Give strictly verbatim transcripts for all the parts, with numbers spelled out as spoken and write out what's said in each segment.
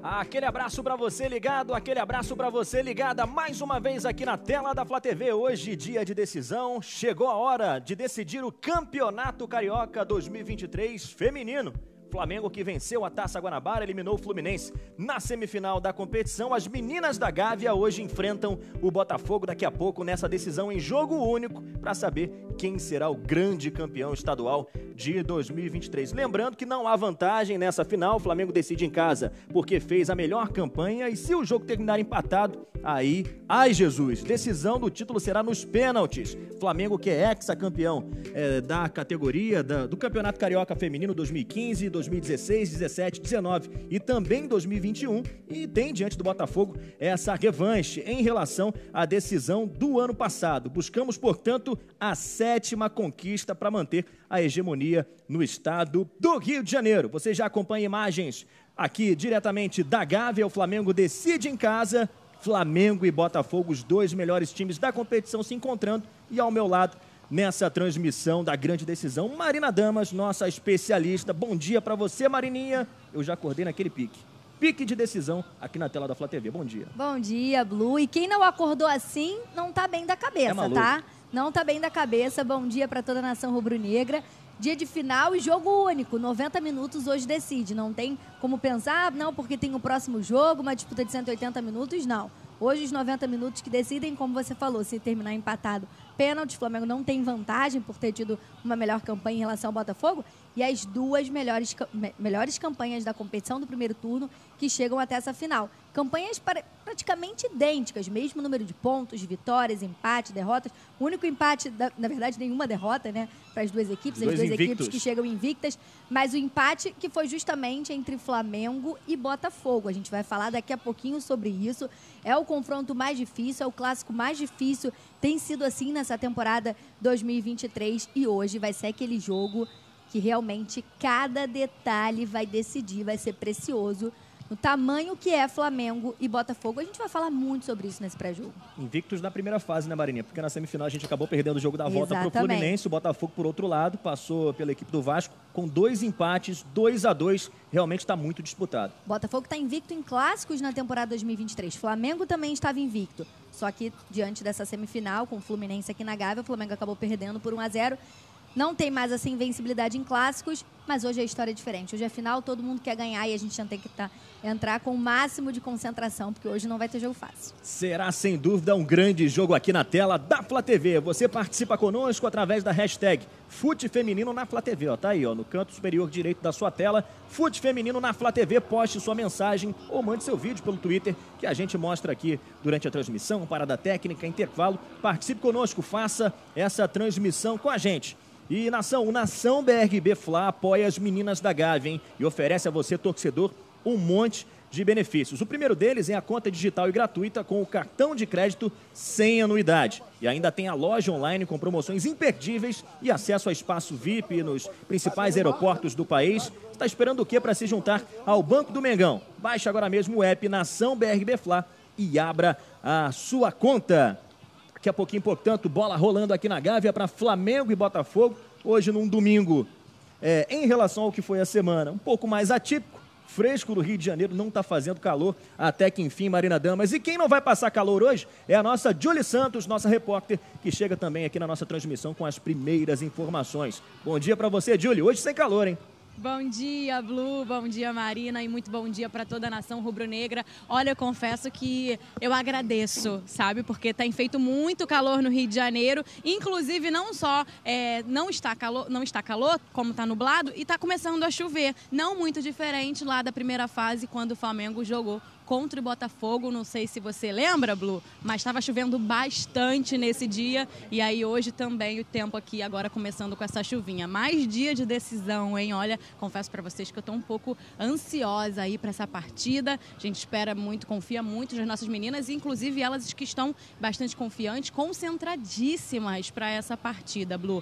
Aquele abraço pra você ligado, aquele abraço pra você ligada mais uma vez aqui na tela da Flá T V. Hoje, dia de decisão, chegou a hora de decidir o Campeonato Carioca dois mil e vinte e três feminino. Flamengo que venceu a Taça Guanabara, eliminou o Fluminense na semifinal da competição. As meninas da Gávea hoje enfrentam o Botafogo daqui a pouco nessa decisão em jogo único para saber quem será o grande campeão estadual de dois mil e vinte e três. Lembrando que não há vantagem nessa final, o Flamengo decide em casa porque fez a melhor campanha e se o jogo terminar empatado, aí, ai Jesus, decisão do título será nos pênaltis. Flamengo que é ex-campeão é, da categoria da, do Campeonato Carioca Feminino dois mil e quinze, dois mil e dezesseis, dezessete, dezenove e também dois mil e vinte e um e tem diante do Botafogo essa revanche em relação à decisão do ano passado. Buscamos, portanto, a sétima conquista para manter a hegemonia no estado do Rio de Janeiro. Você já acompanha imagens aqui diretamente da Gávea. O Flamengo decide em casa. Flamengo e Botafogo, os dois melhores times da competição se encontrando. E ao meu lado, nessa transmissão da grande decisão, Marina Damas, nossa especialista. Bom dia para você, Marininha. Eu já acordei naquele pique. Pique de decisão aqui na tela da Flá T V. Bom dia. Bom dia, Blue. E quem não acordou assim, não tá bem da cabeça, é tá? Não tá bem da cabeça. Bom dia para toda a nação rubro-negra. Dia de final e jogo único. noventa minutos hoje decide. Não tem como pensar, não, porque tem o próximo jogo, uma disputa de cento e oitenta minutos, não. Hoje os noventa minutos que decidem, como você falou, se terminar empatado, pênalti. O Flamengo não tem vantagem por ter tido uma melhor campanha em relação ao Botafogo. E as duas melhores, melhores campanhas da competição do primeiro turno que chegam até essa final. Campanhas praticamente idênticas, mesmo número de pontos, vitórias, empate, derrotas. O único empate, na verdade, nenhuma derrota, né, para as duas equipes, as duas equipes que chegam invictas. Mas o empate que foi justamente entre Flamengo e Botafogo. A gente vai falar daqui a pouquinho sobre isso. É o confronto mais difícil, é o clássico mais difícil. Tem sido assim nessa temporada dois mil e vinte e três e hoje vai ser aquele jogo que realmente cada detalhe vai decidir, vai ser precioso no tamanho que é Flamengo e Botafogo. A gente vai falar muito sobre isso nesse pré-jogo. Invictos na primeira fase, né, Marinha? Porque na semifinal a gente acabou perdendo o jogo da volta para o Fluminense. O Botafogo, por outro lado, passou pela equipe do Vasco com dois empates, dois a dois. Realmente está muito disputado. Botafogo está invicto em clássicos na temporada dois mil e vinte e três. Flamengo também estava invicto. Só que diante dessa semifinal, com o Fluminense aqui na Gávea, o Flamengo acabou perdendo por um a zero. Não tem mais essa invencibilidade em clássicos, mas hoje a história é diferente. Hoje é final, todo mundo quer ganhar e a gente tem que tá, entrar com o máximo de concentração, porque hoje não vai ter jogo fácil. Será, sem dúvida, um grande jogo aqui na tela da Flá T V. Você participa conosco através da hashtag Fute Feminino na Flá T V. Ó, tá aí, ó, no canto superior direito da sua tela. Fute Feminino na Flá T V. Poste sua mensagem ou mande seu vídeo pelo Twitter, que a gente mostra aqui durante a transmissão, parada técnica, intervalo. Participe conosco, faça essa transmissão com a gente. E Nação, o Nação B R B Flá apoia as meninas da Gávea, hein? E oferece a você, torcedor, um monte de benefícios. O primeiro deles é a conta digital e gratuita com o cartão de crédito sem anuidade. E ainda tem a loja online com promoções imperdíveis e acesso a espaço V I P nos principais aeroportos do país. Está esperando o quê para se juntar ao Banco do Mengão? Baixe agora mesmo o app Nação B R B Flá e abra a sua conta. Daqui a pouquinho, portanto, bola rolando aqui na Gávea para Flamengo e Botafogo. Hoje, num domingo, é, em relação ao que foi a semana, um pouco mais atípico. Fresco do Rio de Janeiro, não está fazendo calor até que enfim, Marina Damas. E quem não vai passar calor hoje é a nossa Julie Santos, nossa repórter, que chega também aqui na nossa transmissão com as primeiras informações. Bom dia para você, Julie. Hoje sem calor, hein? Bom dia, Blue, bom dia, Marina, e muito bom dia para toda a nação rubro-negra. Olha, eu confesso que eu agradeço, sabe, porque tem feito muito calor no Rio de Janeiro, inclusive não só é, não, está calor, não está calor, como está nublado, e está começando a chover. Não muito diferente lá da primeira fase, quando o Flamengo jogou contra o Botafogo. Não sei se você lembra, Blue, mas estava chovendo bastante nesse dia. E aí hoje também o tempo aqui agora começando com essa chuvinha. Mais dia de decisão, hein? Olha, confesso para vocês que eu estou um pouco ansiosa aí para essa partida. A gente espera muito, confia muito nas nossas meninas, inclusive elas que estão bastante confiantes, concentradíssimas para essa partida, Blue.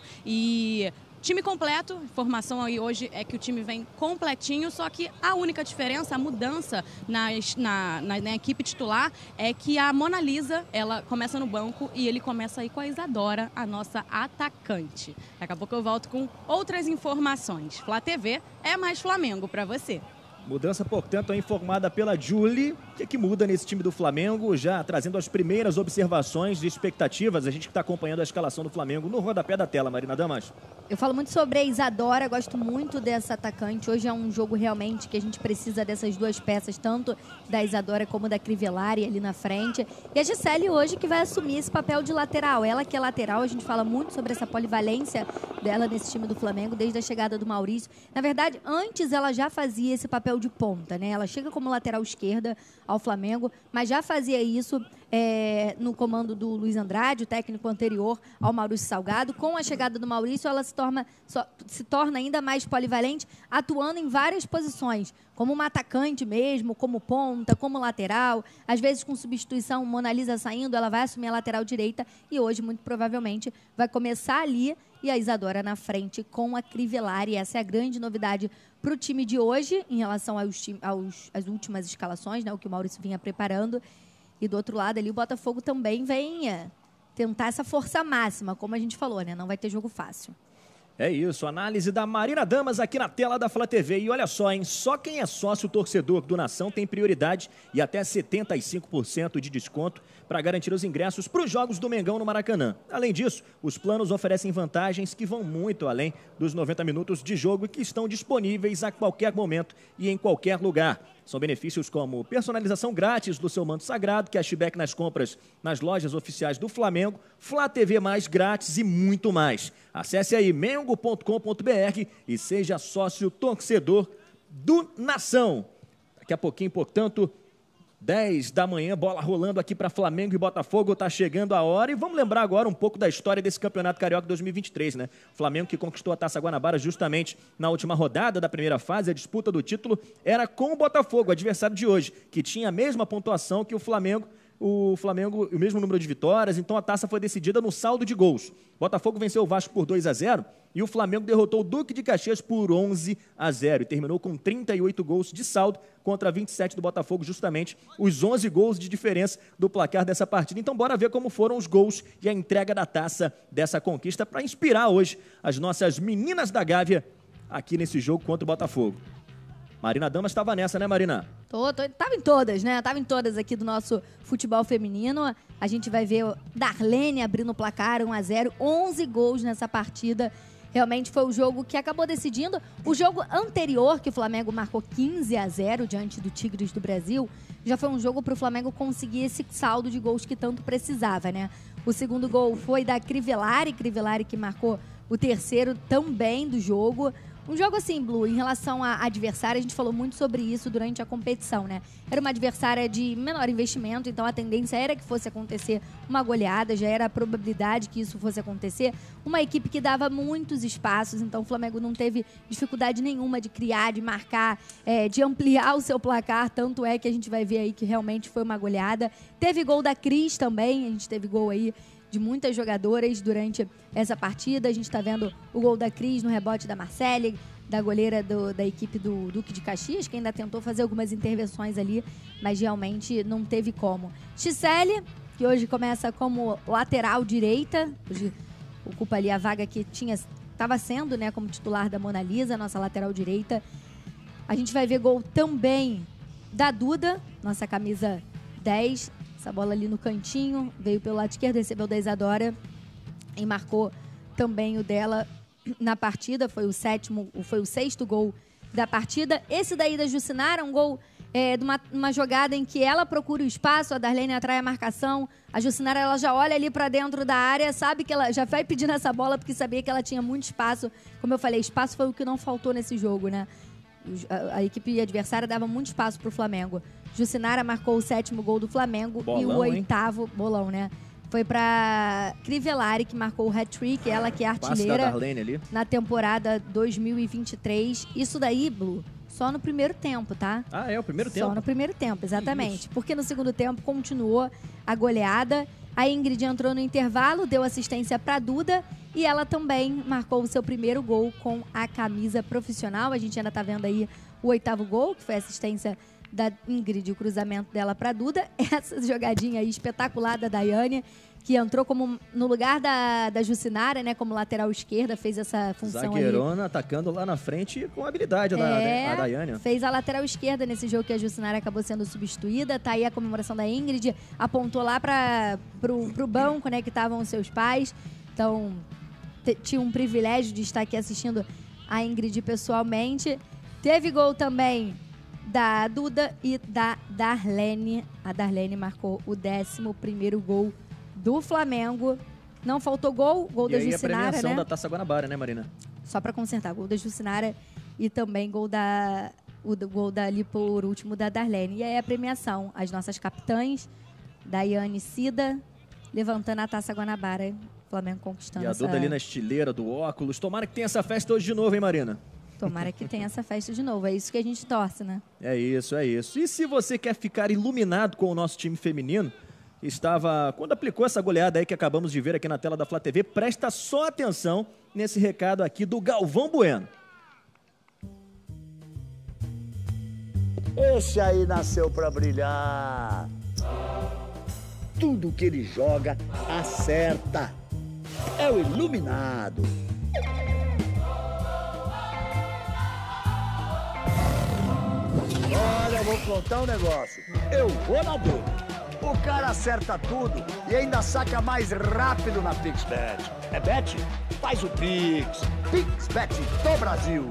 E time completo, informação aí hoje é que o time vem completinho, só que a única diferença, a mudança nas, na, na, na equipe titular é que a Mona Lisa, ela começa no banco e ele começa aí com a Isadora, a nossa atacante. Daqui a pouco eu volto com outras informações. Flá T V é mais Flamengo para você. Mudança, portanto, é informada pela Julie. O que, é que muda nesse time do Flamengo? Já trazendo as primeiras observações e expectativas. A gente que está acompanhando a escalação do Flamengo no rodapé da tela, Marina Damas. Eu falo muito sobre a Isadora, gosto muito dessa atacante. Hoje é um jogo realmente que a gente precisa dessas duas peças, tanto da Isadora como da Crivellari ali na frente. E a Gisele hoje que vai assumir esse papel de lateral. Ela que é lateral, a gente fala muito sobre essa polivalência dela nesse time do Flamengo desde a chegada do Maurício. Na verdade, antes ela já fazia esse papel de ponta, né? Ela chega como lateral esquerda ao Flamengo, mas já fazia isso é, no comando do Luiz Andrade, o técnico anterior ao Maurício Salgado. Com a chegada do Maurício, ela se torna, só, se torna ainda mais polivalente, atuando em várias posições, como uma atacante mesmo, como ponta, como lateral. Às vezes, com substituição, Mona Lisa saindo, ela vai assumir a lateral direita e hoje, muito provavelmente, vai começar ali e a Isadora na frente com a Crivellari. Essa é a grande novidade para o time de hoje, em relação aos, aos, às últimas escalações, né, o que o Maurício vinha preparando. E do outro lado ali, o Botafogo também vem é, tentar essa força máxima, como a gente falou, né? Não vai ter jogo fácil. É isso, análise da Marina Damas aqui na tela da Flá T V. E olha só, hein? Só quem é sócio torcedor do Nação tem prioridade e até setenta e cinco por cento de desconto para garantir os ingressos para os Jogos do Mengão no Maracanã. Além disso, os planos oferecem vantagens que vão muito além dos noventa minutos de jogo e que estão disponíveis a qualquer momento e em qualquer lugar. São benefícios como personalização grátis do seu manto sagrado, cashback nas compras nas lojas oficiais do Flamengo, Flá T V mais grátis e muito mais. Acesse aí mengo ponto com ponto br e seja sócio torcedor do Nação. Daqui a pouquinho, portanto, dez da manhã, bola rolando aqui para Flamengo e Botafogo, tá chegando a hora. E vamos lembrar agora um pouco da história desse Campeonato Carioca dois mil e vinte e três, né? O Flamengo que conquistou a Taça Guanabara justamente na última rodada da primeira fase. A disputa do título era com o Botafogo, o adversário de hoje, que tinha a mesma pontuação que o Flamengo. O Flamengo, o mesmo número de vitórias, então a taça foi decidida no saldo de gols. Botafogo venceu o Vasco por dois a zero e o Flamengo derrotou o Duque de Caxias por onze a zero e terminou com trinta e oito gols de saldo contra vinte e sete do Botafogo, justamente os onze gols de diferença do placar dessa partida. Então bora ver como foram os gols e a entrega da taça dessa conquista para inspirar hoje as nossas meninas da Gávea aqui nesse jogo contra o Botafogo. Marina Damas estava nessa, né, Marina? Tô, tô, tava em todas, né? Tava em todas aqui do nosso futebol feminino. A gente vai ver o Darlene abrindo o placar, um a zero, onze gols nessa partida. Realmente foi o jogo que acabou decidindo. O jogo anterior, que o Flamengo marcou quinze a zero diante do Tigres do Brasil, já foi um jogo para o Flamengo conseguir esse saldo de gols que tanto precisava, né? O segundo gol foi da Crivellari, Crivellari que marcou o terceiro também do jogo. Um jogo assim, Blue, em relação à adversária, a gente falou muito sobre isso durante a competição, né? Era uma adversária de menor investimento, então a tendência era que fosse acontecer uma goleada, já era a probabilidade que isso fosse acontecer. Uma equipe que dava muitos espaços, então o Flamengo não teve dificuldade nenhuma de criar, de marcar, é, de ampliar o seu placar, tanto é que a gente vai ver aí que realmente foi uma goleada. Teve gol da Cris também, a gente teve gol aí de muitas jogadoras durante essa partida. A gente está vendo o gol da Cris no rebote da Marcele, da goleira do, da equipe do Duque de Caxias, que ainda tentou fazer algumas intervenções ali, mas realmente não teve como. Gisele, que hoje começa como lateral direita, hoje ocupa ali a vaga que tinha, estava sendo, né, como titular da Mona Lisa, nossa lateral direita. A gente vai ver gol também da Duda, nossa camisa dez. Essa bola ali no cantinho, veio pelo lado esquerdo, recebeu da Isadora e marcou também o dela na partida. Foi o sétimo, foi o sexto gol da partida. Esse daí da Jucinara, um gol é, de uma, uma jogada em que ela procura o espaço, a Darlene atrai a marcação. A Jucinara, ela já olha ali para dentro da área, sabe que ela já vai pedindo essa bola porque sabia que ela tinha muito espaço. Como eu falei, espaço foi o que não faltou nesse jogo, né? A, a equipe adversária dava muito espaço para o Flamengo. Jucinara marcou o sétimo gol do Flamengo. Bolão, e o oitavo, hein? Bolão, né? Foi para Crivellari, que marcou o hat-trick, ela que é artilheira ali na temporada dois mil e vinte e três. Isso daí, Blue, só no primeiro tempo, tá? Ah, é o primeiro tempo? Só no primeiro tempo, exatamente. Porque no segundo tempo continuou a goleada. A Ingrid entrou no intervalo, deu assistência para Duda e ela também marcou o seu primeiro gol com a camisa profissional. A gente ainda tá vendo aí o oitavo gol, que foi a assistência da Ingrid, o cruzamento dela para Duda. Essa jogadinha aí espetacular da Daiane, que entrou como no lugar da, da Jucinara, né, como lateral esquerda, fez essa função Zagueirona ali. atacando lá na frente com habilidade é, da, a Daiane. Fez a lateral esquerda nesse jogo que a Jucinara acabou sendo substituída. Tá aí a comemoração da Ingrid, apontou lá para pro, pro banco, né, que estavam os seus pais. Então, tinha um privilégio de estar aqui assistindo a Ingrid pessoalmente. Teve gol também da Duda e da Darlene. A Darlene marcou o décimo primeiro gol do Flamengo. Não faltou gol, gol e da aí Jucinara, a premiação né? da Taça Guanabara, né, Marina? Só para consertar, gol da Jucinara e também gol da o do, gol da, ali por último da Darlene. E aí a premiação, as nossas capitães, Daiane e Cida, levantando a Taça Guanabara, Flamengo conquistando E a essa... Duda ali na estileira do óculos. Tomara que tenha essa festa hoje de novo, hein, Marina? Tomara que tenha essa festa de novo. É isso que a gente torce, né? É isso, é isso. E se você quer ficar iluminado com o nosso time feminino, estava, quando aplicou essa goleada aí que acabamos de ver aqui na tela da Flá T V, presta só atenção nesse recado aqui do Galvão Bueno. Esse aí nasceu pra brilhar. Tudo que ele joga, acerta. É o iluminado. Olha, eu vou contar um negócio. Eu vou na boca. O cara acerta tudo e ainda saca mais rápido na PixBet. É bet? Faz o Pix. PixBet do Brasil.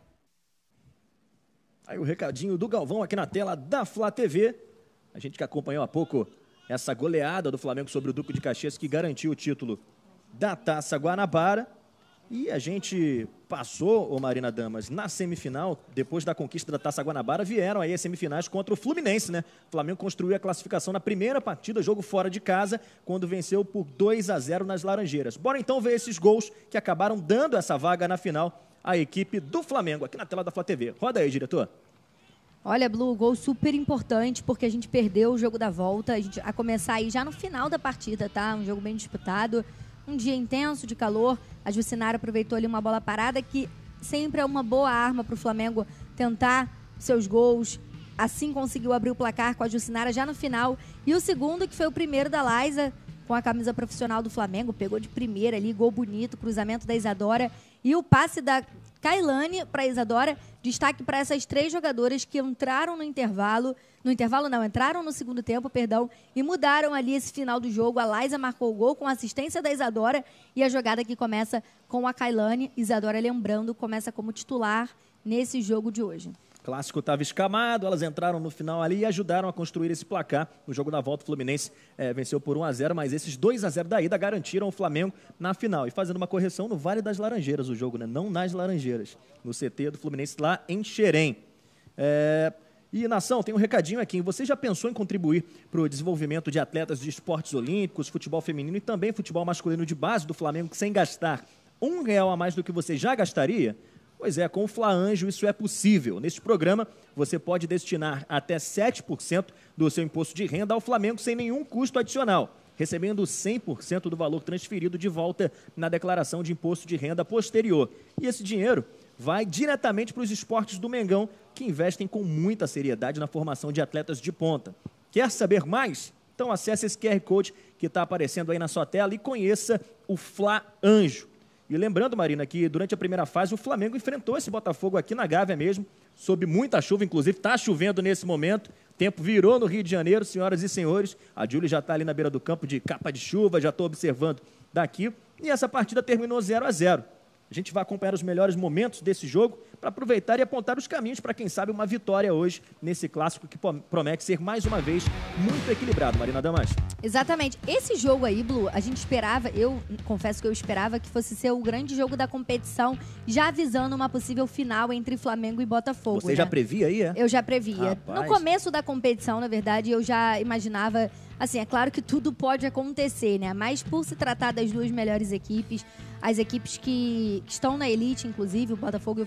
Aí o recadinho do Galvão aqui na tela da Flá T V. A gente que acompanhou há pouco essa goleada do Flamengo sobre o Duque de Caxias, que garantiu o título da Taça Guanabara. E a gente passou, ô Marina Damas, na semifinal, depois da conquista da Taça Guanabara, vieram aí as semifinais contra o Fluminense, né? O Flamengo construiu a classificação na primeira partida, jogo fora de casa, quando venceu por dois a zero nas Laranjeiras. Bora então ver esses gols que acabaram dando essa vaga na final à equipe do Flamengo, aqui na tela da Flá T V. Roda aí, diretor. Olha, Blue, gol super importante, porque a gente perdeu o jogo da volta, a gente a começar aí já no final da partida, tá? Um jogo bem disputado. Um dia intenso de calor, a Jucinara aproveitou ali uma bola parada, que sempre é uma boa arma para o Flamengo tentar seus gols. Assim conseguiu abrir o placar com a Jucinara já no final. E o segundo, que foi o primeiro da Laisa, com a camisa profissional do Flamengo, pegou de primeira ali, gol bonito, cruzamento da Isadora. E o passe da Kailane para a Isadora, destaque para essas três jogadoras que entraram no intervalo, no intervalo não, entraram no segundo tempo, perdão, e mudaram ali esse final do jogo. A Laisa marcou o gol com assistência da Isadora e a jogada que começa com a Kailane. Isadora, lembrando, começa como titular nesse jogo de hoje. O clássico estava escamado, elas entraram no final ali e ajudaram a construir esse placar. No jogo da volta, o Fluminense é, venceu por um a zero, mas esses dois a zero da ida garantiram o Flamengo na final. E fazendo uma correção, no Vale das Laranjeiras o jogo, né? Não nas Laranjeiras, no C T do Fluminense lá em Xerém. É... E, Nação, tem um recadinho aqui. Você já pensou em contribuir para o desenvolvimento de atletas de esportes olímpicos, futebol feminino e também futebol masculino de base do Flamengo sem gastar um real a mais do que você já gastaria? Pois é, com o FlaAnjo isso é possível. Neste programa, você pode destinar até sete por cento do seu imposto de renda ao Flamengo sem nenhum custo adicional, recebendo cem por cento do valor transferido de volta na declaração de imposto de renda posterior. E esse dinheiro vai diretamente para os esportes do Mengão, que investem com muita seriedade na formação de atletas de ponta. Quer saber mais? Então acesse esse Q R Code que está aparecendo aí na sua tela e conheça o FlaAnjo. E lembrando, Marina, que durante a primeira fase o Flamengo enfrentou esse Botafogo aqui na Gávea mesmo, sob muita chuva, inclusive está chovendo nesse momento, o tempo virou no Rio de Janeiro, senhoras e senhores, a Júlia já está ali na beira do campo de capa de chuva, já estou observando daqui, e essa partida terminou zero a zero. A gente vai acompanhar os melhores momentos desse jogo para aproveitar e apontar os caminhos para, quem sabe, uma vitória hoje nesse clássico que promete ser, mais uma vez, muito equilibrado. Marina Damas. Exatamente. Esse jogo aí, Blue, a gente esperava, eu confesso que eu esperava que fosse ser o grande jogo da competição, já avisando uma possível final entre Flamengo e Botafogo. Você né? já previa aí, é? Eu já previa. Rapaz. No começo da competição, na verdade, eu já imaginava... Assim, é claro que tudo pode acontecer, né? Mas por se tratar das duas melhores equipes, as equipes que estão na elite, inclusive, o Botafogo e o Fluminense, na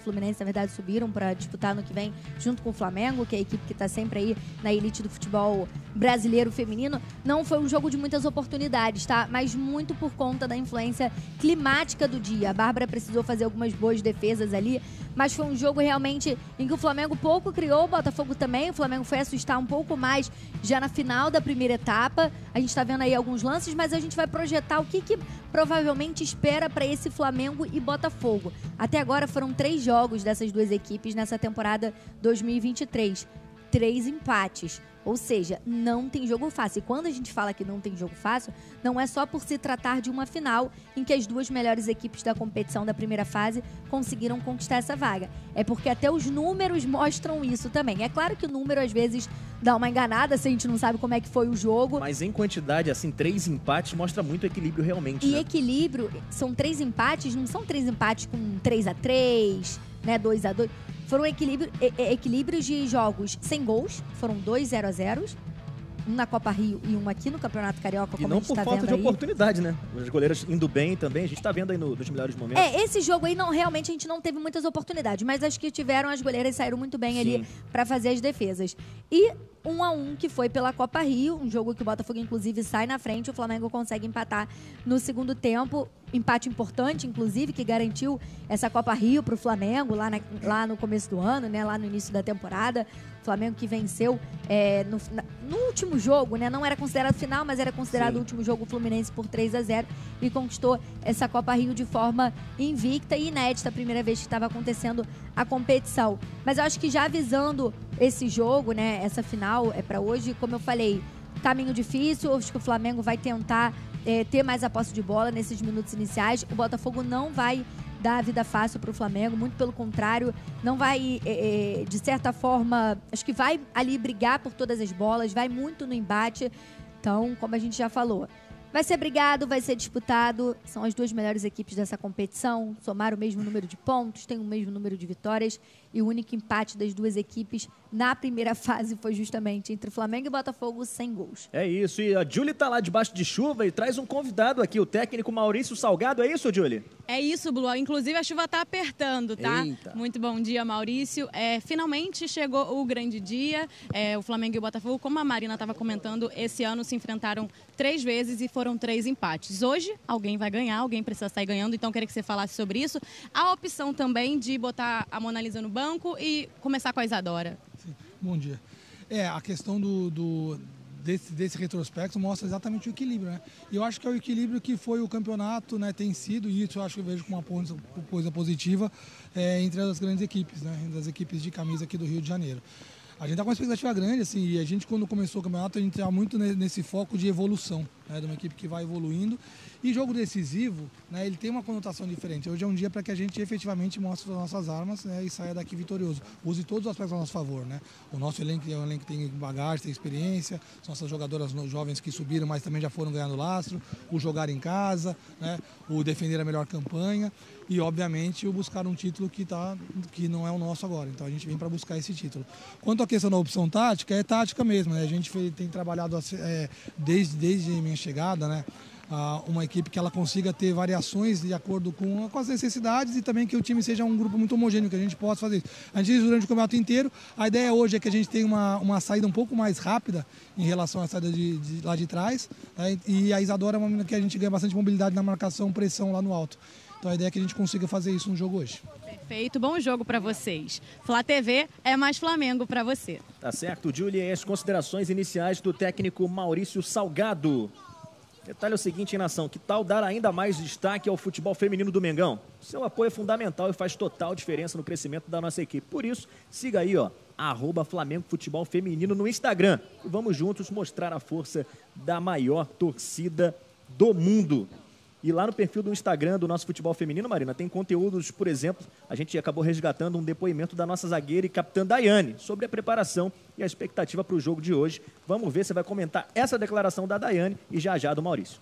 verdade subiram para disputar no que vem junto com o Flamengo, que é a equipe que está sempre aí na elite do futebol brasileiro feminino. Não foi um jogo de muitas oportunidades, tá? Mas muito por conta da influência climática do dia. A Bárbara precisou fazer algumas boas defesas ali, mas foi um jogo realmente em que o Flamengo pouco criou, o Botafogo também. O Flamengo foi assustar um pouco mais já na final da primeira etapa. A gente está vendo aí alguns lances, mas a gente vai projetar o que, que provavelmente espera para esse Flamengo e Botafogo. Até agora foram três jogos dessas duas equipes nessa temporada dois mil e vinte e três. Três empates. Ou seja, não tem jogo fácil. E quando a gente fala que não tem jogo fácil, não é só por se tratar de uma final em que as duas melhores equipes da competição da primeira fase conseguiram conquistar essa vaga. É porque até os números mostram isso também. É claro que o número às vezes dá uma enganada se a gente não sabe como é que foi o jogo. Mas em quantidade, assim, três empates mostra muito equilíbrio realmente. E né? equilíbrio, são três empates, não são três empates com três a três, né, dois a dois. Foram equilíbrio, equilíbrios de jogos sem gols, foram dois zero a zero, um na Copa Rio e um aqui no Campeonato Carioca, como e não a gente por tá falta vendo de aí. Oportunidade, né? Os goleiros indo bem também, a gente tá vendo aí no, nos melhores momentos. É, esse jogo aí, não, realmente a gente não teve muitas oportunidades, mas as que tiveram, as goleiras saíram muito bem Sim. ali para fazer as defesas. E um a um que foi pela Copa Rio, um jogo que o Botafogo inclusive sai na frente, o Flamengo consegue empatar no segundo tempo, empate importante inclusive, que garantiu essa Copa Rio pro Flamengo lá, na, lá no começo do ano, né, lá no início da temporada. O Flamengo que venceu é, no, na, no último jogo, né, não era considerado final, mas era considerado o último jogo, o Fluminense por três a zero, e conquistou essa Copa Rio de forma invicta e inédita, a primeira vez que estava acontecendo a competição. Mas eu acho que já avisando esse jogo, né, essa final é para hoje, como eu falei, caminho difícil, acho que o Flamengo vai tentar é, ter mais a posse de bola nesses minutos iniciais. O Botafogo não vai dar a vida fácil para o Flamengo, muito pelo contrário, não vai, é, de certa forma, acho que vai ali brigar por todas as bolas, vai muito no embate. Então, como a gente já falou, vai ser brigado, vai ser disputado. São as duas melhores equipes dessa competição. Somaram o mesmo número de pontos, têm o mesmo número de vitórias. E o único empate das duas equipes na primeira fase foi justamente entre Flamengo e Botafogo, sem gols. É isso. E a Julie tá lá debaixo de chuva e traz um convidado aqui, o técnico Maurício Salgado. É isso, Julie? É isso, Blue. Inclusive, a chuva tá apertando, tá? Eita. Muito bom dia, Maurício. É, finalmente chegou o grande dia. É, o Flamengo e o Botafogo, como a Marina estava comentando, esse ano se enfrentaram três vezes e foram três empates. Hoje, alguém vai ganhar, alguém precisa sair ganhando, então queria que você falasse sobre isso. A opção também de botar a Mona Lisa no banco e começar com a Isadora. Sim. Bom dia. É, a questão do, do, desse, desse retrospecto mostra exatamente o equilíbrio, né? E eu acho que é o equilíbrio que foi o campeonato, né, tem sido, e isso eu acho que eu vejo como uma coisa positiva é, entre as grandes equipes, né? Entre as equipes de camisa aqui do Rio de Janeiro. A gente está com uma expectativa grande, assim, e a gente, quando começou o campeonato, a gente está muito nesse foco de evolução, né, de uma equipe que vai evoluindo. E jogo decisivo, né, ele tem uma conotação diferente. Hoje é um dia para que a gente efetivamente mostre as nossas armas, né, e saia daqui vitorioso. Use todos os aspectos a nosso favor, né? O nosso elenco é um elenco que tem bagagem, tem experiência, são essas jogadoras jovens que subiram, mas também já foram ganhando lastro, o jogar em casa, né, o defender a melhor campanha e, obviamente, o buscar um título que, tá, que não é o nosso agora. Então a gente vem para buscar esse título. Quanto à questão da opção tática, é tática mesmo, né? A gente tem trabalhado é, desde, desde minha chegada, né? Uma equipe que ela consiga ter variações de acordo com, com as necessidades e também que o time seja um grupo muito homogêneo, que a gente possa fazer isso. A gente fez durante o campeonato inteiro. A ideia hoje é que a gente tenha uma, uma saída um pouco mais rápida em relação à saída de, de lá de trás, né? E a Isadora é uma menina que a gente ganha bastante mobilidade na marcação, pressão lá no alto. Então a ideia é que a gente consiga fazer isso no jogo hoje. Perfeito, bom jogo para vocês. Flá T V é mais Flamengo para você. Tá certo, Julie. As considerações iniciais do técnico Maurício Salgado. Detalhe é o seguinte, hein, nação, que tal dar ainda mais destaque ao futebol feminino do Mengão? Seu apoio é fundamental e faz total diferença no crescimento da nossa equipe. Por isso, siga aí, ó, arroba Flamengo Futebol Feminino no Instagram. E vamos juntos mostrar a força da maior torcida do mundo. E lá no perfil do Instagram do nosso futebol feminino, Marina, tem conteúdos, por exemplo, a gente acabou resgatando um depoimento da nossa zagueira e capitã Daiane sobre a preparação e a expectativa para o jogo de hoje. Vamos ver se vai comentar essa declaração da Daiane e já já do Maurício.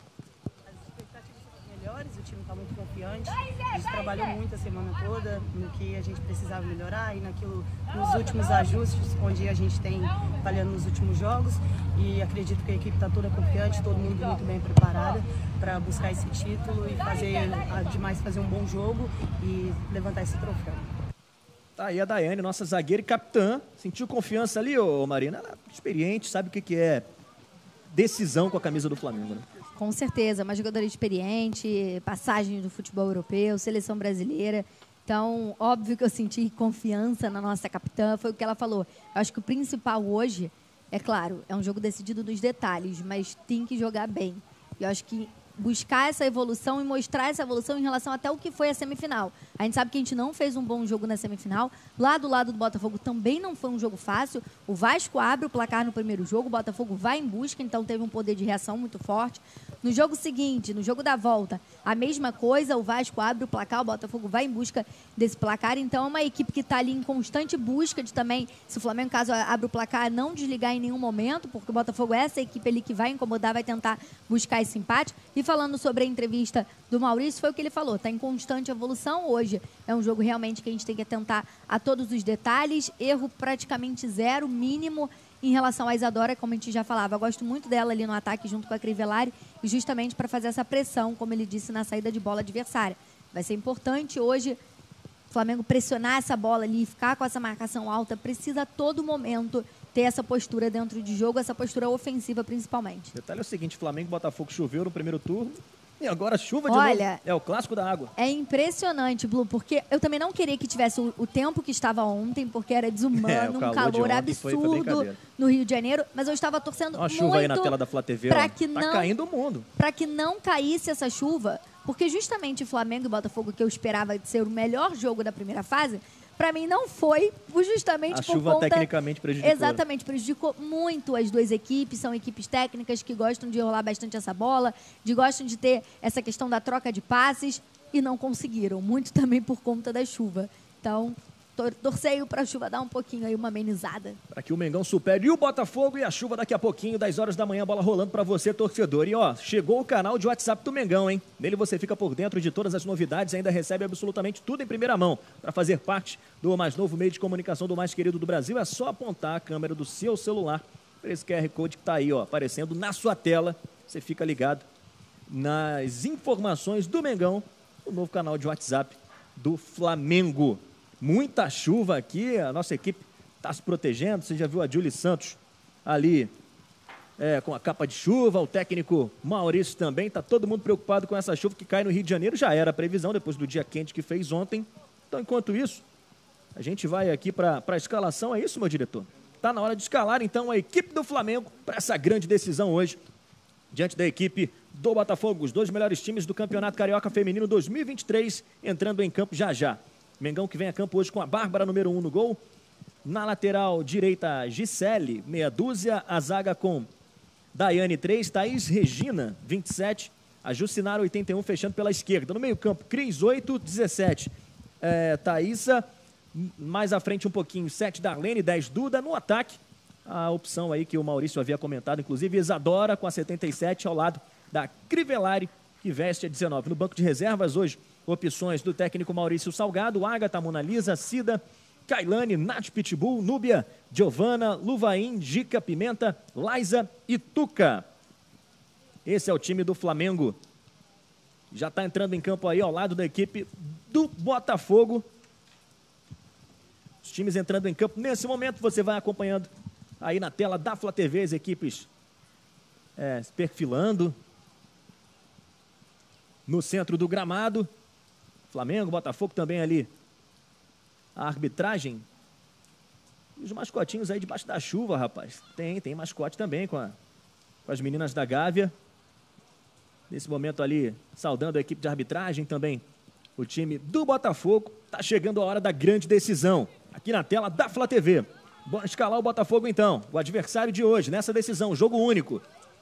As expectativas são melhores, o time está muito confiante, a gente trabalhou muito a semana toda no que a gente precisava melhorar e naquilo, nos últimos ajustes, onde a gente tem falhando nos últimos jogos, e acredito que a equipe está toda confiante, todo mundo muito bem preparada para buscar esse título e fazer, demais fazer um bom jogo e levantar esse troféu. Tá aí a Daiane, nossa zagueira e capitã. Sentiu confiança ali, ô Marina? Ela é experiente, sabe o que, que é decisão com a camisa do Flamengo, né? Com certeza, uma jogadora experiente, passagem do futebol europeu, seleção brasileira. Então, óbvio que eu senti confiança na nossa capitã, foi o que ela falou. Eu acho que o principal hoje, é claro, é um jogo decidido nos detalhes, mas tem que jogar bem. E eu acho que buscar essa evolução e mostrar essa evolução em relação até o que foi a semifinal. A gente sabe que a gente não fez um bom jogo na semifinal. Lá do lado do Botafogo também não foi um jogo fácil. O Vasco abre o placar no primeiro jogo, o Botafogo vai em busca, então teve um poder de reação muito forte. No jogo seguinte, no jogo da volta, a mesma coisa, o Vasco abre o placar, o Botafogo vai em busca desse placar. Então é uma equipe que está ali em constante busca de também, se o Flamengo, caso abre o placar, não desligar em nenhum momento, porque o Botafogo é essa equipe ali que vai incomodar, vai tentar buscar esse empate. E falando sobre a entrevista do Maurício, foi o que ele falou, está em constante evolução hoje. É um jogo realmente que a gente tem que atentar a todos os detalhes, erro praticamente zero, mínimo, em relação à Isadora, como a gente já falava. Eu gosto muito dela ali no ataque junto com a Crivellari, e justamente para fazer essa pressão, como ele disse, na saída de bola adversária. Vai ser importante hoje o Flamengo pressionar essa bola ali, ficar com essa marcação alta, precisa a todo momento ter essa postura dentro de jogo, essa postura ofensiva principalmente. O detalhe é o seguinte, Flamengo e Botafogo choveu no primeiro turno, e agora chuva de Olha, novo. É o clássico da água. É impressionante, Blue, porque eu também não queria que tivesse o, o tempo que estava ontem, porque era desumano, É, o um calor de calor ontem foi- foi absurdo brincadeira. no Rio de Janeiro, mas eu estava torcendo Olha a muito chuva aí na tela da Flá T V, pra ó. que Tá não, caindo o mundo. para que não caísse essa chuva, porque justamente Flamengo e Botafogo, que eu esperava ser o melhor jogo da primeira fase, para mim não foi, justamente A por chuva conta... tecnicamente prejudicou. Exatamente, prejudicou muito as duas equipes, são equipes técnicas que gostam de rolar bastante essa bola, de gostam de ter essa questão da troca de passes, e não conseguiram, muito também por conta da chuva. Então, tor torceio para a chuva dar um pouquinho aí, uma amenizada. Para que o Mengão supere e o Botafogo, e a chuva daqui a pouquinho, dez horas da manhã, bola rolando para você, torcedor. E ó, chegou o canal de WhatsApp do Mengão, hein? Nele você fica por dentro de todas as novidades e ainda recebe absolutamente tudo em primeira mão. Para fazer parte do mais novo meio de comunicação do mais querido do Brasil, é só apontar a câmera do seu celular para esse Q R Code que está aí, ó, aparecendo na sua tela. Você fica ligado nas informações do Mengão, o novo canal de WhatsApp do Flamengo. Muita chuva aqui, a nossa equipe está se protegendo. Você já viu a Julie Santos ali é, com a capa de chuva, o técnico Maurício também. Está todo mundo preocupado com essa chuva que cai no Rio de Janeiro. Já era a previsão depois do dia quente que fez ontem. Então, enquanto isso, a gente vai aqui para a escalação. É isso, meu diretor? Está na hora de escalar, então, a equipe do Flamengo para essa grande decisão hoje, diante da equipe do Botafogo. Os dois melhores times do Campeonato Carioca Feminino dois mil e vinte e três entrando em campo já já. Mengão que vem a campo hoje com a Bárbara, número um no gol. Na lateral direita, Gisele, meia dúzia. A zaga com Daiane, três. Thaís Regina, vinte e sete. A Jucinara, oitenta e um, fechando pela esquerda. No meio campo, Cris, oito, dezessete. É, Thaísa, mais à frente um pouquinho, sete. Darlene, dez. Duda. No ataque, a opção aí que o Maurício havia comentado, inclusive Isadora com a setenta e sete, ao lado da Crivellari, que veste a dezenove. No banco de reservas hoje, opções do técnico Maurício Salgado, Agatha, Mona Lisa, Cida, Kailane, Nath Pitbull, Núbia, Giovana, Luvaim, Gica, Pimenta, Laisa e Tuca. Esse é o time do Flamengo. Já está entrando em campo aí ao lado da equipe do Botafogo. Os times entrando em campo. Nesse momento você vai acompanhando aí na tela da Flá T V as equipes é, se perfilando no centro do gramado. Flamengo, Botafogo também ali. A arbitragem. E os mascotinhos aí debaixo da chuva, rapaz. Tem, tem mascote também com, a, com as meninas da Gávea. Nesse momento ali, saudando a equipe de arbitragem também. O time do Botafogo. Tá chegando a hora da grande decisão. Aqui na tela da Flá T V. Bora escalar o Botafogo então. O adversário de hoje nessa decisão. Jogo único.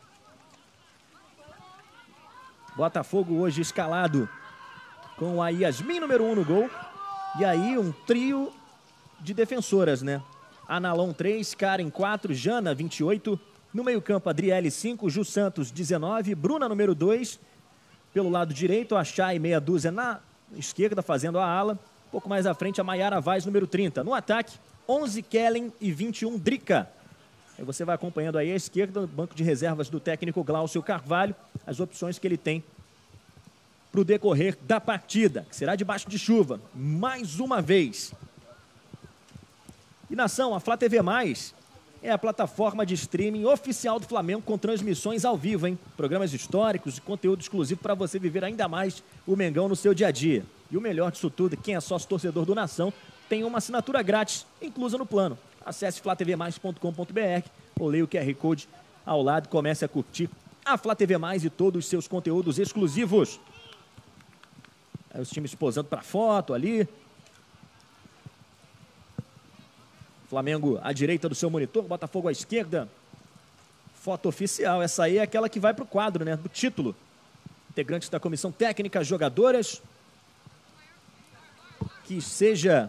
Botafogo hoje escalado com a Yasmin, número um no gol. E aí um trio de defensoras, né? Analon, três, Karen, quatro, Jana, vinte e oito. No meio campo, Adriele, cinco, Ju Santos, dezenove. Bruna, número dois. Pelo lado direito, a Chay, meia dúzia na esquerda, fazendo a ala. Um pouco mais à frente, a Maiara Vaz, número trinta. No ataque, onze, Kellen e vinte e um, Drica. Aí você vai acompanhando aí à esquerda, o banco de reservas do técnico Glaucio Carvalho, as opções que ele tem para o decorrer da partida, que será debaixo de chuva, mais uma vez. E nação, a Flá T V Mais é a plataforma de streaming oficial do Flamengo com transmissões ao vivo, hein? Programas históricos e conteúdo exclusivo para você viver ainda mais o Mengão no seu dia a dia. E o melhor disso tudo, quem é sócio torcedor do Nação tem uma assinatura grátis inclusa no plano. Acesse flá t v mais ponto com ponto b r ou leia o Q R Code ao lado e comece a curtir a Flá T V Mais e todos os seus conteúdos exclusivos. Aí os times posando para foto ali. Flamengo à direita do seu monitor, Botafogo à esquerda. Foto oficial, essa aí é aquela que vai para o quadro, né, do título. Integrantes da comissão técnica, jogadoras. Que seja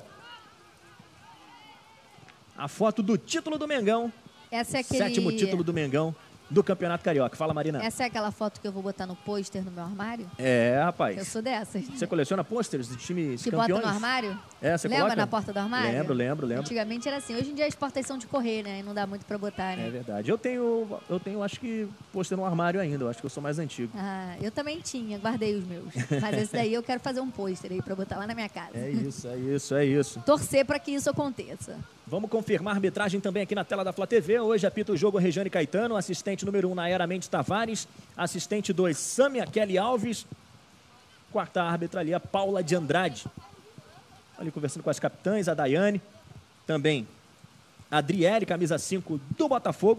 a foto do título do Mengão. Essa é aquele... Sétimo título do Mengão do Campeonato Carioca. Fala, Marina. Essa é aquela foto que eu vou botar no pôster no meu armário? É, rapaz. Eu sou dessas. Você coleciona pôsteres de times que campeões? Que bota no armário? É, você Lembra coloca? na porta do armário? Lembro, lembro, lembro. Antigamente era assim. Hoje em dia as portas são de correr, né? E não dá muito pra botar, né? É verdade. Eu tenho, eu tenho, acho que, pôster no armário ainda. Eu acho que eu sou mais antigo. Ah, eu também tinha. Guardei os meus. Mas esse daí eu quero fazer um pôster aí pra botar lá na minha casa. É isso, é isso, é isso. Torcer pra que isso aconteça. Vamos confirmar a arbitragem também aqui na tela da Flá T V. Hoje apita o jogo Regiane Caetano, assistente número um, Nayara Mendes Tavares, assistente dois, Samia Kelly Alves, quarta árbitra ali, a Paula de Andrade. Ali conversando com as capitãs, a Daiane, também a Adriele, camisa cinco do Botafogo.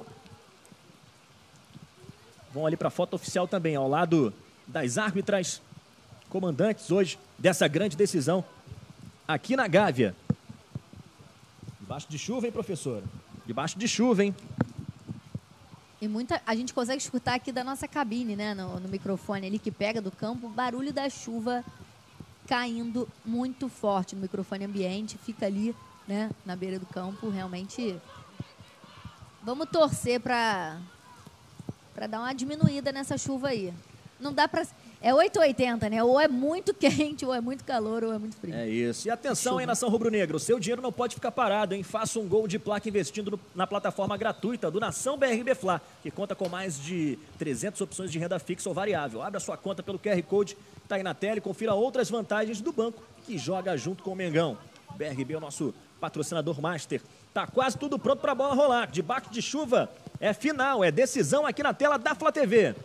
Vão ali para a foto oficial também, ao lado das árbitras, comandantes hoje dessa grande decisão aqui na Gávea. Debaixo de chuva, hein, professora? Debaixo de chuva, hein? E muita, a gente consegue escutar aqui da nossa cabine, né? No, no microfone ali que pega do campo, o barulho da chuva caindo muito forte no microfone ambiente. Fica ali, né? Na beira do campo, realmente. Vamos torcer para para dar uma diminuída nessa chuva aí. Não dá para... É oito ou oitenta, né? Ou é muito quente, ou é muito calor, ou é muito frio. É isso. E atenção, hein, Nação Rubro-Negra. O seu dinheiro não pode ficar parado, hein? Faça um gol de placa investindo no, na plataforma gratuita do Nação B R B Flá, que conta com mais de trezentas opções de renda fixa ou variável. Abra sua conta pelo Q R Code, tá aí na tela, e confira outras vantagens do banco que joga junto com o Mengão. B R B é o nosso patrocinador master. Tá quase tudo pronto para a bola rolar. Debaixo de chuva é final, é decisão aqui na tela da Flá T V.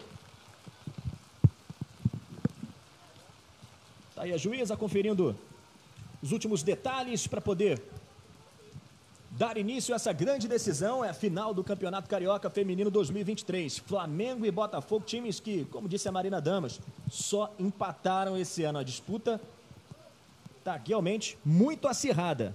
Aí a juíza conferindo os últimos detalhes para poder dar início a essa grande decisão. É a final do Campeonato Carioca Feminino dois mil e vinte e três. Flamengo e Botafogo, times que, como disse a Marina Damas, só empataram esse ano. A disputa está realmente muito acirrada.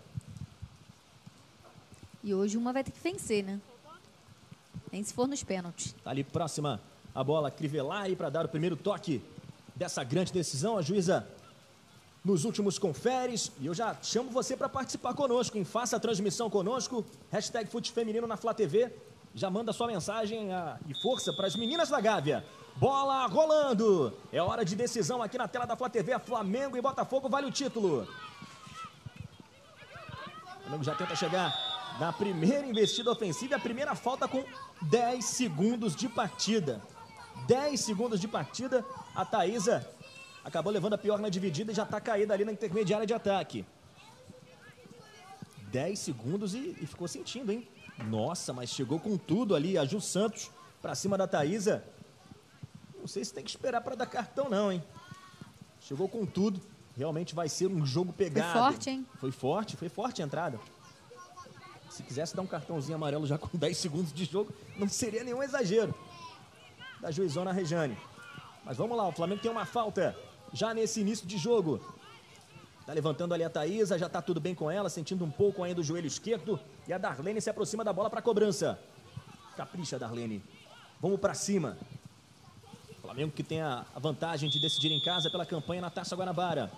E hoje uma vai ter que vencer, né? Nem se for nos pênaltis. Tá ali próxima a bola Crivellari para dar o primeiro toque dessa grande decisão. A juíza nos últimos conferes, e eu já chamo você para participar conosco, hein? Faça a transmissão conosco, hashtag Fute Feminino na Flá T V, já manda sua mensagem a, e força para as meninas da Gávea. Bola rolando, é hora de decisão aqui na tela da Flá T V, Flamengo e Botafogo, vale o título. O Flamengo já tenta chegar na primeira investida ofensiva, a primeira falta com dez segundos de partida. dez segundos de partida, a Thaísa acabou levando a pior na dividida e já está caída ali na intermediária de ataque. dez segundos e, e ficou sentindo, hein? Nossa, mas chegou com tudo ali. A Ju Santos para cima da Thaísa. Não sei se tem que esperar para dar cartão não, hein? Chegou com tudo. Realmente vai ser um jogo pegado. Foi forte, hein? Foi forte, foi forte a entrada. Se quisesse dar um cartãozinho amarelo já com dez segundos de jogo, não seria nenhum exagero da juizona Rejane. Mas vamos lá, o Flamengo tem uma falta já nesse início de jogo. Tá levantando ali a Thaísa, já tá tudo bem com ela, sentindo um pouco ainda o joelho esquerdo. E a Darlene se aproxima da bola para cobrança. Capricha, Darlene. Vamos para cima. O Flamengo que tem a vantagem de decidir em casa pela campanha na Taça Guanabara.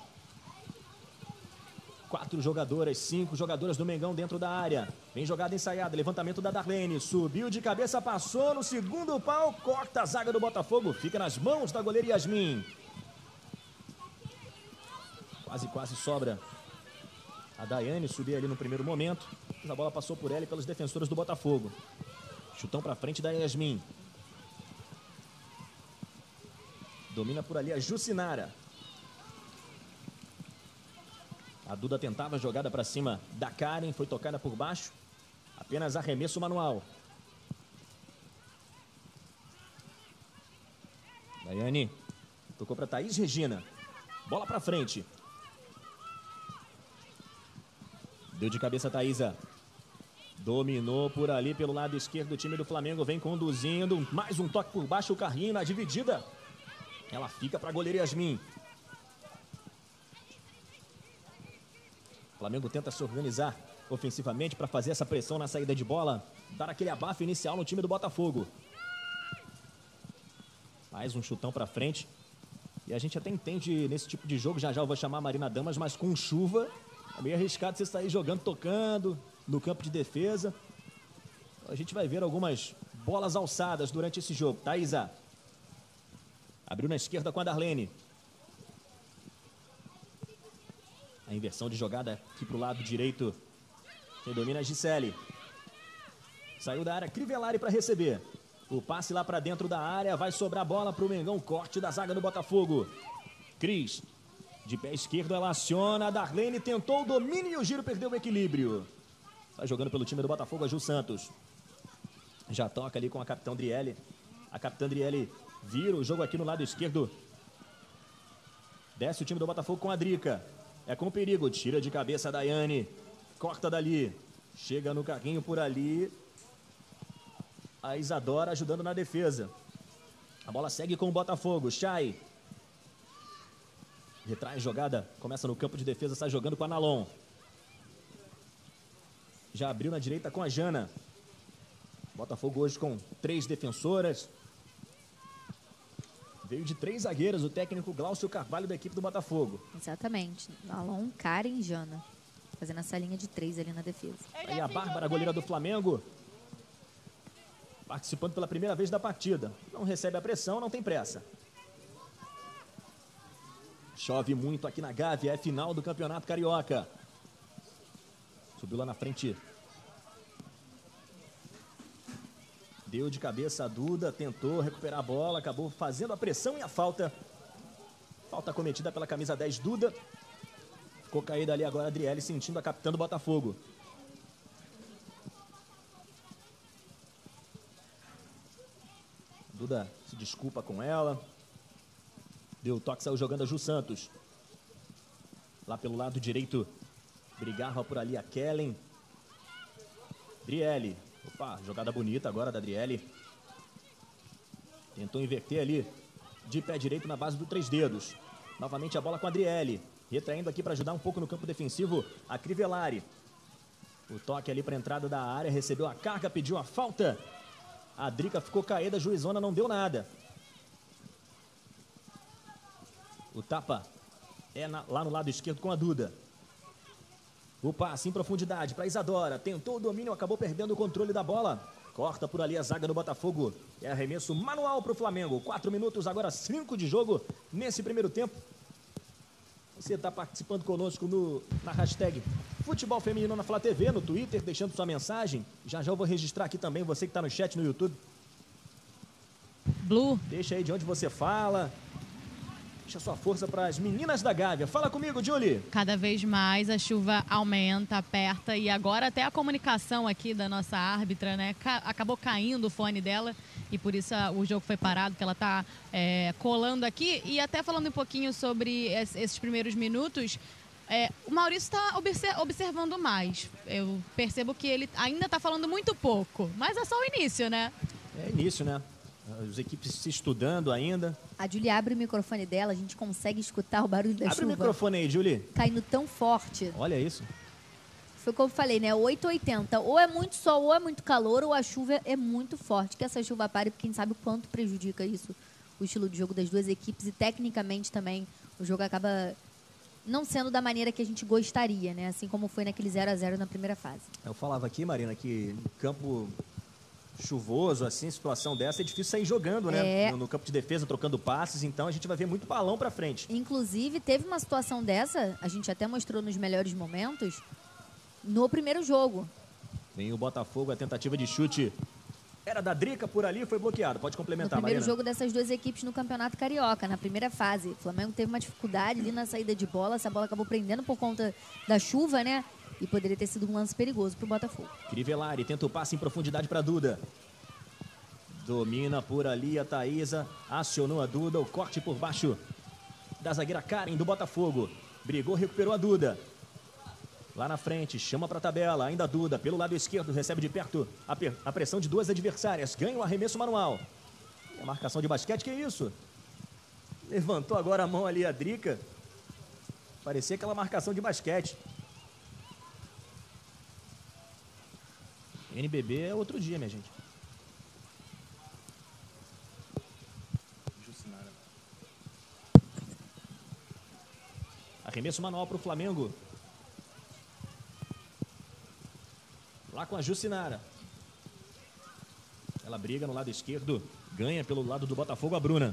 Quatro jogadoras, cinco jogadoras do Mengão dentro da área. Vem jogada ensaiada, levantamento da Darlene. Subiu de cabeça, passou no segundo pau. Corta a zaga do Botafogo. Fica nas mãos da goleira Yasmin. Quase, quase sobra a Daiane. Subir ali no primeiro momento. A bola passou por ela e pelos defensores do Botafogo. Chutão pra frente da Yasmin. Domina por ali a Jucinara. A Duda tentava a jogada para cima da Karen, foi tocada por baixo. Apenas arremesso manual. Daiane tocou para Thaís Regina. Bola para frente. Deu de cabeça a Thaísa. Dominou por ali pelo lado esquerdo do time do Flamengo. Vem conduzindo. Mais um toque por baixo. O carrinho na dividida. Ela fica para a goleira Yasmin. O Flamengo tenta se organizar ofensivamente para fazer essa pressão na saída de bola. Dar aquele abafo inicial no time do Botafogo. Mais um chutão para frente. E a gente até entende nesse tipo de jogo. Já já eu vou chamar a Marina Damas, mas com chuva é meio arriscado você sair jogando, tocando no campo de defesa. Então a gente vai ver algumas bolas alçadas durante esse jogo. Thaísa abriu na esquerda com a Darlene. A inversão de jogada aqui para o lado direito. Quem domina é a Gisele. Saiu da área Crivellari para receber. O passe lá para dentro da área. Vai sobrar bola para o Mengão. Corte da zaga do Botafogo. Cris. De pé esquerdo ela aciona. A Darlene tentou o domínio e o giro perdeu o equilíbrio. Está jogando pelo time do Botafogo a Ju Santos. Já toca ali com a capitã Driele. A capitã Driele vira o jogo aqui no lado esquerdo. Desce o time do Botafogo com a Drica. É com perigo, tira de cabeça a Daiane. Corta dali. Chega no carrinho por ali. A Isadora ajudando na defesa. A bola segue com o Botafogo. Chay. Retrai jogada. Começa no campo de defesa, sai jogando com a Nalon. Já abriu na direita com a Jana. Botafogo hoje com três defensoras. Veio de três zagueiras o técnico Glaucio Carvalho da equipe do Botafogo. Exatamente. Alon, Karen e Jana. Fazendo essa linha de três ali na defesa. Aí a Bárbara, goleira do Flamengo. Participando pela primeira vez da partida. Não recebe a pressão, não tem pressa. Chove muito aqui na Gávea, é final do Campeonato Carioca. Subiu lá na frente. Deu de cabeça a Duda, tentou recuperar a bola, acabou fazendo a pressão e a falta. Falta cometida pela camisa dez, Duda. Ficou caída ali agora a Adriele, sentindo a capitã do Botafogo. Duda se desculpa com ela. Deu o toque, saiu jogando a Ju Santos. Lá pelo lado direito, brigava por ali a Kellen. Adriele. Opa, jogada bonita agora da Adriele. Tentou inverter ali, de pé direito na base do três dedos. Novamente a bola com a Adriele. Retraindo aqui para ajudar um pouco no campo defensivo a Crivellari. O toque ali para a entrada da área, recebeu a carga, pediu a falta. A Drica ficou caída, a juizona não deu nada. O tapa é na, lá no lado esquerdo com a Duda. O passe em profundidade para Isadora. Tentou o domínio, acabou perdendo o controle da bola. Corta por ali a zaga do Botafogo. É arremesso manual para o Flamengo. Quatro minutos, agora cinco de jogo nesse primeiro tempo. Você está participando conosco no, na hashtag Futebol Feminino na Flá T V, no Twitter, deixando sua mensagem. Já já eu vou registrar aqui também, você que está no chat no YouTube. Blue. Deixa aí de onde você fala. Deixa sua força para as meninas da Gávea. Fala comigo, Julie. Cada vez mais a chuva aumenta, aperta e agora até a comunicação aqui da nossa árbitra, né? Ca acabou caindo o fone dela e por isso a, o jogo foi parado, que ela tá é, colando aqui. E até falando um pouquinho sobre es, esses primeiros minutos, é, o Maurício está observando mais. Eu percebo que ele ainda está falando muito pouco, mas é só o início, né? É início, né? As equipes se estudando ainda. A Julie abre o microfone dela, a gente consegue escutar o barulho da Abre chuva. Abre o microfone aí, Julie. Caindo tão forte. Olha isso. Foi como eu falei, né? oito e oitenta. Ou é muito sol, ou é muito calor, ou a chuva é muito forte. Que essa chuva pare, porque quem sabe o quanto prejudica isso, o estilo de jogo das duas equipes. E tecnicamente também o jogo acaba não sendo da maneira que a gente gostaria, né? Assim como foi naquele zero a zero na primeira fase. Eu falava aqui, Marina, que no campo chuvoso, assim, situação dessa, é difícil sair jogando, né? É. No, no campo de defesa, trocando passes, então a gente vai ver muito balão pra frente. Inclusive, teve uma situação dessa, a gente até mostrou nos melhores momentos, no primeiro jogo. Vem o Botafogo, a tentativa de chute Era da Drica por ali, foi bloqueado. Pode complementar, No primeiro Marina. jogo dessas duas equipes no Campeonato Carioca, na primeira fase. O Flamengo teve uma dificuldade ali na saída de bola. Essa bola acabou prendendo por conta da chuva, né? E poderia ter sido um lance perigoso para o Botafogo. Crivellari tenta o passe em profundidade para Duda. Domina por ali a Thaísa. Acionou a Duda. O corte por baixo da zagueira Karen do Botafogo. Brigou, recuperou a Duda. Lá na frente, chama para a tabela. Ainda a Duda, pelo lado esquerdo, recebe de perto a, a pressão de duas adversárias. Ganha o arremesso manual. E a marcação de basquete, que é isso? Levantou agora a mão ali a Drica. Parecia aquela marcação de basquete. N B B é outro dia, minha gente. Arremesso manual para o Flamengo. Lá com a Jucinara. Ela briga no lado esquerdo. Ganha pelo lado do Botafogo a Bruna.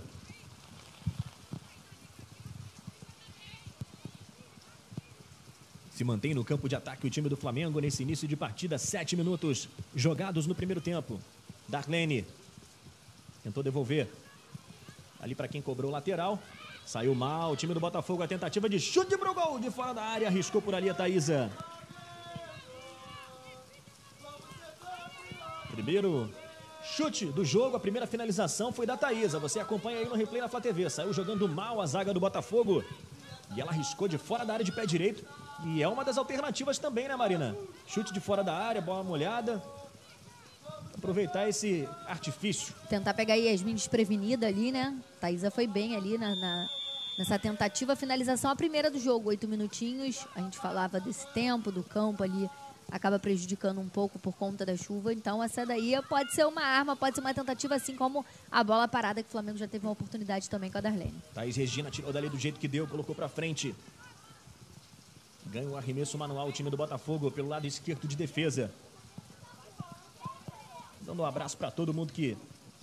Se mantém no campo de ataque o time do Flamengo nesse início de partida. Sete minutos jogados no primeiro tempo. Darlene tentou devolver. Ali para quem cobrou o lateral. Saiu mal o time do Botafogo. A tentativa de chute pro gol de fora da área. Arriscou por ali a Thaísa. Primeiro chute do jogo, a primeira finalização foi da Thaísa. Você acompanha aí no replay na Flá T V. Saiu jogando mal a zaga do Botafogo. E ela arriscou de fora da área de pé direito. E é uma das alternativas também, né, Marina? Chute de fora da área, bola molhada. Aproveitar esse artifício. Tentar pegar a Yasmin desprevenida ali, né? Thaísa foi bem ali na, na, nessa tentativa. Finalização, a primeira do jogo, oito minutinhos. A gente falava desse tempo, do campo ali. Acaba prejudicando um pouco por conta da chuva. Então essa daí pode ser uma arma, pode ser uma tentativa, assim como a bola parada que o Flamengo já teve uma oportunidade também com a Darlene. Thaís Regina tirou dali do jeito que deu, colocou pra frente. Ganha o arremesso manual o time do Botafogo pelo lado esquerdo de defesa. Dando um abraço pra todo mundo que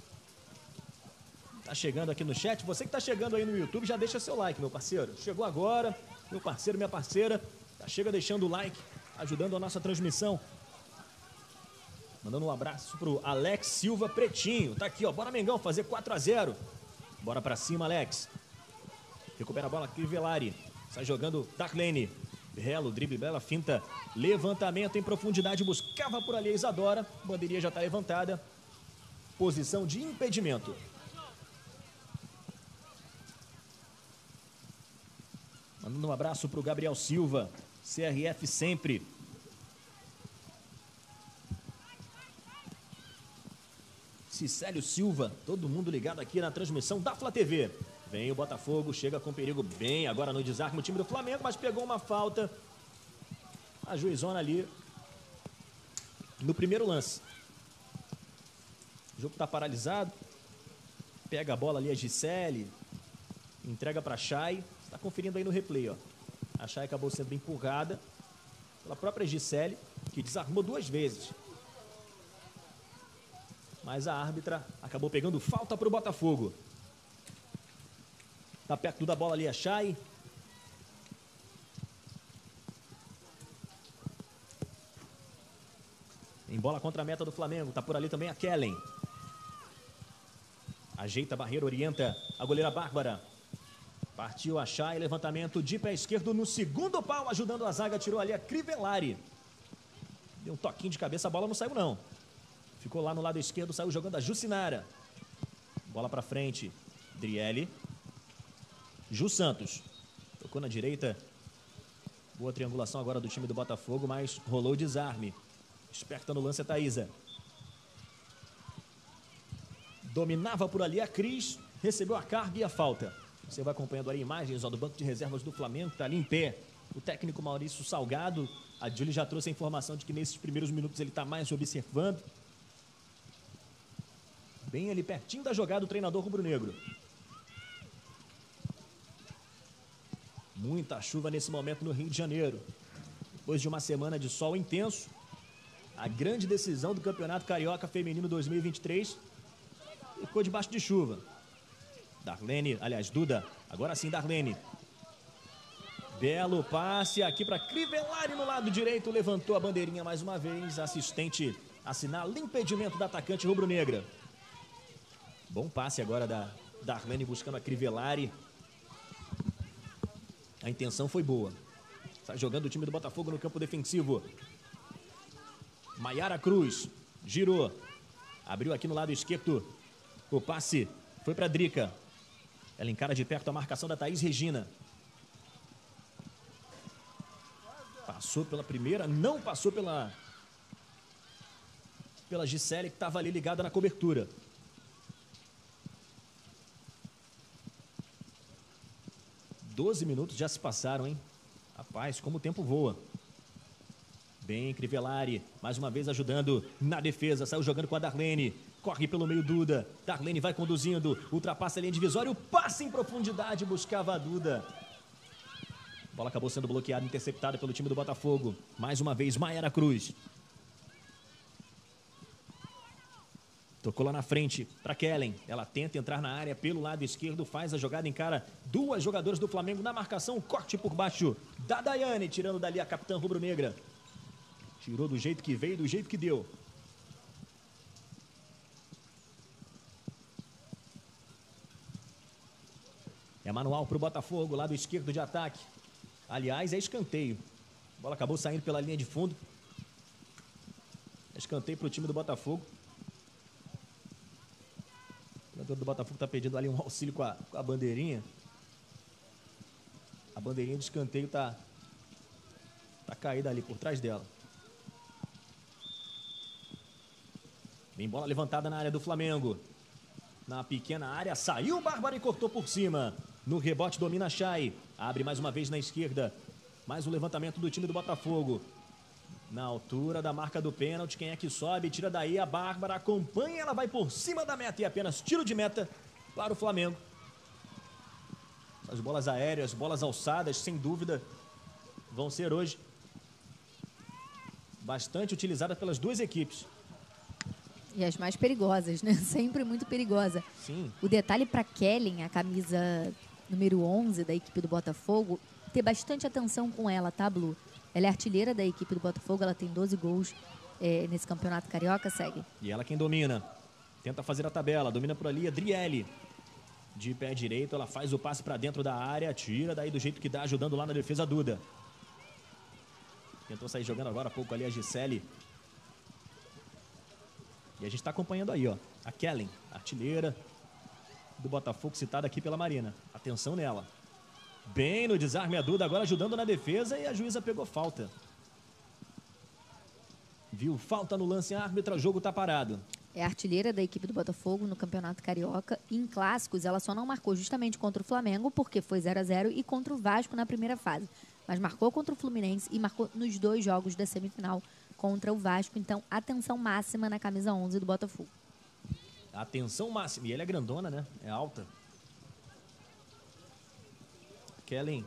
tá chegando aqui no chat. Você que tá chegando aí no YouTube, já deixa seu like, meu parceiro. Chegou agora, meu parceiro, minha parceira. Já chega deixando o like, ajudando a nossa transmissão. Mandando um abraço pro Alex Silva Pretinho. Tá aqui, ó. Bora, Mengão, fazer quatro a zero. Bora pra cima, Alex. Recupera a bola, Crivellari. Sai jogando Darlene. Belo, drible, bela finta. Levantamento em profundidade. Buscava por ali a Isadora. Bandeirinha já tá levantada. Posição de impedimento. Mandando um abraço pro Gabriel Silva. C R F sempre. Cicélio Silva, todo mundo ligado aqui na transmissão da Flá T V. Vem o Botafogo, chega com perigo bem agora no desarme o time do Flamengo, mas pegou uma falta. A juizona ali no primeiro lance. O jogo tá paralisado. Pega a bola ali a Gisele. Entrega para a Chay. Está conferindo aí no replay, ó. A Chay acabou sendo empurrada pela própria Gisele, que desarmou duas vezes. Mas a árbitra acabou pegando falta para o Botafogo. Tá perto da bola ali a Chay. Em bola contra a meta do Flamengo. Tá por ali também a Kellen. Ajeita a barreira, orienta a goleira Bárbara. Partiu a Chay, levantamento de pé esquerdo no segundo pau, ajudando a zaga, tirou ali a Crivellari. Deu um toquinho de cabeça, a bola não saiu não. Ficou lá no lado esquerdo, saiu jogando a Jucinara. Bola pra frente, Driele. Ju Santos, tocou na direita. Boa triangulação agora do time do Botafogo, mas rolou o desarme. Esperta no lance a Thaísa. Dominava por ali a Cris, recebeu a carga e a falta. Você vai acompanhando aí imagens ó, do banco de reservas do Flamengo, que tá ali em pé. O técnico Maurício Salgado. A Júlia já trouxe a informação de que nesses primeiros minutos ele tá mais observando. Bem ali pertinho da jogada o treinador rubro-negro. Muita chuva nesse momento no Rio de Janeiro. Depois de uma semana de sol intenso, a grande decisão do Campeonato Carioca Feminino dois mil e vinte e três ficou debaixo de chuva. Darlene, aliás, Duda, agora sim Darlene. Belo passe aqui para Crivellari no lado direito, levantou a bandeirinha mais uma vez, assistente assinala impedimento da atacante rubro-negra. Bom passe agora da Darlene buscando a Crivellari. A intenção foi boa. Está jogando o time do Botafogo no campo defensivo. Maiara Cruz girou. Abriu aqui no lado esquerdo. O passe foi para Drica. Ela encara de perto a marcação da Thaís Regina. Passou pela primeira, não passou pela pela Gisele, que estava ali ligada na cobertura. doze minutos já se passaram, hein? Rapaz, como o tempo voa. Bem, Crivellari, mais uma vez ajudando na defesa. Saiu jogando com a Darlene. Corre pelo meio Duda. Darlene vai conduzindo. Ultrapassa a linha divisória. O passe em profundidade buscava a Duda. A bola acabou sendo bloqueada, interceptada pelo time do Botafogo. Mais uma vez, Maiara Cruz. Tocou lá na frente para Kellen. Ela tenta entrar na área pelo lado esquerdo. Faz a jogada, encara duas jogadoras do Flamengo na marcação. Corte por baixo da Daiane. Tirando dali a capitã rubro-negra. Tirou do jeito que veio, do jeito que deu. É manual para o Botafogo, lado esquerdo de ataque. Aliás, é escanteio. A bola acabou saindo pela linha de fundo. É escanteio para o time do Botafogo. O jogador do Botafogo está pedindo ali um auxílio com a, com a bandeirinha. A bandeirinha de escanteio está tá caída ali por trás dela. Vem bola levantada na área do Flamengo. Na pequena área, saiu o Bárbara e cortou por cima. No rebote domina a Chay. Abre mais uma vez na esquerda. Mais um levantamento do time do Botafogo. Na altura da marca do pênalti, quem é que sobe? Tira daí a Bárbara, acompanha, ela vai por cima da meta e apenas tiro de meta para o Flamengo. As bolas aéreas, bolas alçadas, sem dúvida, vão ser hoje bastante utilizadas pelas duas equipes. E as mais perigosas, né? Sempre muito perigosa. Sim. O detalhe para Kellen, a camisa número onze da equipe do Botafogo, ter bastante atenção com ela, tá, Blue? Ela é artilheira da equipe do Botafogo, ela tem doze gols é, nesse campeonato carioca, segue. E ela quem domina. Tenta fazer a tabela, domina por ali a Driele. De pé direito, ela faz o passe para dentro da área, tira daí do jeito que dá, ajudando lá na defesa a Duda. Tentou sair jogando agora há pouco ali a Gisele. E a gente está acompanhando aí, ó, a Kellen, artilheira do Botafogo, citada aqui pela Marina. Atenção nela. Bem no desarme a Duda, agora ajudando na defesa e a juíza pegou falta. Viu falta no lance, a árbitra, o jogo tá parado. É a artilheira da equipe do Botafogo no Campeonato Carioca. E em clássicos, ela só não marcou justamente contra o Flamengo, porque foi zero a zero, e contra o Vasco na primeira fase. Mas marcou contra o Fluminense e marcou nos dois jogos da semifinal contra o Vasco. Então, atenção máxima na camisa onze do Botafogo. Atenção máxima. E ela é grandona, né? É alta. Kellen.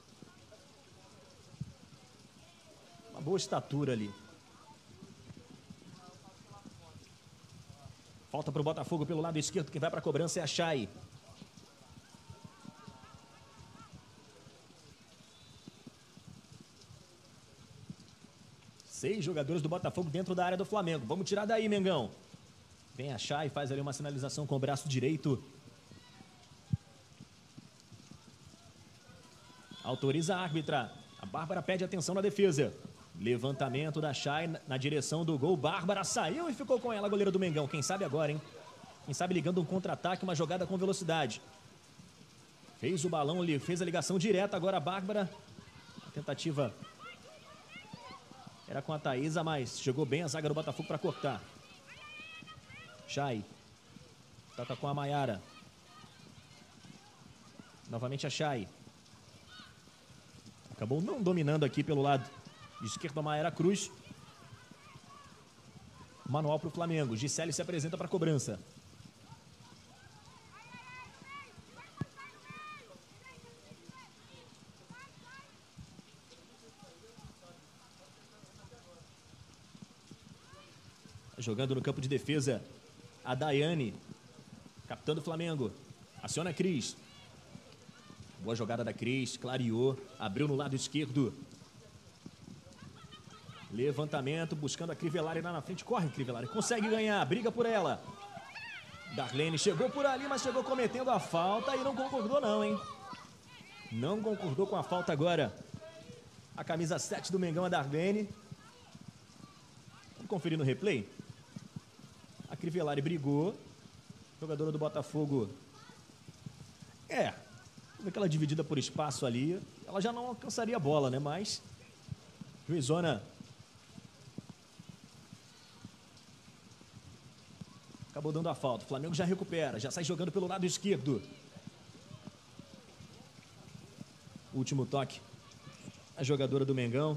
Uma boa estatura ali. Falta para o Botafogo pelo lado esquerdo. Quem vai para a cobrança é a Chay. Seis jogadores do Botafogo dentro da área do Flamengo. Vamos tirar daí, Mengão. Vem a Chay, faz ali uma sinalização com o braço direito. Autoriza a árbitra. A Bárbara pede atenção na defesa. Levantamento da Chay na direção do gol. Bárbara saiu e ficou com ela, a goleira do Mengão. Quem sabe agora, hein? Quem sabe ligando um contra-ataque, uma jogada com velocidade. Fez o balão ali, fez a ligação direta. Agora a Bárbara. A tentativa era com a Thaísa, mas chegou bem a zaga do Botafogo para cortar. Chay. Toca com a Maiara. Novamente a Chay. Acabou não dominando aqui pelo lado esquerdo a Maiara Cruz. Manual para o Flamengo. Gisele se apresenta para a cobrança. Jogando no campo de defesa a Daiane, capitã do Flamengo. Aciona a Cris. Boa jogada da Cris, clareou, abriu no lado esquerdo. Levantamento, buscando a Crivellari lá na frente. Corre, Crivellari. Consegue ganhar, briga por ela. Darlene chegou por ali, mas chegou cometendo a falta e não concordou não, hein? Não concordou com a falta agora. A camisa sete do Mengão, a Darlene. Vamos conferir no replay. A Crivellari brigou. Jogadora do Botafogo. É. Aquela dividida por espaço ali. Ela já não alcançaria a bola, né? Mas juizona acabou dando a falta. O Flamengo já recupera. Já sai jogando pelo lado esquerdo. Último toque. A jogadora do Mengão.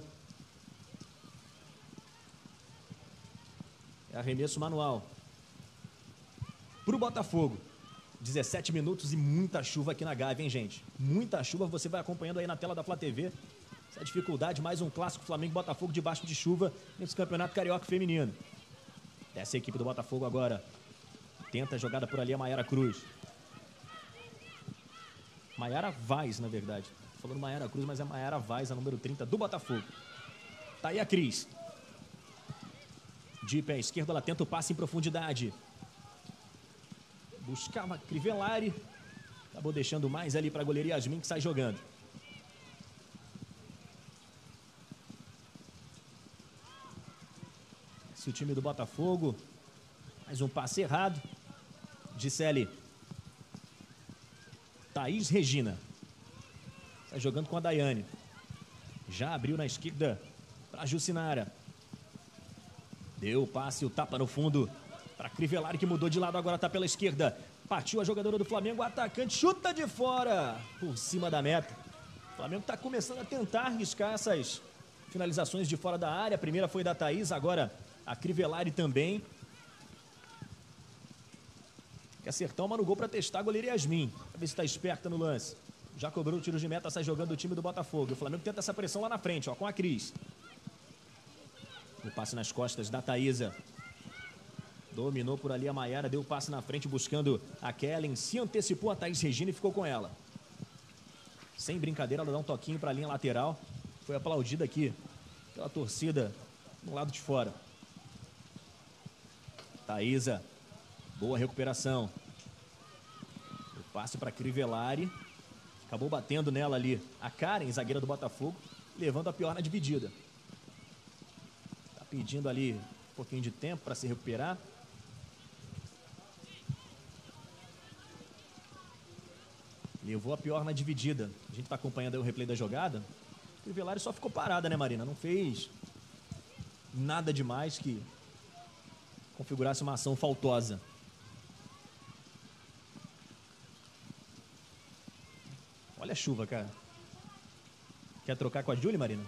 É arremesso manual. Pro Botafogo. dezessete minutos e muita chuva aqui na Gávea, hein, gente? Muita chuva. Você vai acompanhando aí na tela da Flá T V. Essa dificuldade. Mais um clássico Flamengo e Botafogo debaixo de chuva nesse Campeonato Carioca Feminino. Essa é a equipe do Botafogo agora. Tenta a jogada por ali a Maiara Cruz. Maiara Vaz, na verdade. Tô falando Maiara Cruz, mas é Maiara Vaz, a número trinta do Botafogo. Tá aí a Cris. De pé esquerdo, ela tenta o passe em profundidade. Buscava Crivellari. Acabou deixando mais ali para a goleira Yasmin, que sai jogando. Esse é o time do Botafogo. Mais um passe errado. Gisele. Thaís Regina. Sai jogando com a Daiane. Já abriu na esquerda para a Jucinara. Deu o passe, o tapa no fundo para Crivellari, que mudou de lado, agora está pela esquerda. Partiu a jogadora do Flamengo, atacante, chuta de fora, por cima da meta. O Flamengo está começando a tentar arriscar essas finalizações de fora da área. A primeira foi da Thaís, agora a Crivellari também. Quer acertar uma no gol para testar a goleira Yasmin. Pra ver se está esperta no lance. Já cobrou o tiro de meta, sai jogando o time do Botafogo. O Flamengo tenta essa pressão lá na frente, ó, com a Cris. O passe nas costas da Thaísa. Dominou por ali a Maiara, deu o passe na frente buscando a Kellen. Se antecipou a Thaís Regina e ficou com ela. Sem brincadeira, ela dá um toquinho para a linha lateral. Foi aplaudida aqui pela torcida no lado de fora. Thaísa. Boa recuperação. O passe para Crivellari. Acabou batendo nela ali a Karen, zagueira do Botafogo, levando a pior na dividida. Tá pedindo ali um pouquinho de tempo para se recuperar. Levou a pior na dividida. A gente tá acompanhando aí o replay da jogada. O Crivellari só ficou parada, né, Marina? Não fez nada demais que configurasse uma ação faltosa. Olha a chuva, cara. Quer trocar com a Júlia, Marina?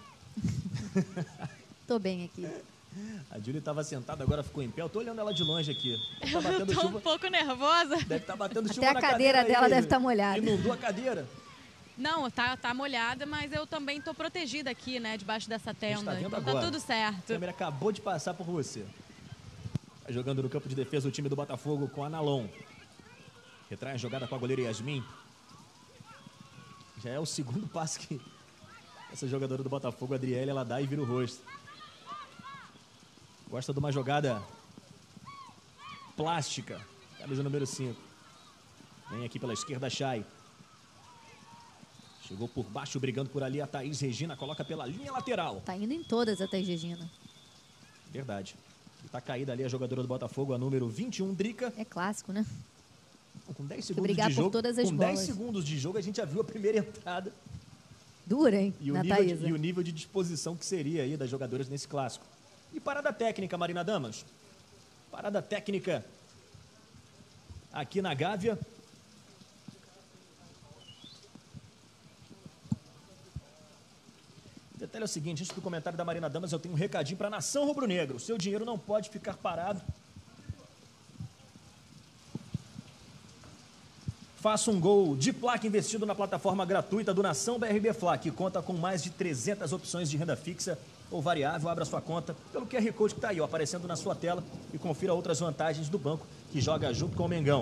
Tô bem aqui. A Júlia estava sentada, agora ficou em pé. Eu tô olhando ela de longe aqui. Tá batendo eu tô chuva. Um pouco nervosa. Deve estar tá batendo chuva Até na a cadeira, cadeira dela aí. Deve estar tá molhada. Inundou a cadeira? Não, tá, tá molhada, mas eu também tô protegida aqui, né? Debaixo dessa tenda. Tá então agora. Tá tudo certo. A câmera acabou de passar por você. Tá jogando no campo de defesa o time do Botafogo com a Nalon. Retrai a jogada com a goleira Yasmin. Já é o segundo passe que essa jogadora do Botafogo, a Adriele, ela dá e vira o rosto. Gosta de uma jogada plástica. Camisa número cinco. Vem aqui pela esquerda, Chay. Chegou por baixo, brigando por ali a Thaís Regina. Coloca pela linha lateral. Tá indo em todas a Thaís Regina. Verdade. E tá caída ali a jogadora do Botafogo, a número vinte e um, Drica. É clássico, né? Com dez segundos de jogo, por todas as com bolas. dez segundos de jogo, a gente já viu a primeira entrada. Dura, hein? E o, na nível de, Thaísa. e o nível de disposição que seria aí das jogadoras nesse clássico. E parada técnica, Marina Damas. Parada técnica aqui na Gávea. O detalhe é o seguinte, antes do comentário da Marina Damas, eu tenho um recadinho para a nação rubro-negra. O seu dinheiro não pode ficar parado. Faça um gol de placa investido na plataforma gratuita do Nação B R B Fla, que conta com mais de trezentas opções de renda fixa ou variável. Abra sua conta pelo Q R Code que está aí, ó, aparecendo na sua tela, e confira outras vantagens do banco que joga junto com o Mengão.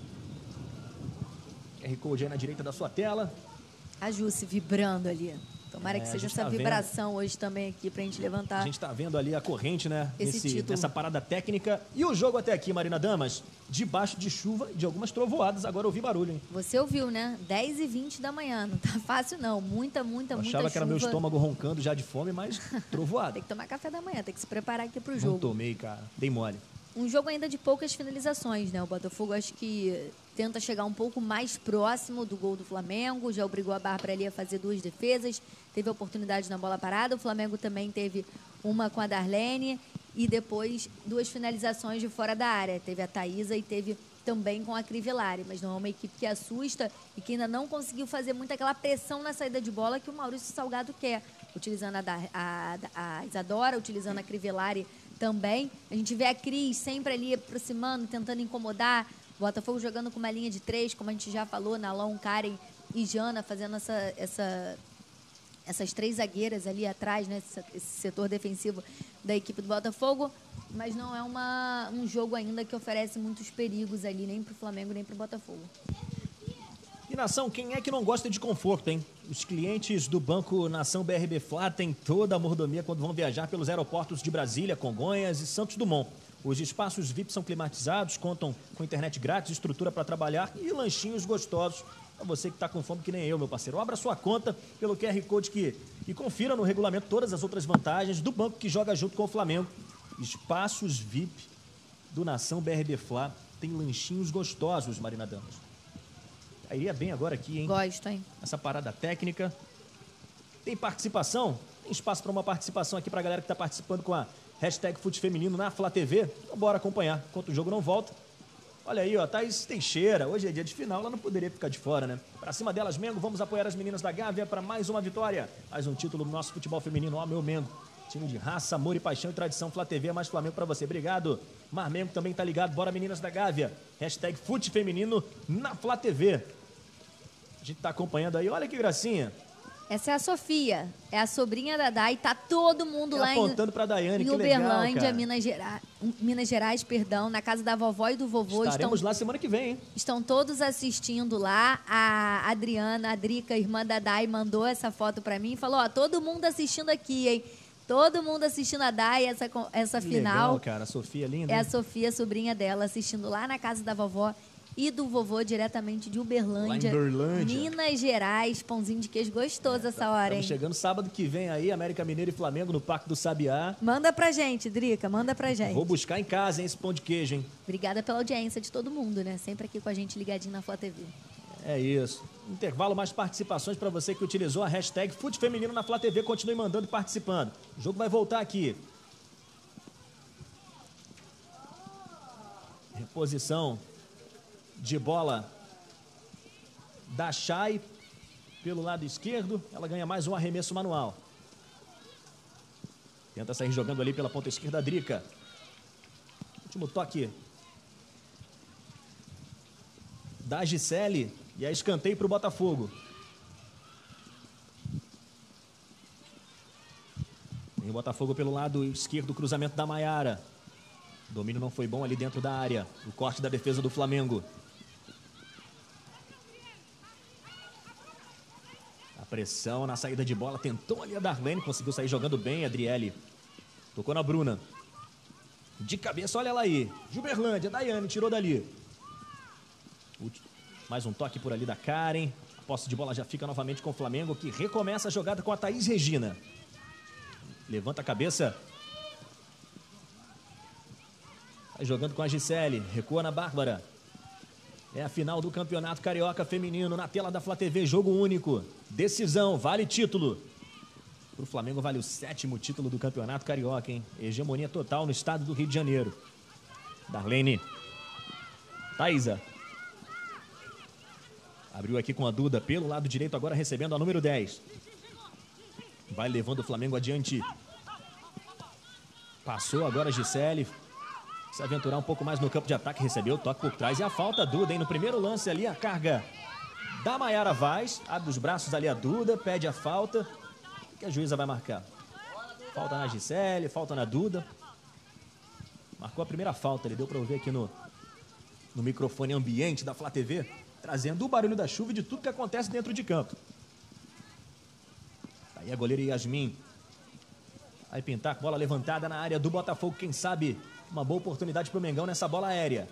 Q R Code aí na direita da sua tela. A Jussi vibrando ali. Tomara É, que a seja gente essa tá vibração hoje também aqui pra gente levantar. A gente tá vendo ali a corrente, né? Esse Nesse, título. nessa parada técnica. E o jogo até aqui, Marina Damas, debaixo de chuva e de algumas trovoadas. Agora eu ouvi barulho, hein? Você ouviu, né? dez e vinte da manhã. Não tá fácil, não. Muita, muita, Eu muita achava chuva. que era meu estômago roncando já de fome, mas trovoada. Tem que tomar café da manhã, tem que se preparar aqui pro Não jogo. tomei, cara. Dei mole. Um jogo ainda de poucas finalizações, né? O Botafogo acho que tenta chegar um pouco mais próximo do gol do Flamengo, já obrigou a Bárbara ali a fazer duas defesas, teve oportunidade na bola parada, o Flamengo também teve uma com a Darlene e depois duas finalizações de fora da área. Teve a Thaísa e teve também com a Crivellari, mas não é uma equipe que assusta e que ainda não conseguiu fazer muito aquela pressão na saída de bola que o Maurício Salgado quer, utilizando a, Dar, a, a Isadora, utilizando a Crivellari também. A gente vê a Cris sempre ali aproximando, tentando incomodar. O Botafogo jogando com uma linha de três, como a gente já falou, Nalon, Karen e Jana, fazendo essa, essa, essas três zagueiras ali atrás, né? Esse, esse setor defensivo da equipe do Botafogo. Mas não é uma, um jogo ainda que oferece muitos perigos ali, nem para o Flamengo, nem para o Botafogo. E, Nação, quem é que não gosta de conforto, hein? Os clientes do Banco Nação B R B Fla têm toda a mordomia quando vão viajar pelos aeroportos de Brasília, Congonhas e Santos Dumont. Os espaços V I P são climatizados, contam com internet grátis, estrutura para trabalhar e lanchinhos gostosos para você que está com fome que nem eu, meu parceiro. Abra sua conta pelo Q R Code que, e confira no regulamento todas as outras vantagens do banco que joga junto com o Flamengo. Espaços V I P do Nação B R B Fla tem lanchinhos gostosos, Marina Damas. Iria bem agora aqui, hein? Gosto, hein? Essa parada técnica. Tem participação? Tem espaço para uma participação aqui para a galera que está participando com a hashtag Fute Feminino na Flá T V. Então bora acompanhar enquanto o jogo não volta. Olha aí, ó, Thaís Teixeira. Hoje é dia de final, ela não poderia ficar de fora, né? Pra cima delas, Mengo, vamos apoiar as meninas da Gávea para mais uma vitória. Mais um título do nosso futebol feminino. Ó, meu Mengo. Time de raça, amor e paixão e tradição. Flá T V é mais Flamengo pra você. Obrigado. Marmengo também tá ligado. Bora, meninas da Gávea. Hashtag Fute Feminino na Flá T V. A gente tá acompanhando aí. Olha que gracinha. Essa é a Sofia. É a sobrinha da Dai. Tá todo mundo Ela lá apontando em, pra Daiane, em que legal, Uberlândia, cara. Minas, Gera... Minas Gerais, perdão, na casa da vovó e do vovô. Estaremos estão... lá semana que vem, hein? Estão todos assistindo lá. A Adriana, a Drica, irmã da Dai, mandou essa foto pra mim e falou, ó, todo mundo assistindo aqui, hein? Todo mundo assistindo a Dai, essa, essa Que final. legal, cara. A Sofia é linda. É a hein? Sofia, sobrinha dela, assistindo lá na casa da vovó e do vovô, diretamente de Uberlândia, Lá em Uberlândia. Minas Gerais. Pãozinho de queijo gostoso essa hora, hein? Estamos chegando sábado que vem aí, América Mineiro e Flamengo no Parque do Sabiá. Manda pra gente, Drica, manda pra gente. Vou buscar em casa, hein, esse pão de queijo, hein? Obrigada pela audiência de todo mundo, né? Sempre aqui com a gente ligadinho na Flá T V. É isso. Intervalo, mais participações para você que utilizou a hashtag Fute Feminino na Flá T V. Continue mandando e participando. O jogo vai voltar aqui. Reposição de bola da Chay pelo lado esquerdo. Ela ganha mais um arremesso manual. Tenta sair jogando ali pela ponta esquerda a Drica. Último toque da Gisele. E aí escanteio para o Botafogo. Tem o Botafogo pelo lado esquerdo, cruzamento da Maiara. O domínio não foi bom ali dentro da área. O corte da defesa do Flamengo. A pressão na saída de bola. Tentou ali a Darlene, conseguiu sair jogando bem. A Adriele tocou na Bruna. De cabeça, olha ela aí. De Uberlândia, Daiane tirou dali. Mais um toque por ali da Karen. A posse de bola já fica novamente com o Flamengo, que recomeça a jogada com a Thaís Regina. Levanta a cabeça. Vai jogando com a Gisele. Recua na Bárbara. É a final do Campeonato Carioca Feminino na tela da Flá T V. Jogo único. Decisão. Vale título. Para o Flamengo vale o sétimo título do Campeonato Carioca, hein? Hegemonia total no estado do Rio de Janeiro. Darlene. Thaísa. Abriu aqui com a Duda pelo lado direito, agora recebendo a número dez. Vai levando o Flamengo adiante. Passou agora a Gisele. Se aventurar um pouco mais no campo de ataque, recebeu o toque por trás. E a falta, Duda, hein? No primeiro lance ali, a carga da Maiara Vaz. Abre os braços ali a Duda, pede a falta. O que a juíza vai marcar? Falta na Gisele, falta na Duda. Marcou a primeira falta, ele deu para ouvir aqui no, no microfone ambiente da Flá T V. Trazendo o barulho da chuva e de tudo que acontece dentro de campo. Aí a goleira Yasmin vai pintar com bola levantada na área do Botafogo. Quem sabe uma boa oportunidade para o Mengão nessa bola aérea.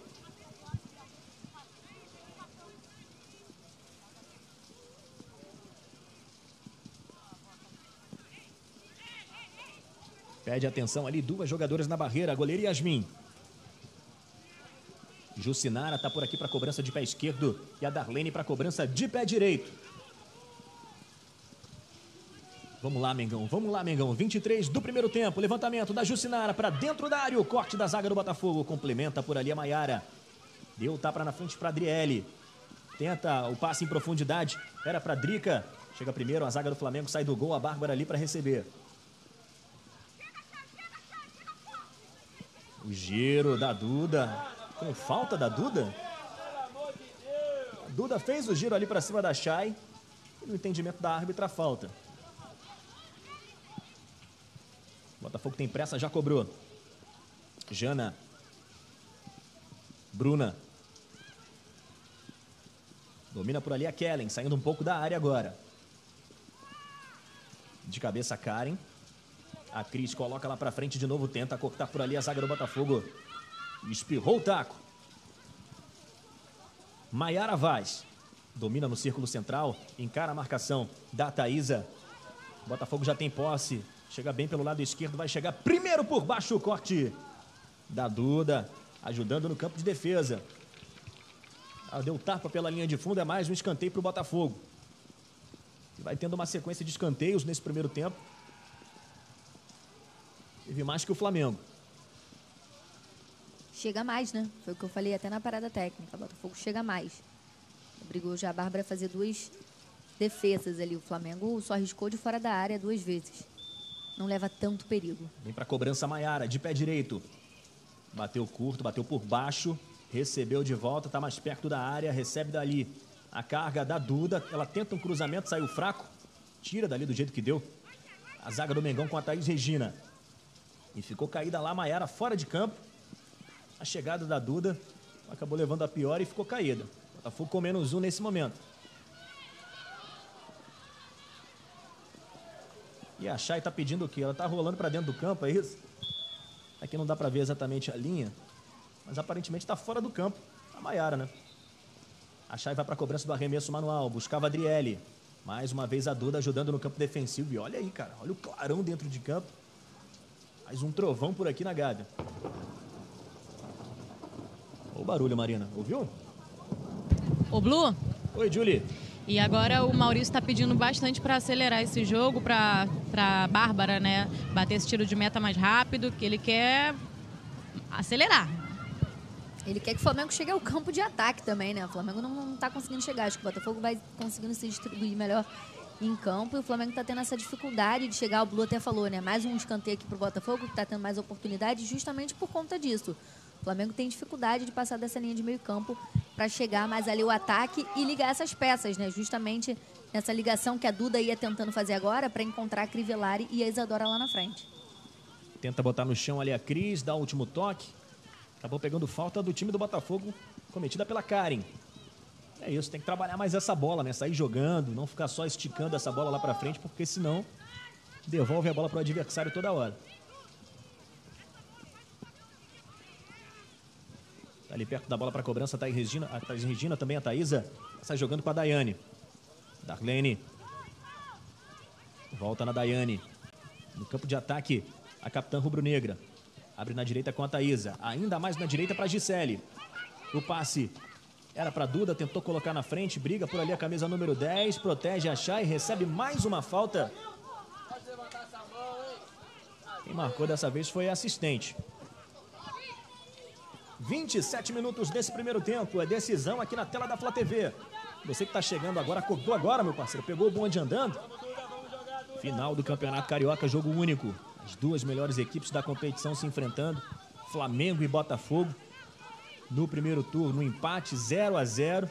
Pede atenção ali, duas jogadoras na barreira, a goleira Yasmin. Jucinara tá por aqui para cobrança de pé esquerdo e a Darlene para cobrança de pé direito. Vamos lá, Mengão, vamos lá, Mengão. vinte e três do primeiro tempo, levantamento da Jucinara para dentro da área, o corte da zaga do Botafogo, complementa por ali a Maiara. Deu o tapa na frente para Adriele. Tenta o passe em profundidade, era para Drica. Chega primeiro, a zaga do Flamengo sai do gol, a Bárbara ali para receber. O giro da Duda, com falta da Duda. A Duda fez o giro ali para cima da Chay. E no entendimento da árbitra, falta. O Botafogo tem pressa, já cobrou. Jana. Bruna. Domina por ali a Kellen, saindo um pouco da área agora. De cabeça, Karen. A Cris coloca lá pra frente de novo, tenta cortar por ali a zaga do Botafogo. Espirrou o taco. Maiara Vaz. Domina no círculo central, encara a marcação da Thaísa. O Botafogo já tem posse. Chega bem pelo lado esquerdo, vai chegar primeiro por baixo o corte da Duda, ajudando no campo de defesa. Ah, deu tapa pela linha de fundo, é mais um escanteio pro Botafogo. E vai tendo uma sequência de escanteios nesse primeiro tempo. Teve mais que o Flamengo. Chega mais, né? Foi o que eu falei até na parada técnica. O Botafogo chega mais. Obrigou já a Bárbara a fazer duas defesas ali. O Flamengo só arriscou de fora da área duas vezes. Não leva tanto perigo. Vem pra cobrança Maiara, de pé direito. Bateu curto, bateu por baixo. Recebeu de volta, tá mais perto da área. Recebe dali a carga da Duda. Ela tenta um cruzamento, saiu fraco. Tira dali do jeito que deu. A zaga do Mengão com a Thaís Regina. E ficou caída lá, Maiara fora de campo. A chegada da Duda acabou levando a pior e ficou caída. Botafogo com menos um nesse momento. E a Chay tá pedindo o quê? Ela tá rolando pra dentro do campo, é isso? Aqui não dá pra ver exatamente a linha, mas aparentemente tá fora do campo a Maiara, né? A Chay vai pra cobrança do arremesso manual, buscava a Adriele. Mais uma vez a Duda ajudando no campo defensivo. E olha aí, cara, olha o clarão dentro de campo. Mais um trovão por aqui na Gávea. Olha o barulho, Marina. Ouviu? Ô, Blue? Oi, Julie. E agora o Maurício está pedindo bastante para acelerar esse jogo, para a Bárbara, né, bater esse tiro de meta mais rápido, que ele quer acelerar. Ele quer que o Flamengo chegue ao campo de ataque também, né? O Flamengo não está conseguindo chegar. Acho que o Botafogo vai conseguindo se distribuir melhor em campo, e o Flamengo está tendo essa dificuldade de chegar. O Blue até falou, né? Mais um escanteio aqui para o Botafogo, que está tendo mais oportunidade justamente por conta disso. O Flamengo tem dificuldade de passar dessa linha de meio campo para chegar mais ali o ataque e ligar essas peças, né? Justamente nessa ligação que a Duda ia tentando fazer agora para encontrar a Crivellari e a Isadora lá na frente. Tenta botar no chão ali a Cris, dá o último toque. Acabou pegando falta do time do Botafogo, cometida pela Karen. É isso, tem que trabalhar mais essa bola, né? Sair jogando, não ficar só esticando essa bola lá pra frente, porque senão devolve a bola pro adversário toda hora. Tá ali perto da bola pra cobrança, tá aí Regina, a Thaís Regina, também a Thaísa. Sai jogando com a Daiane. Darlene. Volta na Daiane. No campo de ataque, a capitã rubro-negra. Abre na direita com a Thaísa. Ainda mais na direita pra Gisele. O passe era pra Duda, tentou colocar na frente, briga por ali a camisa número dez, protege a Chay, recebe mais uma falta. Quem marcou dessa vez foi a assistente. vinte e sete minutos desse primeiro tempo, é decisão aqui na tela da Flá T V. Você que tá chegando agora, acordou agora, meu parceiro, pegou o bonde andando. Final do Campeonato Carioca, jogo único. As duas melhores equipes da competição se enfrentando, Flamengo e Botafogo. No primeiro turno, um empate zero a zero.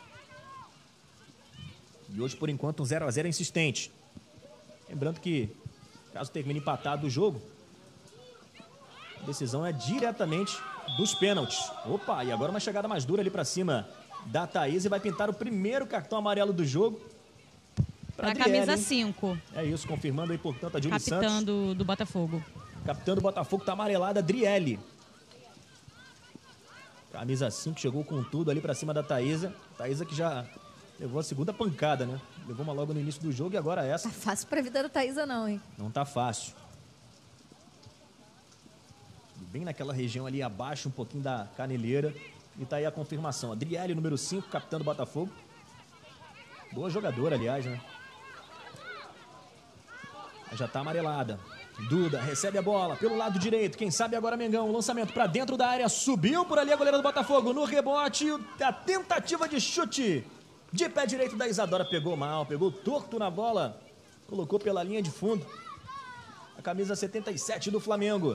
E hoje, por enquanto, um zero a zero insistente. Lembrando que, caso termine empatado o jogo, a decisão é diretamente dos pênaltis. Opa, e agora uma chegada mais dura ali pra cima da Thaís e vai pintar o primeiro cartão amarelo do jogo Pra Adriele, camisa hein? cinco. É isso, confirmando aí, portanto, a Júlia Capitã Santos. do, do Botafogo. Capitã do Botafogo tá amarelada, Adriele. Camisa cinco, chegou com tudo ali pra cima da Thaísa. Thaísa que já levou a segunda pancada, né? Levou uma logo no início do jogo e agora essa. Tá fácil pra vida da Thaísa não, hein? Não tá fácil. Bem naquela região ali abaixo, um pouquinho da caneleira. E tá aí a confirmação. Adriele, número cinco, capitã do Botafogo. Boa jogadora, aliás, né? Já tá amarelada. Duda recebe a bola pelo lado direito. Quem sabe agora Mengão. Lançamento pra dentro da área. Subiu por ali a goleira do Botafogo. No rebote, a tentativa de chute de pé direito da Isadora. Pegou mal, pegou torto na bola. Colocou pela linha de fundo. A camisa setenta e sete do Flamengo.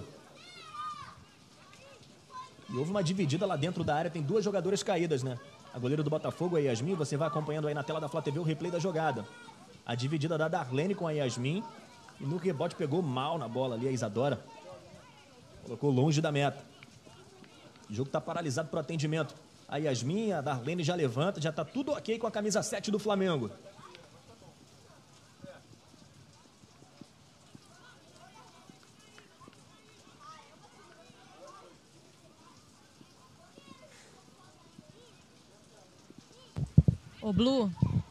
E houve uma dividida lá dentro da área. Tem duas jogadoras caídas, né? A goleira do Botafogo, a Yasmin. Você vai acompanhando aí na tela da Flá T V o replay da jogada. A dividida da Darlene com a Yasmin. E no rebote pegou mal na bola ali a Isadora. Colocou longe da meta. O jogo tá paralisado pro atendimento. A Yasmin, a Darlene já levanta. Já tá tudo ok com a camisa sete do Flamengo. Ô, Blue.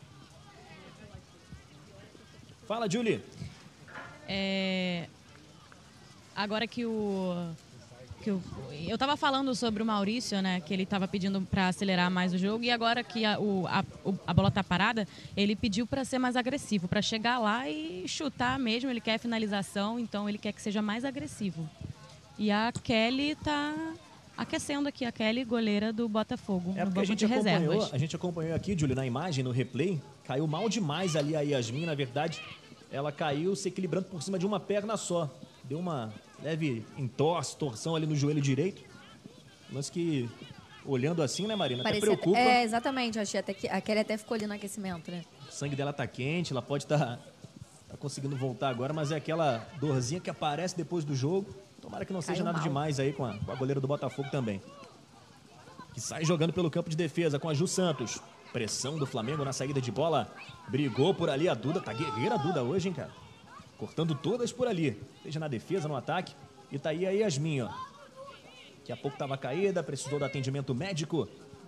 Fala, Julie. É, agora que o, que o... Eu tava falando sobre o Maurício, né? Que ele tava pedindo para acelerar mais o jogo. E agora que a, o, a, a bola tá parada, ele pediu para ser mais agressivo. Para chegar lá e chutar mesmo. Ele quer finalização, então ele quer que seja mais agressivo. E a Kelly tá aquecendo aqui. A Kelly, goleira do Botafogo, É no porque a banco gente, de acompanhou, reservas. a gente acompanhou aqui, Julie, na imagem, no replay. Caiu mal demais ali a Yasmin, na verdade. Ela caiu se equilibrando por cima de uma perna só. Deu uma leve entorse, torção ali no joelho direito. Mas que, olhando assim, né, Marina, até preocupa. É, exatamente. Achei até que a Kelly até ficou ali no aquecimento, né? O sangue dela tá quente, ela pode estar tá, tá conseguindo voltar agora, mas é aquela dorzinha que aparece depois do jogo. Tomara que não seja Caiu nada mal. demais aí com a, com a goleira do Botafogo também. Que sai jogando pelo campo de defesa com a Ju Santos. Pressão do Flamengo na saída de bola. Brigou por ali a Duda. Tá guerreira a Duda hoje, hein, cara? Cortando todas por ali. Seja na defesa, no ataque. E tá aí a Yasmin, ó. Daqui a pouco tava caída, precisou do atendimento médico.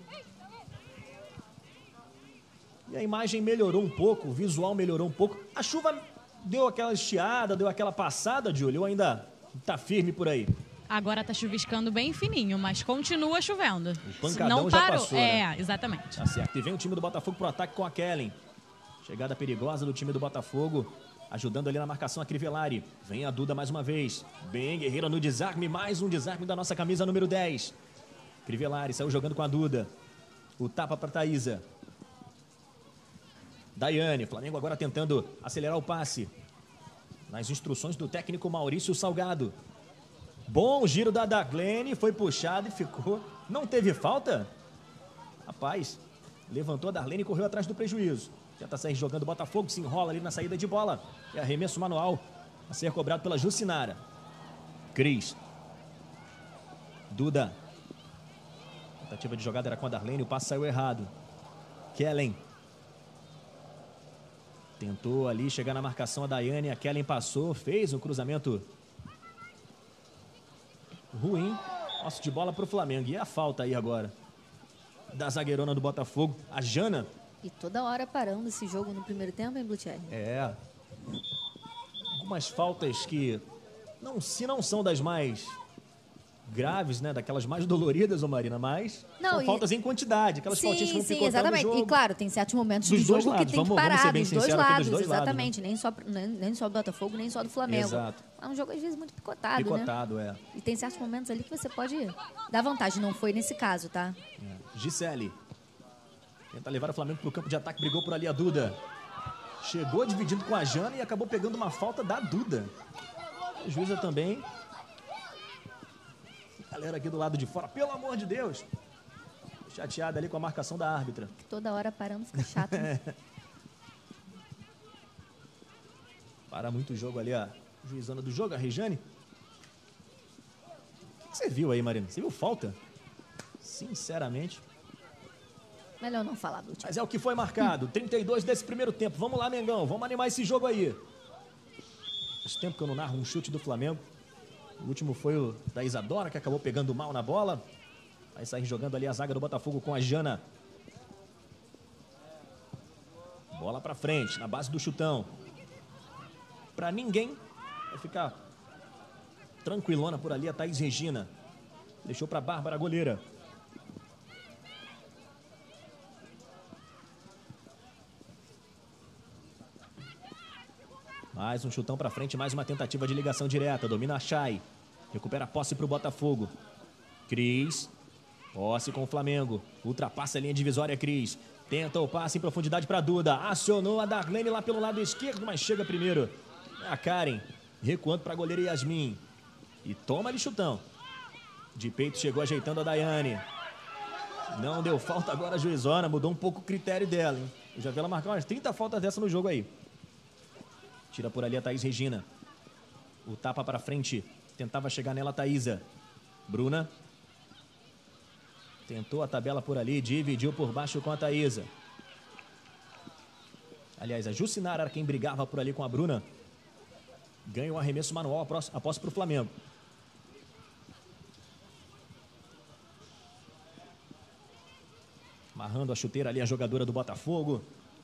E a imagem melhorou um pouco, o visual melhorou um pouco. A chuva deu aquela estiada, deu aquela passada, Júlio, ou ainda tá firme por aí? Agora tá chuviscando bem fininho, mas continua chovendo. O pancadão Não já parou. passou, É, né? exatamente. Tá certo. E vem o time do Botafogo pro ataque com a Kellen. Chegada perigosa do time do Botafogo. Ajudando ali na marcação a Crivellari. Vem a Duda mais uma vez. Bem guerreira no desarme. Mais um desarme da nossa camisa número dez. Crivellari saiu jogando com a Duda. O tapa pra Thaísa. Daiane. Flamengo agora tentando acelerar o passe. Nas instruções do técnico Maurício Salgado. Bom giro da Darlene. Foi puxado e ficou. Não teve falta? Rapaz, levantou a Darlene e correu atrás do prejuízo. Tenta sair jogando o Botafogo, se enrola ali na saída de bola. É arremesso manual a ser cobrado pela Jucinara. Cris. Duda. Tentativa de jogada era com a Darlene, o passe saiu errado. Kellen. Tentou ali chegar na marcação a Daiane, a Kellen passou, fez um cruzamento ruim. Posse de bola para o Flamengo. E a falta aí agora da zagueirona do Botafogo, a Jana. E toda hora parando esse jogo no primeiro tempo, hein, Blutieri? É. Algumas faltas que, não, se não são das mais graves, né? Daquelas mais doloridas, ô Marina, mas Não, são e- faltas em quantidade. Aquelas faltinhas que Sim, vão sim, picotando o exatamente. jogo. E claro, tem certos momentos Dos do dois jogo lados, que tem vamos- que vamos parar, ser bem dos dois sinceros aqui, lados, dos dois lados, né? exatamente. Nem, só, nem, nem só do Botafogo, nem só do Flamengo. Exato. É um jogo, às vezes, muito picotado, né? Picotado, é. E tem certos momentos ali que você pode dar vantagem. Não foi nesse caso, tá? é. Gisele. Tenta levar o Flamengo pro campo de ataque, brigou por ali a Duda. Chegou dividindo com a Jana e acabou pegando uma falta da Duda. A juíza também. Galera aqui do lado de fora, pelo amor de Deus. Chateada ali com a marcação da árbitra. Toda hora parando fica chato. Né? Para muito o jogo ali, a juizana do jogo, a Rejane. O que você viu aí, Marina? Você viu falta? Sinceramente. Melhor não falar do time. Mas é o que foi marcado. trinta e dois desse primeiro tempo. Vamos lá, Mengão. Vamos animar esse jogo aí. Faz tempo que eu não narro um chute do Flamengo. O último foi o da Isadora, que acabou pegando mal na bola. Vai sair jogando ali a zaga do Botafogo com a Jana. Bola pra frente, na base do chutão. Pra ninguém. Vai ficar tranquilona por ali a Thaís Regina. Deixou pra Bárbara, a goleira. Mais um chutão pra frente, mais uma tentativa de ligação direta. Domina a Chay. Recupera a posse pro Botafogo. Cris. Posse com o Flamengo. Ultrapassa a linha divisória, Cris. Tenta o passe em profundidade pra Duda. Acionou a Darlene lá pelo lado esquerdo, mas chega primeiro a Karen. Recuando pra goleira Yasmin. E toma ali chutão. De peito chegou ajeitando a Daiane. Não deu falta agora a juizona. Mudou um pouco o critério dela, hein? Eu já vi ela marcar umas trinta faltas dessa no jogo aí. Tira por ali a Thaís Regina. O tapa pra frente. Tentava chegar nela a Thaísa. Bruna. Tentou a tabela por ali. Dividiu por baixo com a Thaísa. Aliás, a Jucinara era quem brigava por ali com a Bruna. Ganha o arremesso manual. A posse pro Flamengo. Amarrando a chuteira ali a jogadora do Botafogo.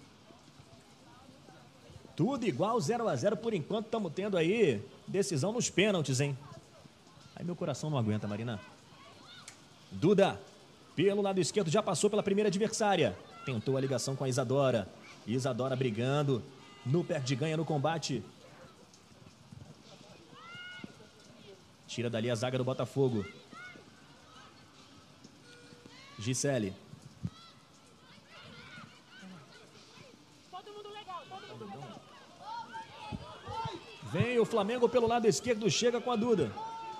Tudo igual, zero a zero por enquanto. Estamos tendo aí decisão nos pênaltis, hein? Aí meu coração não aguenta, Marina. Duda, pelo lado esquerdo, já passou pela primeira adversária. Tentou a ligação com a Isadora. Isadora brigando. No perde-ganha no combate. Tira dali a zaga do Botafogo. Gisele. Vem o Flamengo pelo lado esquerdo, chega com a Duda.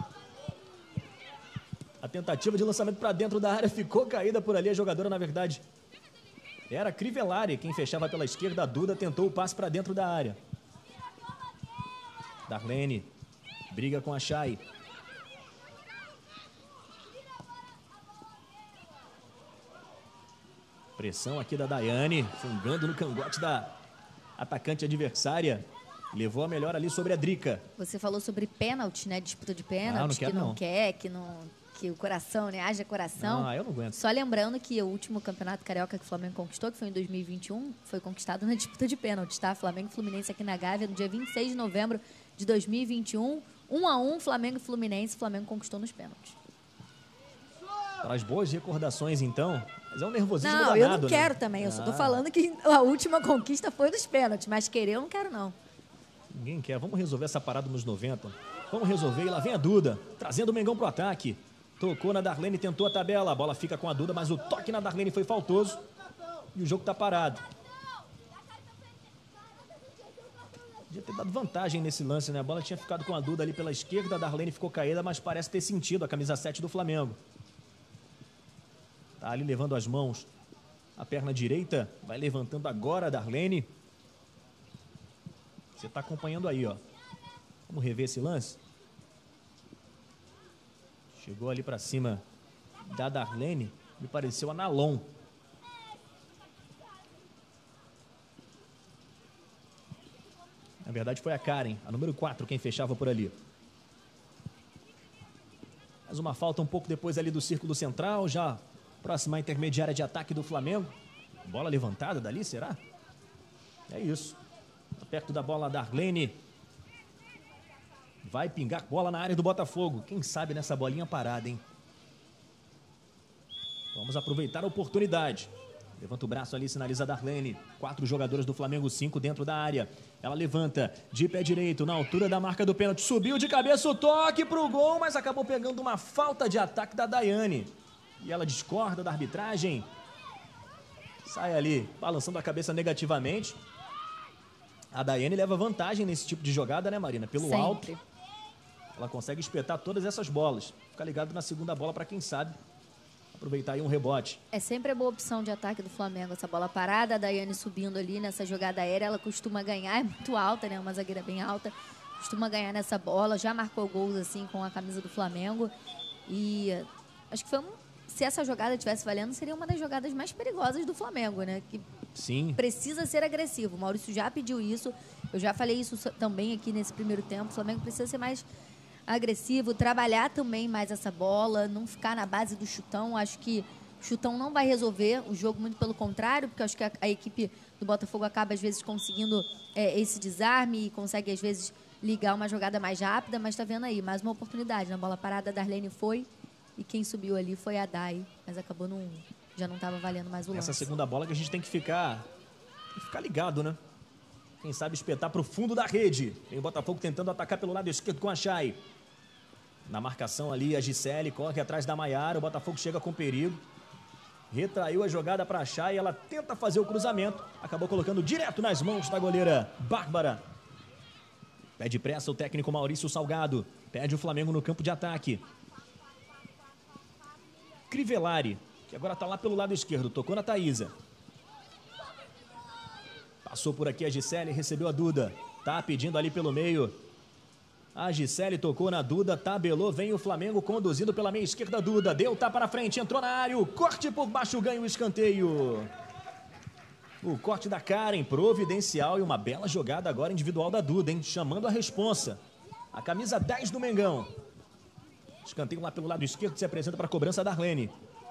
A tentativa de lançamento para dentro da área ficou caída por ali. A jogadora, na verdade, era Crivellari quem fechava pela esquerda. A Duda tentou o passe para dentro da área. Darlene briga com a Chay. Pressão aqui da Daiane, fungando no cangote da atacante adversária. Levou a melhor ali sobre a Drica. Você falou sobre pênalti, né? Disputa de pênalti, não, não quero, que não, não quer, que não, que o coração, né? Haja coração. Ah, eu não aguento. Só lembrando que o último campeonato carioca que o Flamengo conquistou, que foi em dois mil e vinte e um, foi conquistado na disputa de pênalti, tá? Flamengo e Fluminense aqui na Gávea, no dia vinte e seis de novembro de dois mil e vinte e um. um a um, Flamengo e Fluminense. O Flamengo conquistou nos pênaltis. Para as boas recordações, então. Mas é um nervosismo Não, danado, eu não quero né? também. Eu ah. só tô falando que a última conquista foi dos pênaltis, mas querer eu não quero, não. Ninguém quer. Vamos resolver essa parada nos noventa. Vamos resolver. E lá vem a Duda, trazendo o Mengão pro ataque. Tocou na Darlene, tentou a tabela. A bola fica com a Duda, mas o toque na Darlene foi faltoso. E o jogo tá parado. Podia ter dado vantagem nesse lance, né? A bola tinha ficado com a Duda ali pela esquerda. A Darlene ficou caída, mas parece ter sentido a camisa sete do Flamengo. Tá ali levando as mãos. A perna direita. Vai levantando agora a Darlene. Você está acompanhando aí, ó. Vamos rever esse lance. Chegou ali para cima da Darlene. Me pareceu a Nalon. Na verdade foi a Karen, a número quatro, quem fechava por ali. Mais uma falta um pouco depois ali do círculo central. Já próxima intermediária de ataque do Flamengo. Bola levantada dali, será? É isso. Perto da bola, Darlene. Vai pingar bola na área do Botafogo. Quem sabe nessa bolinha parada, hein? Vamos aproveitar a oportunidade. Levanta o braço ali, sinaliza a Darlene. Quatro jogadores do Flamengo, cinco dentro da área. Ela levanta de pé direito, na altura da marca do pênalti. Subiu de cabeça o toque pro gol, mas acabou pegando uma falta de ataque da Daiane. E ela discorda da arbitragem. Sai ali, balançando a cabeça negativamente. A Daiane leva vantagem nesse tipo de jogada, né, Marina? Pelo Sempre. alto. Ela consegue espetar todas essas bolas. Fica ligado na segunda bola para quem sabe aproveitar aí um rebote. É sempre a boa opção de ataque do Flamengo, essa bola parada. A Daiane subindo ali nessa jogada aérea. Ela costuma ganhar, é muito alta, né? Uma zagueira bem alta. Costuma ganhar nessa bola. Já marcou gols assim com a camisa do Flamengo. E acho que foi um se essa jogada estivesse valendo, seria uma das jogadas mais perigosas do Flamengo, né? Que Sim. precisa ser agressivo. O Maurício já pediu isso. Eu já falei isso também aqui nesse primeiro tempo. O Flamengo precisa ser mais agressivo, trabalhar também mais essa bola, não ficar na base do chutão. Acho que o chutão não vai resolver o jogo, muito pelo contrário, porque acho que a, a equipe do Botafogo acaba, às vezes, conseguindo é, esse desarme e consegue, às vezes, ligar uma jogada mais rápida, mas tá vendo aí, mais uma oportunidade. Na bola parada, a Darlene foi e quem subiu ali foi a Dai, mas acabou não, já não estava valendo mais o lance. Essa segunda bola que a gente tem que ficar, tem que ficar ligado, né? Quem sabe espetar para o fundo da rede. Tem o Botafogo tentando atacar pelo lado esquerdo com a Chay. Na marcação ali, a Gisele corre atrás da Maiara. O Botafogo chega com perigo. Retraiu a jogada para a Chay. Ela tenta fazer o cruzamento. Acabou colocando direto nas mãos da goleira Bárbara. Pede pressa o técnico Maurício Salgado. Pede o Flamengo no campo de ataque. Crivellari, que agora está lá pelo lado esquerdo. Tocou na Thaísa. Passou por aqui a Gisele, recebeu a Duda. Tá pedindo ali pelo meio. A Gisele tocou na Duda, tabelou, vem o Flamengo conduzindo pela meia esquerda. Duda, deu tapa na frente, entrou na área. O corte por baixo, ganha o escanteio. O corte da Karen, providencial e uma bela jogada agora individual da Duda, hein? Chamando a responsa. A camisa dez do Mengão. Escanteio lá pelo lado esquerdo, se apresenta para a cobrança da Arlene.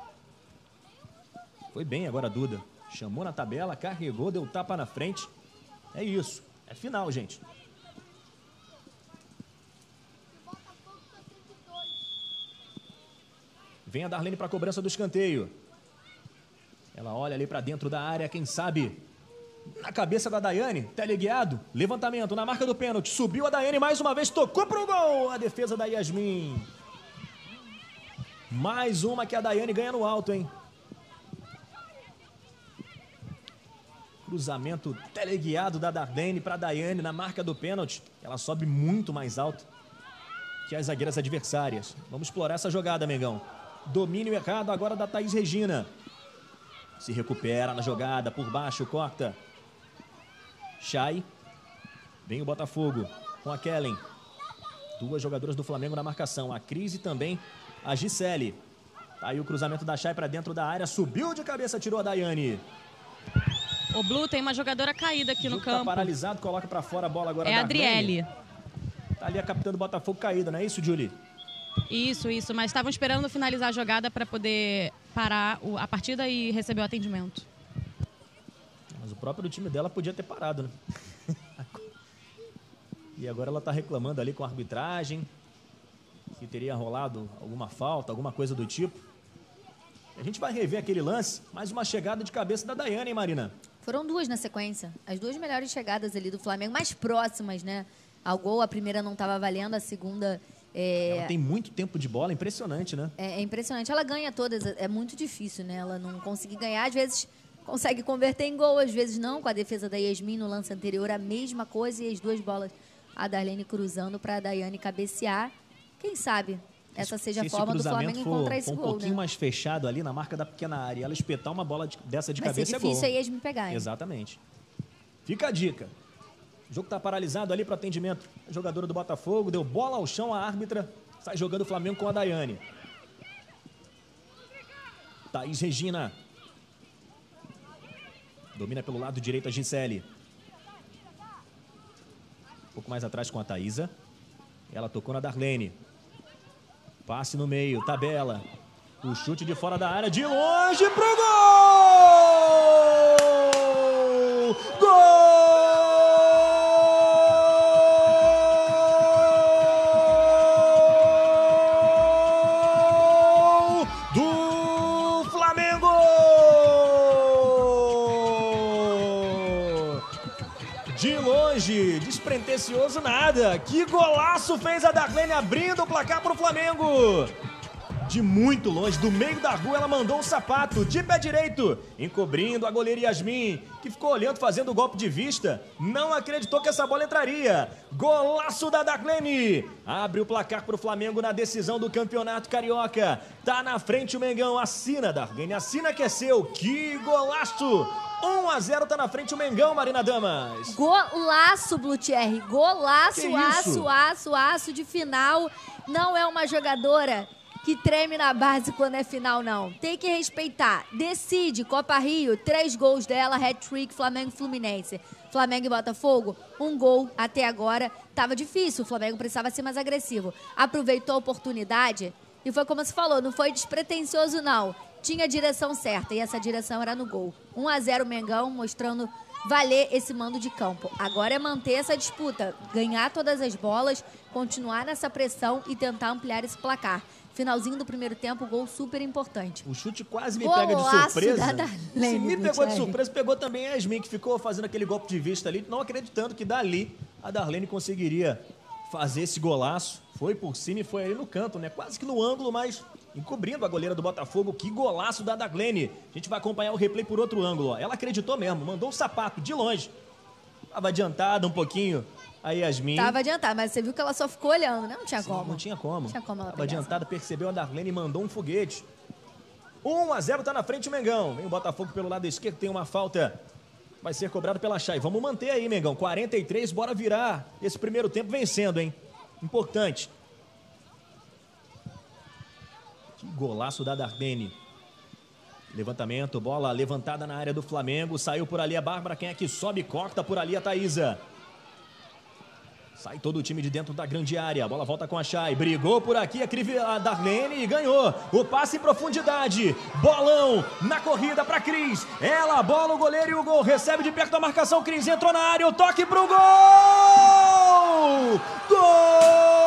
Foi bem agora a Duda. Chamou na tabela, carregou, deu tapa na frente. É isso. É final, gente. Vem a Darlene para a cobrança do escanteio. Ela olha ali para dentro da área, quem sabe na cabeça da Daiane, teleguiado. Levantamento na marca do pênalti. Subiu a Daiane mais uma vez, tocou pro gol. A defesa da Yasmin. Mais uma que a Daiane ganha no alto, hein? Cruzamento teleguiado da Darlene para a Daiane na marca do pênalti. Ela sobe muito mais alto que as zagueiras adversárias. Vamos explorar essa jogada, Mengão. Domínio errado agora da Thaís Regina. Se recupera na jogada, por baixo, corta. Chay. Vem o Botafogo com a Kellen. Duas jogadoras do Flamengo na marcação. A Cris e também a Gisele. Tá aí o cruzamento da Chay para dentro da área. Subiu de cabeça, tirou a Daiane. O Blue tem uma jogadora caída aqui no campo. Tá paralisado, coloca pra fora a bola agora. É a Adriele. Tá ali a capitã do Botafogo caída, não é isso, Julie? Isso, isso. Mas estavam esperando finalizar a jogada para poder parar a partida e receber o atendimento. Mas o próprio time dela podia ter parado, né? E agora ela tá reclamando ali com a arbitragem. Que teria rolado alguma falta, alguma coisa do tipo. A gente vai rever aquele lance. Mais uma chegada de cabeça da Daiane, hein, Marina? Foram duas na sequência. As duas melhores chegadas ali do Flamengo, mais próximas, né? Ao gol, a primeira não estava valendo, a segunda... É... Ela tem muito tempo de bola, impressionante, né? É, é impressionante. Ela ganha todas, é muito difícil, né? Ela não conseguir ganhar, às vezes consegue converter em gol, às vezes não. Com a defesa da Yasmin no lance anterior, a mesma coisa. E as duas bolas, a Darlene cruzando para a Daiane cabecear. Quem sabe essa seja a forma do Flamengo encontrar esse gol, gol, um pouquinho né? mais fechado ali na marca da pequena área. Ela espetar uma bola de, dessa de Vai cabeça ser é gol. difícil a Yasmin pegar, hein? Exatamente. Fica a dica. O jogo tá paralisado ali para atendimento. A jogadora do Botafogo deu bola ao chão, a árbitra sai jogando o Flamengo com a Daiane. Thaís Regina. Domina pelo lado direito a Gisele. Um pouco mais atrás com a Thaísa. Ela tocou na Darlene. Passe no meio, tabela. O chute de fora da área, de longe pro gol! Gol! Do Flamengo! De longe, despretensioso nada. Que golaço fez a Darlene abrindo o placar para o Flamengo. De muito longe, do meio da rua, ela mandou um sapato de pé direito, encobrindo a goleira Yasmin, que ficou olhando, fazendo o golpe de vista. Não acreditou que essa bola entraria. Golaço da Darlene. Abre o placar para o Flamengo na decisão do Campeonato Carioca. Tá na frente o Mengão. Assina, Darlene, assina que é seu. Que golaço! um a zero, tá na frente o Mengão, Marina Damas. Golaço, Blutierre. Golaço, Que aço, isso? aço, aço de final. Não é uma jogadora que treme na base quando é final, não. Tem que respeitar. Decide, Copa Rio, três gols dela, hat-trick, Flamengo e Fluminense. Flamengo e Botafogo, um gol até agora. Tava difícil, o Flamengo precisava ser mais agressivo. Aproveitou a oportunidade e foi como se falou, não foi despretensioso, não. Tinha a direção certa e essa direção era no gol. um a zero Mengão, mostrando valer esse mando de campo. Agora é manter essa disputa, ganhar todas as bolas, continuar nessa pressão e tentar ampliar esse placar. Finalzinho do primeiro tempo, gol super importante. O chute quase me Golaço pega de surpresa. da Se me pegou de surpresa, pegou também a Yasmin, que ficou fazendo aquele golpe de vista ali, não acreditando que dali a Darlene conseguiria fazer esse golaço. Foi por cima e foi ali no canto, né? Quase que no ângulo, mas encobrindo a goleira do Botafogo. Que golaço da Darlene. A gente vai acompanhar o replay por outro ângulo, ó. Ela acreditou mesmo, mandou um sapato de longe. Tava adiantada um pouquinho a Yasmin. Tava adiantada, mas você viu que ela só ficou olhando, né? Não tinha Sim, como. Não tinha como. Não tinha como ela Tava pegar adiantada, percebeu a Darlene e mandou um foguete. um a zero tá na frente o Mengão. Vem o Botafogo pelo lado esquerdo, tem uma falta. Vai ser cobrado pela Chay. Vamos manter aí, Mengão. quarenta e três, bora virar esse primeiro tempo vencendo, hein? Importante. Que golaço da Darlene. Levantamento, bola levantada na área do Flamengo. Saiu por ali a Bárbara. Quem é que sobe? Corta por ali a Thaísa. Sai todo o time de dentro da grande área. A bola volta com a Chay. Brigou por aqui a Darlene e ganhou. O passe em profundidade. Bolão na corrida para Cris. Ela, a bola, o goleiro e o gol. Recebe de perto a marcação. Cris entrou na área. O toque pro gol! Gol!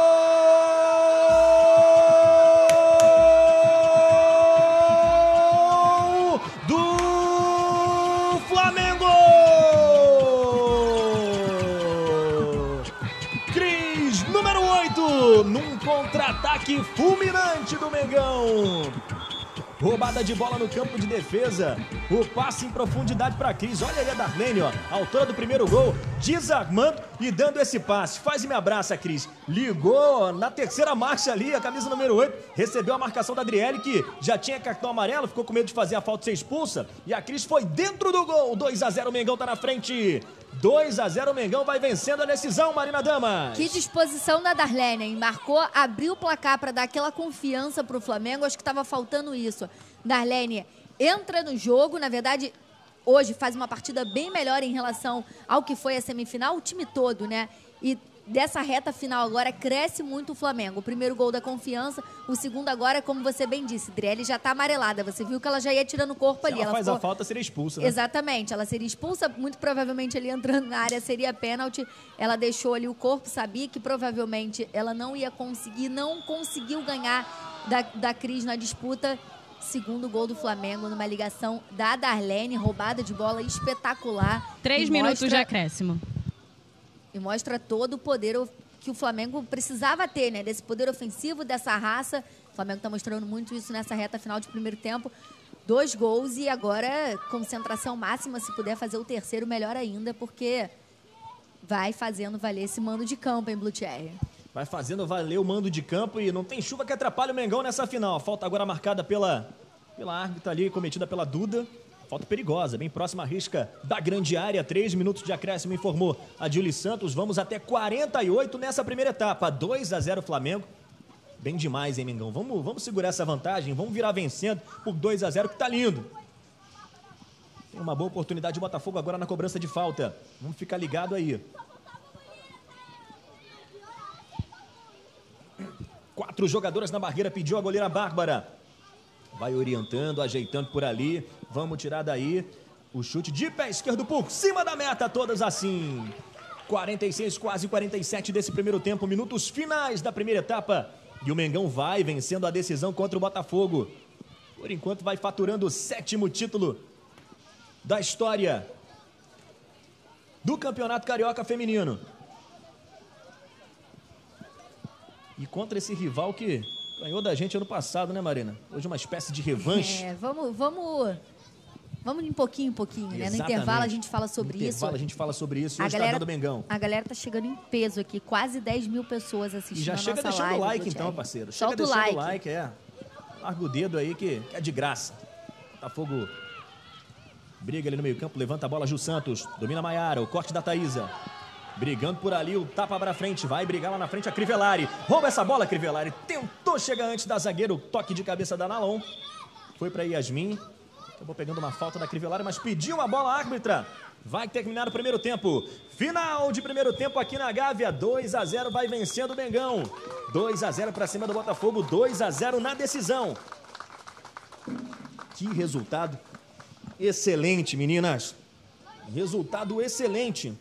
Num contra-ataque fulminante do Mengão. Roubada de bola no campo de defesa. O passe em profundidade para Cris. Olha aí a Darlene, ó, autora do primeiro gol, desarmando e dando esse passe. Faz e me abraça, Cris. Ligou na terceira marcha ali, a camisa número oito. Recebeu a marcação da Adriele, que já tinha cartão amarelo, ficou com medo de fazer a falta e ser expulsa. E a Cris foi dentro do gol. dois a zero, o Mengão tá na frente. dois a zero, o Mengão vai vencendo a decisão, Marina Damas. Que disposição da Darlene, hein? Marcou, abriu o placar para dar aquela confiança pro Flamengo. Acho que estava faltando isso. Darlene entra no jogo, na verdade, hoje faz uma partida bem melhor em relação ao que foi a semifinal, o time todo, né? E dessa reta final agora cresce muito o Flamengo. O primeiro gol da confiança, o segundo agora, como você bem disse, Adriele já tá amarelada. Você viu que ela já ia tirando o corpo Se ali. ela, ela faz ficou... a falta, seria expulsa, né? Exatamente, ela seria expulsa, muito provavelmente ali entrando na área seria pênalti. Ela deixou ali o corpo, sabia que provavelmente ela não ia conseguir, não conseguiu ganhar da, da Cris na disputa. Segundo gol do Flamengo numa ligação da Darlene, roubada de bola espetacular. Três E minutos mostra- de acréscimo. E mostra todo o poder o- que o Flamengo precisava ter, né? Desse poder ofensivo, dessa raça. O Flamengo tá mostrando muito isso nessa reta final de primeiro tempo. Dois gols e agora concentração máxima. Se puder fazer o terceiro, melhor ainda, porque vai fazendo valer esse mando de campo, hein, Blue Cherry? Vai fazendo valer o mando de campo e não tem chuva que atrapalhe o Mengão nessa final. Falta agora marcada pela, pela árbitra ali, cometida pela Duda. Falta perigosa, bem próxima à risca da grande área. Três minutos de acréscimo, informou a Julie Santos. Vamos até quarenta e oito nessa primeira etapa. dois a zero Flamengo. Bem demais, hein, Mengão? Vamos, vamos segurar essa vantagem, vamos virar vencendo por dois a zero, que tá lindo. Tem uma boa oportunidade de Botafogo agora na cobrança de falta. Vamos ficar ligado aí. Quatro jogadoras na barreira, pediu a goleira Bárbara. Vai orientando, ajeitando por ali. Vamos tirar daí o chute de pé esquerdo por cima da meta, todas assim. quarenta e seis, quase quarenta e sete desse primeiro tempo, minutos finais da primeira etapa. E o Mengão vai vencendo a decisão contra o Botafogo. Por enquanto vai faturando o sétimo título da história do Campeonato Carioca Feminino. E contra esse rival que ganhou da gente ano passado, né, Marina? Hoje uma espécie de revanche. É, vamos, vamos, vamos de pouquinho em pouquinho, né? No Exatamente. intervalo a gente fala sobre No isso. intervalo a gente fala sobre isso e A hoje galera, tá dando Mengão. a galera tá chegando em peso aqui, quase dez mil pessoas assistindo E já a chega nossa deixando o live, like Blue então, Cherry. parceiro. Chega Solta o deixando like. o like, é. Larga o dedo aí que, que é de graça. Botafogo briga ali no meio campo, levanta a bola, Ju Santos. Domina a Maiara, o corte da Thaísa. Brigando por ali, o tapa pra frente, vai brigar lá na frente a Crivellari. Rouba essa bola, Crivellari. Tentou chegar antes da zagueira, o toque de cabeça da Nalon. Foi pra Yasmin. Acabou pegando uma falta da Crivellari, mas pediu a bola árbitra. Vai terminar o primeiro tempo. Final de primeiro tempo aqui na Gávea. dois a zero, vai vencendo o Mengão. dois a zero pra cima do Botafogo, dois a zero na decisão. Que resultado excelente, meninas. Resultado excelente.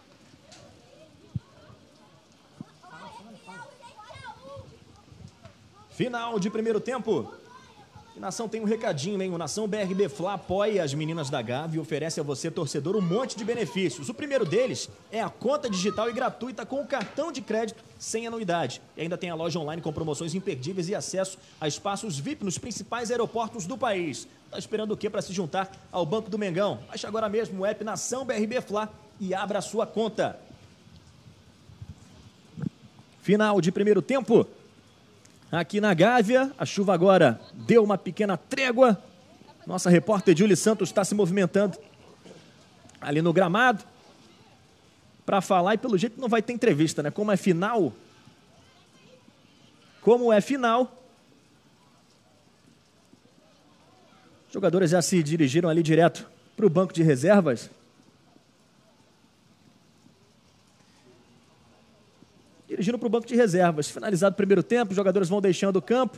Final de primeiro tempo. E Nação tem um recadinho, hein? O Nação B R B Fla apoia as meninas da Gávea e oferece a você, torcedor, um monte de benefícios. O primeiro deles é a conta digital e gratuita com o cartão de crédito sem anuidade. E ainda tem a loja online com promoções imperdíveis e acesso a espaços V I P nos principais aeroportos do país. Tá esperando o quê para se juntar ao Banco do Mengão? Baixe agora mesmo o app Nação B R B Fla e abra a sua conta. Final de primeiro tempo. Aqui na Gávea, a chuva agora deu uma pequena trégua. Nossa repórter Julie Santos está se movimentando ali no gramado para falar, e pelo jeito não vai ter entrevista, né? Como é final, como é final, os jogadores já se dirigiram ali direto para o banco de reservas. Dirigindo para o banco de reservas. Finalizado o primeiro tempo, os jogadores vão deixando o campo.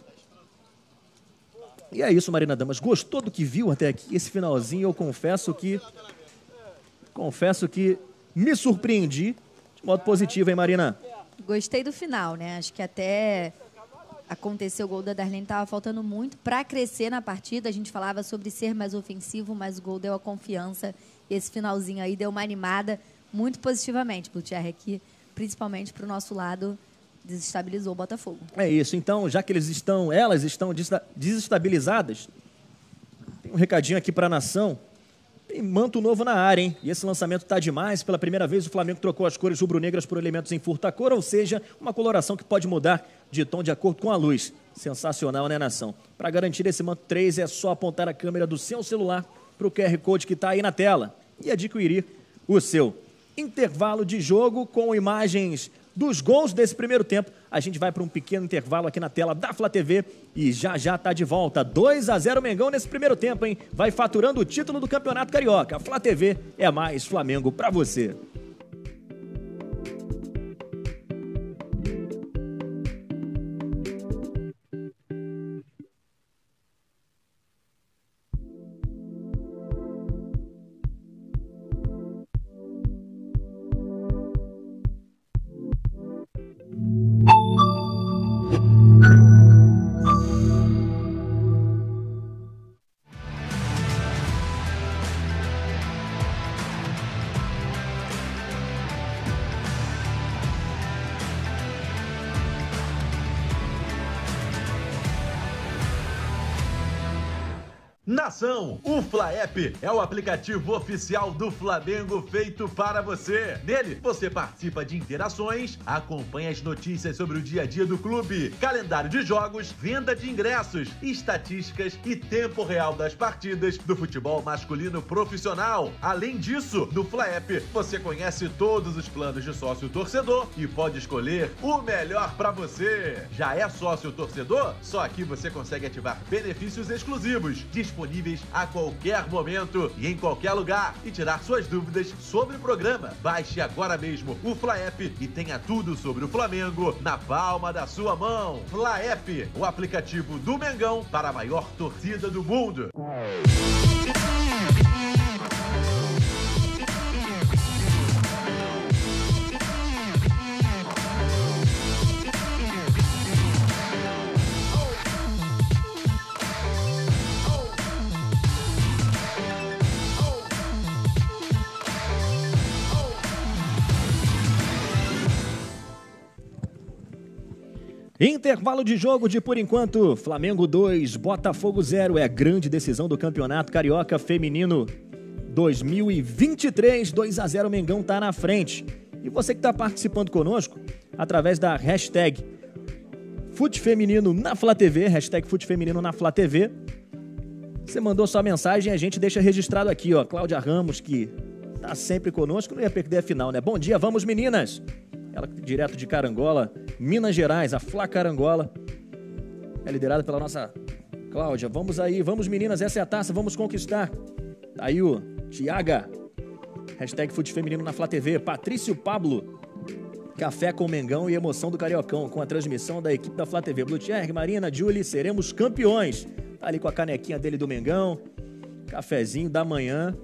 E é isso, Marina Damas. Gostou do que viu até aqui? Esse finalzinho, eu confesso que... Confesso que me surpreendi de modo positivo, hein, Marina? Gostei do final, né? Acho que até aconteceu o gol da Darlene, estava faltando muito para crescer na partida. A gente falava sobre ser mais ofensivo, mas o gol deu a confiança. Esse finalzinho aí deu uma animada muito positivamente, Blutcher, aqui. Principalmente para o nosso lado, desestabilizou o Botafogo. É isso. Então, já que eles estão, elas estão desestabilizadas, tem um recadinho aqui para a Nação. Tem manto novo na área, hein? E esse lançamento está demais. Pela primeira vez, o Flamengo trocou as cores rubro-negras por elementos em furta-cor, ou seja, uma coloração que pode mudar de tom de acordo com a luz. Sensacional, né, Nação? Para garantir esse manto três, é só apontar a câmera do seu celular para o Q R Code que está aí na tela e adquirir o seu. Intervalo de jogo com imagens dos gols desse primeiro tempo. A gente vai para um pequeno intervalo aqui na tela da Flá T V e já já tá de volta. dois a zero Mengão nesse primeiro tempo, hein? Vai faturando o título do Campeonato Carioca. A Flá T V é mais Flamengo para você. Nação, o Fla App é o aplicativo oficial do Flamengo feito para você. Nele, você participa de interações, acompanha as notícias sobre o dia a dia do clube, calendário de jogos, venda de ingressos, estatísticas e tempo real das partidas do futebol masculino profissional. Além disso, no Fla App, você conhece todos os planos de sócio-torcedor e pode escolher o melhor para você. Já é sócio-torcedor? Só aqui você consegue ativar benefícios exclusivos, disponíveis a qualquer momento e em qualquer lugar, e tirar suas dúvidas sobre o programa. Baixe agora mesmo o Fla App e tenha tudo sobre o Flamengo na palma da sua mão. Fla App, o aplicativo do Mengão para a maior torcida do mundo. Intervalo de jogo de, por enquanto, Flamengo dois, Botafogo zero. É a grande decisão do Campeonato Carioca Feminino dois mil e vinte e três. dois a zero, Mengão tá na frente. E você que está participando conosco, através da hashtag Fute Feminino na Flá T V, hashtag Fute Feminino na Flá T V, você mandou sua mensagem e a gente deixa registrado aqui, ó. Cláudia Ramos, que tá sempre conosco, não ia perder a final, né? Bom dia, vamos meninas! Ela direto de Carangola, Minas Gerais, a Fla Carangola. É liderada pela nossa Cláudia. Vamos aí, vamos meninas, essa é a taça, vamos conquistar. Aí o Tiaga, hashtag Fute Feminino na Flá T V, Patrício Pablo, Café com Mengão e emoção do Cariocão, com a transmissão da equipe da Flá T V. Blutierg, Marina, Julie, seremos campeões. Tá ali com a canequinha dele do Mengão, cafezinho da manhã.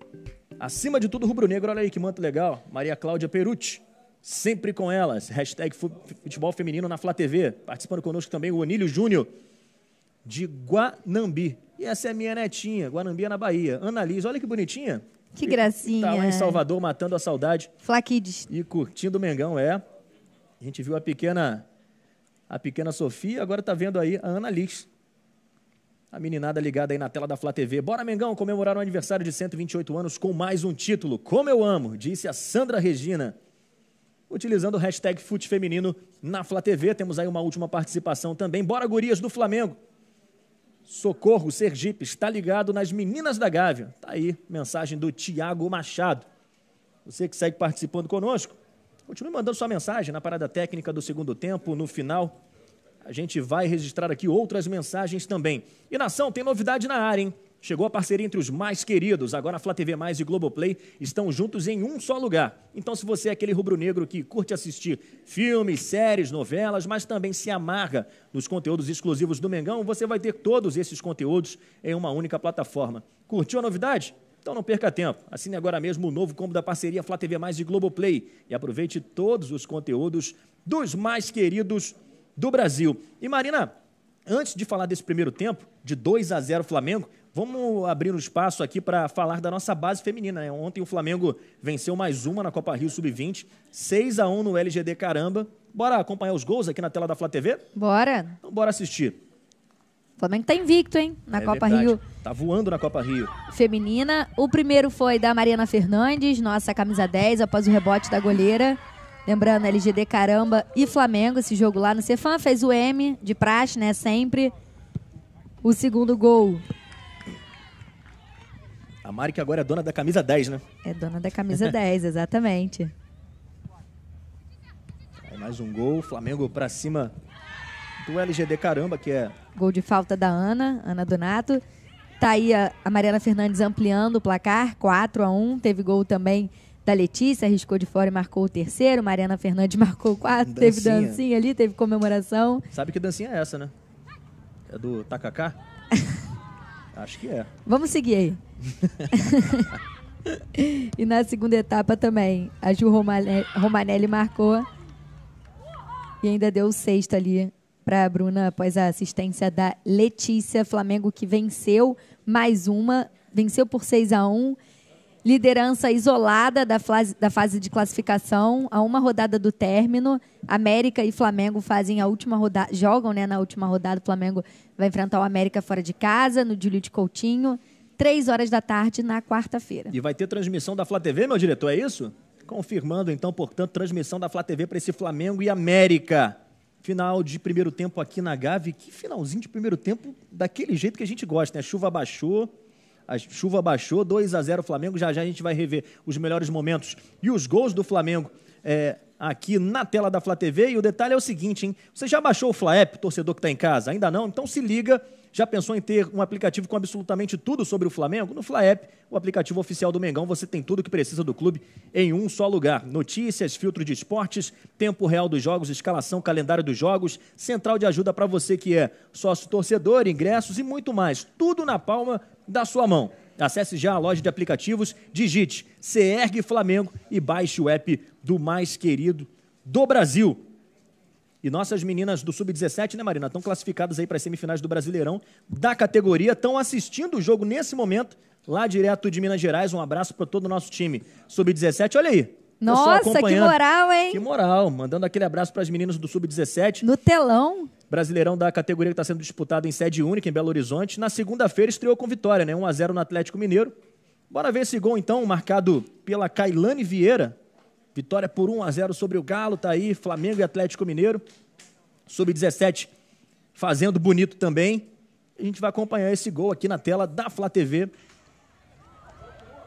Acima de tudo, rubro-negro, olha aí que manto legal. Maria Cláudia Perucci, sempre com elas. Hashtag Futebol Feminino na Flá T V. Participando conosco também o Onílio Júnior, de Guanambi. E essa é a minha netinha, Guanambi é na Bahia. Ana Liz, olha que bonitinha. Que gracinha. Tá lá em Salvador, matando a saudade. Flá Kids. E curtindo o Mengão, é. A gente viu a pequena, a pequena Sofia, agora tá vendo aí a Ana Liz. A meninada ligada aí na tela da Flá T V. Bora, Mengão, comemorar o aniversário de cento e vinte e oito anos com mais um título. Como eu amo, disse a Sandra Regina. Utilizando o hashtag Fute Feminino na Flá T V. Temos aí uma última participação também. Bora, gurias do Flamengo. Socorro, Sergipe, está ligado nas meninas da Gávea. Tá aí, mensagem do Tiago Machado. Você que segue participando conosco, continue mandando sua mensagem na parada técnica do segundo tempo, no final. A gente vai registrar aqui outras mensagens também. E nação, tem novidade na área, hein? Chegou a parceria entre os mais queridos. Agora a Flá T V Mais e Globoplay estão juntos em um só lugar. Então, se você é aquele rubro-negro que curte assistir filmes, séries, novelas, mas também se amarga nos conteúdos exclusivos do Mengão, você vai ter todos esses conteúdos em uma única plataforma. Curtiu a novidade? Então não perca tempo. Assine agora mesmo o novo combo da parceria Flá T V Mais e Globoplay e aproveite todos os conteúdos dos mais queridos do Brasil. E Marina, antes de falar desse primeiro tempo, de dois a zero Flamengo, vamos abrir um espaço aqui para falar da nossa base feminina, né? Ontem o Flamengo venceu mais uma na Copa Rio sub vinte, seis a um no L G D Caramba. Bora acompanhar os gols aqui na tela da Flá T V? Bora. Então bora assistir. O Flamengo tá invicto, hein? Na é Copa verdade. Rio. Tá voando na Copa Rio. Feminina. O primeiro foi da Mariana Fernandes, nossa camisa dez, após o rebote da goleira. Lembrando, L G D Caramba e Flamengo, esse jogo lá no Cefam, fez o M de praxe, né, sempre. O segundo gol. A Mari que agora é dona da camisa dez, né? É dona da camisa dez, exatamente. Aí mais um gol, Flamengo pra cima do L G D Caramba, que é... Gol de falta da Ana, Ana Donato. Tá aí a, a Mariana Fernandes ampliando o placar, quatro a um. Teve gol também da Letícia, arriscou de fora e marcou o terceiro. Mariana Fernandes marcou quatro, dancinha. Teve dancinha ali, teve comemoração. Sabe que dancinha é essa, né? É do Tacacá? Acho que é. Vamos seguir aí. E na segunda etapa também, a Ju Romanelli, Romanelli marcou e ainda deu o sexto ali para a Bruna após a assistência da Letícia. Flamengo que venceu mais uma, venceu por seis a um. Liderança isolada da fase, da fase de classificação, a uma rodada do término. América e Flamengo fazem a última rodada, jogam, né, na última rodada. O Flamengo vai enfrentar o América fora de casa, no Júlio de Coutinho, três horas da tarde na quarta-feira. E vai ter transmissão da Flá T V, meu diretor, é isso? Confirmando, então, portanto, transmissão da Flá T V para esse Flamengo e América. Final de primeiro tempo aqui na Gávea. Que finalzinho de primeiro tempo daquele jeito que a gente gosta, né? A chuva baixou. A chuva baixou, dois a zero Flamengo. Já já a gente vai rever os melhores momentos e os gols do Flamengo é, aqui na tela da Flá T V. E o detalhe é o seguinte, hein? Você já baixou o Flá App, torcedor que está em casa? Ainda não? Então se liga. Já pensou em ter um aplicativo com absolutamente tudo sobre o Flamengo? No Flá App, o aplicativo oficial do Mengão, você tem tudo que precisa do clube em um só lugar. Notícias, filtro de esportes, tempo real dos jogos, escalação, calendário dos jogos, central de ajuda para você que é sócio torcedor, ingressos e muito mais. Tudo na palma da sua mão. Acesse já a loja de aplicativos, digite C R Flamengo e baixe o app do mais querido do Brasil. E nossas meninas do sub dezessete, né, Marina, estão classificadas aí para as semifinais do Brasileirão da categoria, estão assistindo o jogo nesse momento, lá direto de Minas Gerais. Um abraço para todo o nosso time sub dezessete. Olha aí. Nossa, que moral, hein? Que moral. Mandando aquele abraço para as meninas do sub dezessete. No telão. Brasileirão da categoria que está sendo disputado em sede única, em Belo Horizonte. Na segunda-feira estreou com vitória, né? um a zero no Atlético Mineiro. Bora ver esse gol, então, marcado pela Kailane Vieira. Vitória por um a zero sobre o Galo, tá aí, Flamengo e Atlético Mineiro. sub dezessete fazendo bonito também. A gente vai acompanhar esse gol aqui na tela da Flá T V.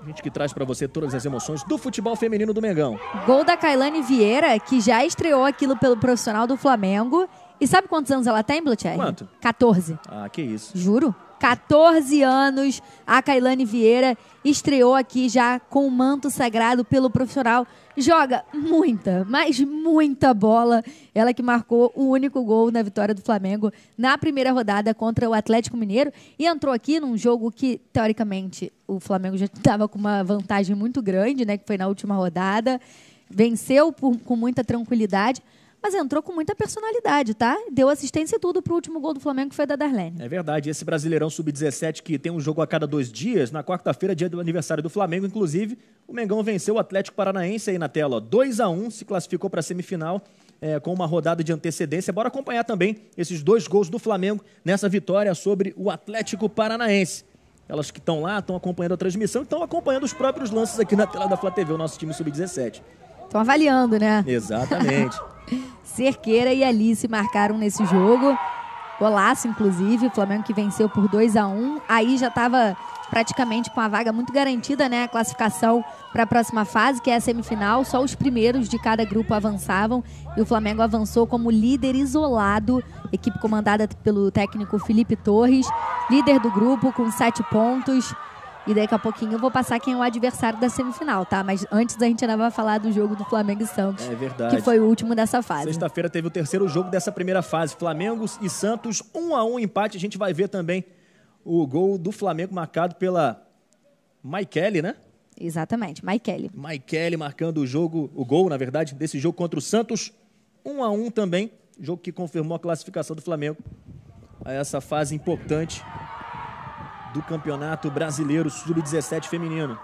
A gente que traz pra você todas as emoções do futebol feminino do Mengão. Gol da Kailane Vieira, que já estreou aquilo pelo profissional do Flamengo. E sabe quantos anos ela tem, Blucher? Quanto? quatorze. Ah, que isso. Juro. quatorze anos, a Kailane Vieira estreou aqui já com o manto sagrado pelo profissional. Joga muita, mas muita bola. Ela que marcou o único gol na vitória do Flamengo na primeira rodada contra o Atlético Mineiro. E entrou aqui num jogo que, teoricamente, o Flamengo já estava com uma vantagem muito grande, né? Que foi na última rodada. Venceu por, com muita tranquilidade. Mas entrou com muita personalidade, tá? Deu assistência e tudo pro último gol do Flamengo, que foi da Darlene. É verdade. Esse Brasileirão sub dezessete que tem um jogo a cada dois dias, na quarta-feira, dia do aniversário do Flamengo, inclusive, o Mengão venceu o Atlético Paranaense aí na tela, ó, dois a um, se classificou para a semifinal é, com uma rodada de antecedência. Bora acompanhar também esses dois gols do Flamengo nessa vitória sobre o Atlético Paranaense. Elas que estão lá, estão acompanhando a transmissão e estão acompanhando os próprios lances aqui na tela da Flá T V, o nosso time sub dezessete. Estão avaliando, né? Exatamente. Cerqueira e Alice marcaram nesse jogo. Golaço, inclusive. O Flamengo que venceu por dois a um. Aí já estava praticamente com a vaga muito garantida, né? A classificação para a próxima fase, que é a semifinal. Só os primeiros de cada grupo avançavam. E o Flamengo avançou como líder isolado. Equipe comandada pelo técnico Felipe Torres. Líder do grupo com sete pontos. E daqui a pouquinho eu vou passar quem é o adversário da semifinal, tá? Mas antes a gente ainda vai falar do jogo do Flamengo e Santos. É verdade. Que foi o último dessa fase. Sexta-feira teve o terceiro jogo dessa primeira fase. Flamengo e Santos, um a um empate. A gente vai ver também o gol do Flamengo marcado pela Maikele, né? Exatamente, Maikele. Maikele marcando o jogo, o gol, na verdade, desse jogo contra o Santos. um a um também. Jogo que confirmou a classificação do Flamengo a essa fase importante do Campeonato Brasileiro sub dezessete feminino.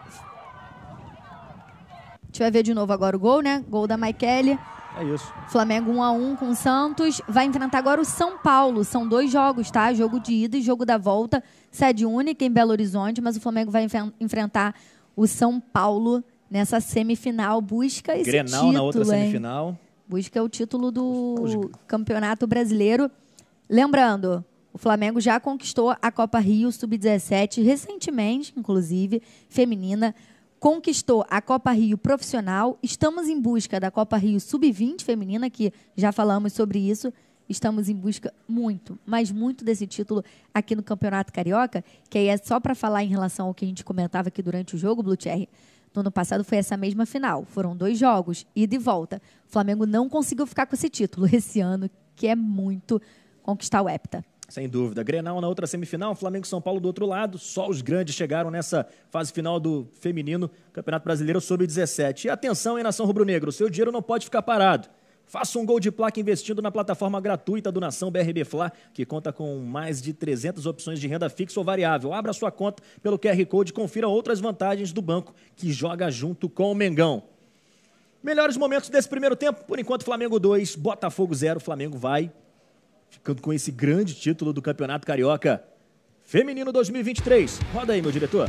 A gente vai ver de novo agora o gol, né? Gol da Maikele. É isso. Flamengo um a um com o Santos. Vai enfrentar agora o São Paulo. São dois jogos, tá? Jogo de ida e jogo da volta. Sede única em Belo Horizonte, mas o Flamengo vai enf enfrentar o São Paulo nessa semifinal. Busca esse Grenal título, na outra hein? semifinal. Busca o título do Campeonato Brasileiro. Lembrando, o Flamengo já conquistou a Copa Rio sub dezessete, recentemente, inclusive, feminina. Conquistou a Copa Rio profissional. Estamos em busca da Copa Rio sub vinte feminina, que já falamos sobre isso. Estamos em busca muito, mas muito desse título aqui no Campeonato Carioca, que aí é só para falar em relação ao que a gente comentava aqui durante o jogo, Blucherry. No ano passado foi essa mesma final. Foram dois jogos, ida e volta. O Flamengo não conseguiu ficar com esse título esse ano, que é muito conquistar o hepta. Sem dúvida. Grenal na outra semifinal, Flamengo e São Paulo do outro lado. Só os grandes chegaram nessa fase final do feminino Campeonato Brasileiro sub dezessete. E atenção, hein, nação rubro-negra, o seu dinheiro não pode ficar parado. Faça um gol de placa investindo na plataforma gratuita do Nação B R B Fla, que conta com mais de trezentas opções de renda fixa ou variável. Abra sua conta pelo Q R Code e confira outras vantagens do banco que joga junto com o Mengão. Melhores momentos desse primeiro tempo, por enquanto Flamengo dois, Botafogo zero. Flamengo vai ficando com esse grande título do Campeonato Carioca Feminino dois mil e vinte e três. Roda aí, meu diretor.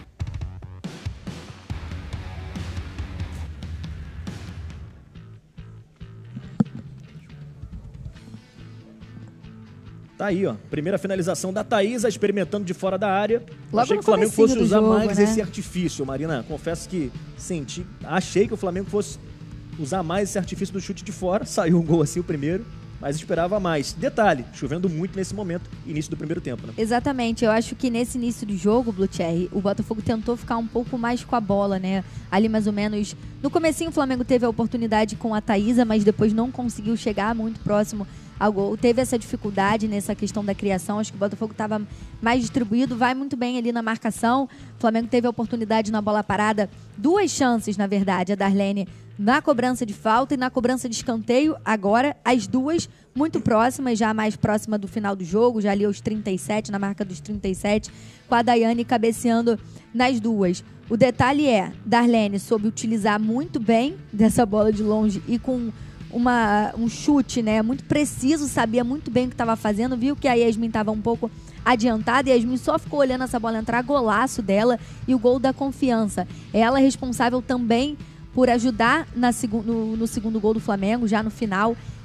Tá aí, ó. Primeira finalização da Thaísa, experimentando de fora da área. Logo achei no que o Flamengo fosse comecinho do usar jogo, mais né? esse artifício, Marina. Confesso que senti, achei que o Flamengo fosse usar mais esse artifício do chute de fora. Saiu um gol assim o primeiro, mas esperava mais. Detalhe, chovendo muito nesse momento, início do primeiro tempo, né? Exatamente, eu acho que nesse início do jogo, Blucherry, o Botafogo tentou ficar um pouco mais com a bola, né? Ali mais ou menos, no comecinho o Flamengo teve a oportunidade com a Thaísa, mas depois não conseguiu chegar muito próximo ao gol. Teve essa dificuldade nessa questão da criação, acho que o Botafogo estava mais distribuído, vai muito bem ali na marcação. O Flamengo teve a oportunidade na bola parada, duas chances, na verdade, a Darlene na cobrança de falta e na cobrança de escanteio, agora as duas muito próximas, já mais próxima do final do jogo, já ali aos trinta e sete, na marca dos trinta e sete, com a Daiane cabeceando nas duas. O detalhe é, Darlene soube utilizar muito bem dessa bola de longe e com uma, um chute, né, muito preciso, sabia muito bem o que estava fazendo, viu que a Yasmin estava um pouco adiantada e a Yasmin só ficou olhando essa bola entrar, golaço dela e o gol da confiança. Ela é responsável também por ajudar na segu no, no segundo gol do Flamengo, já no final.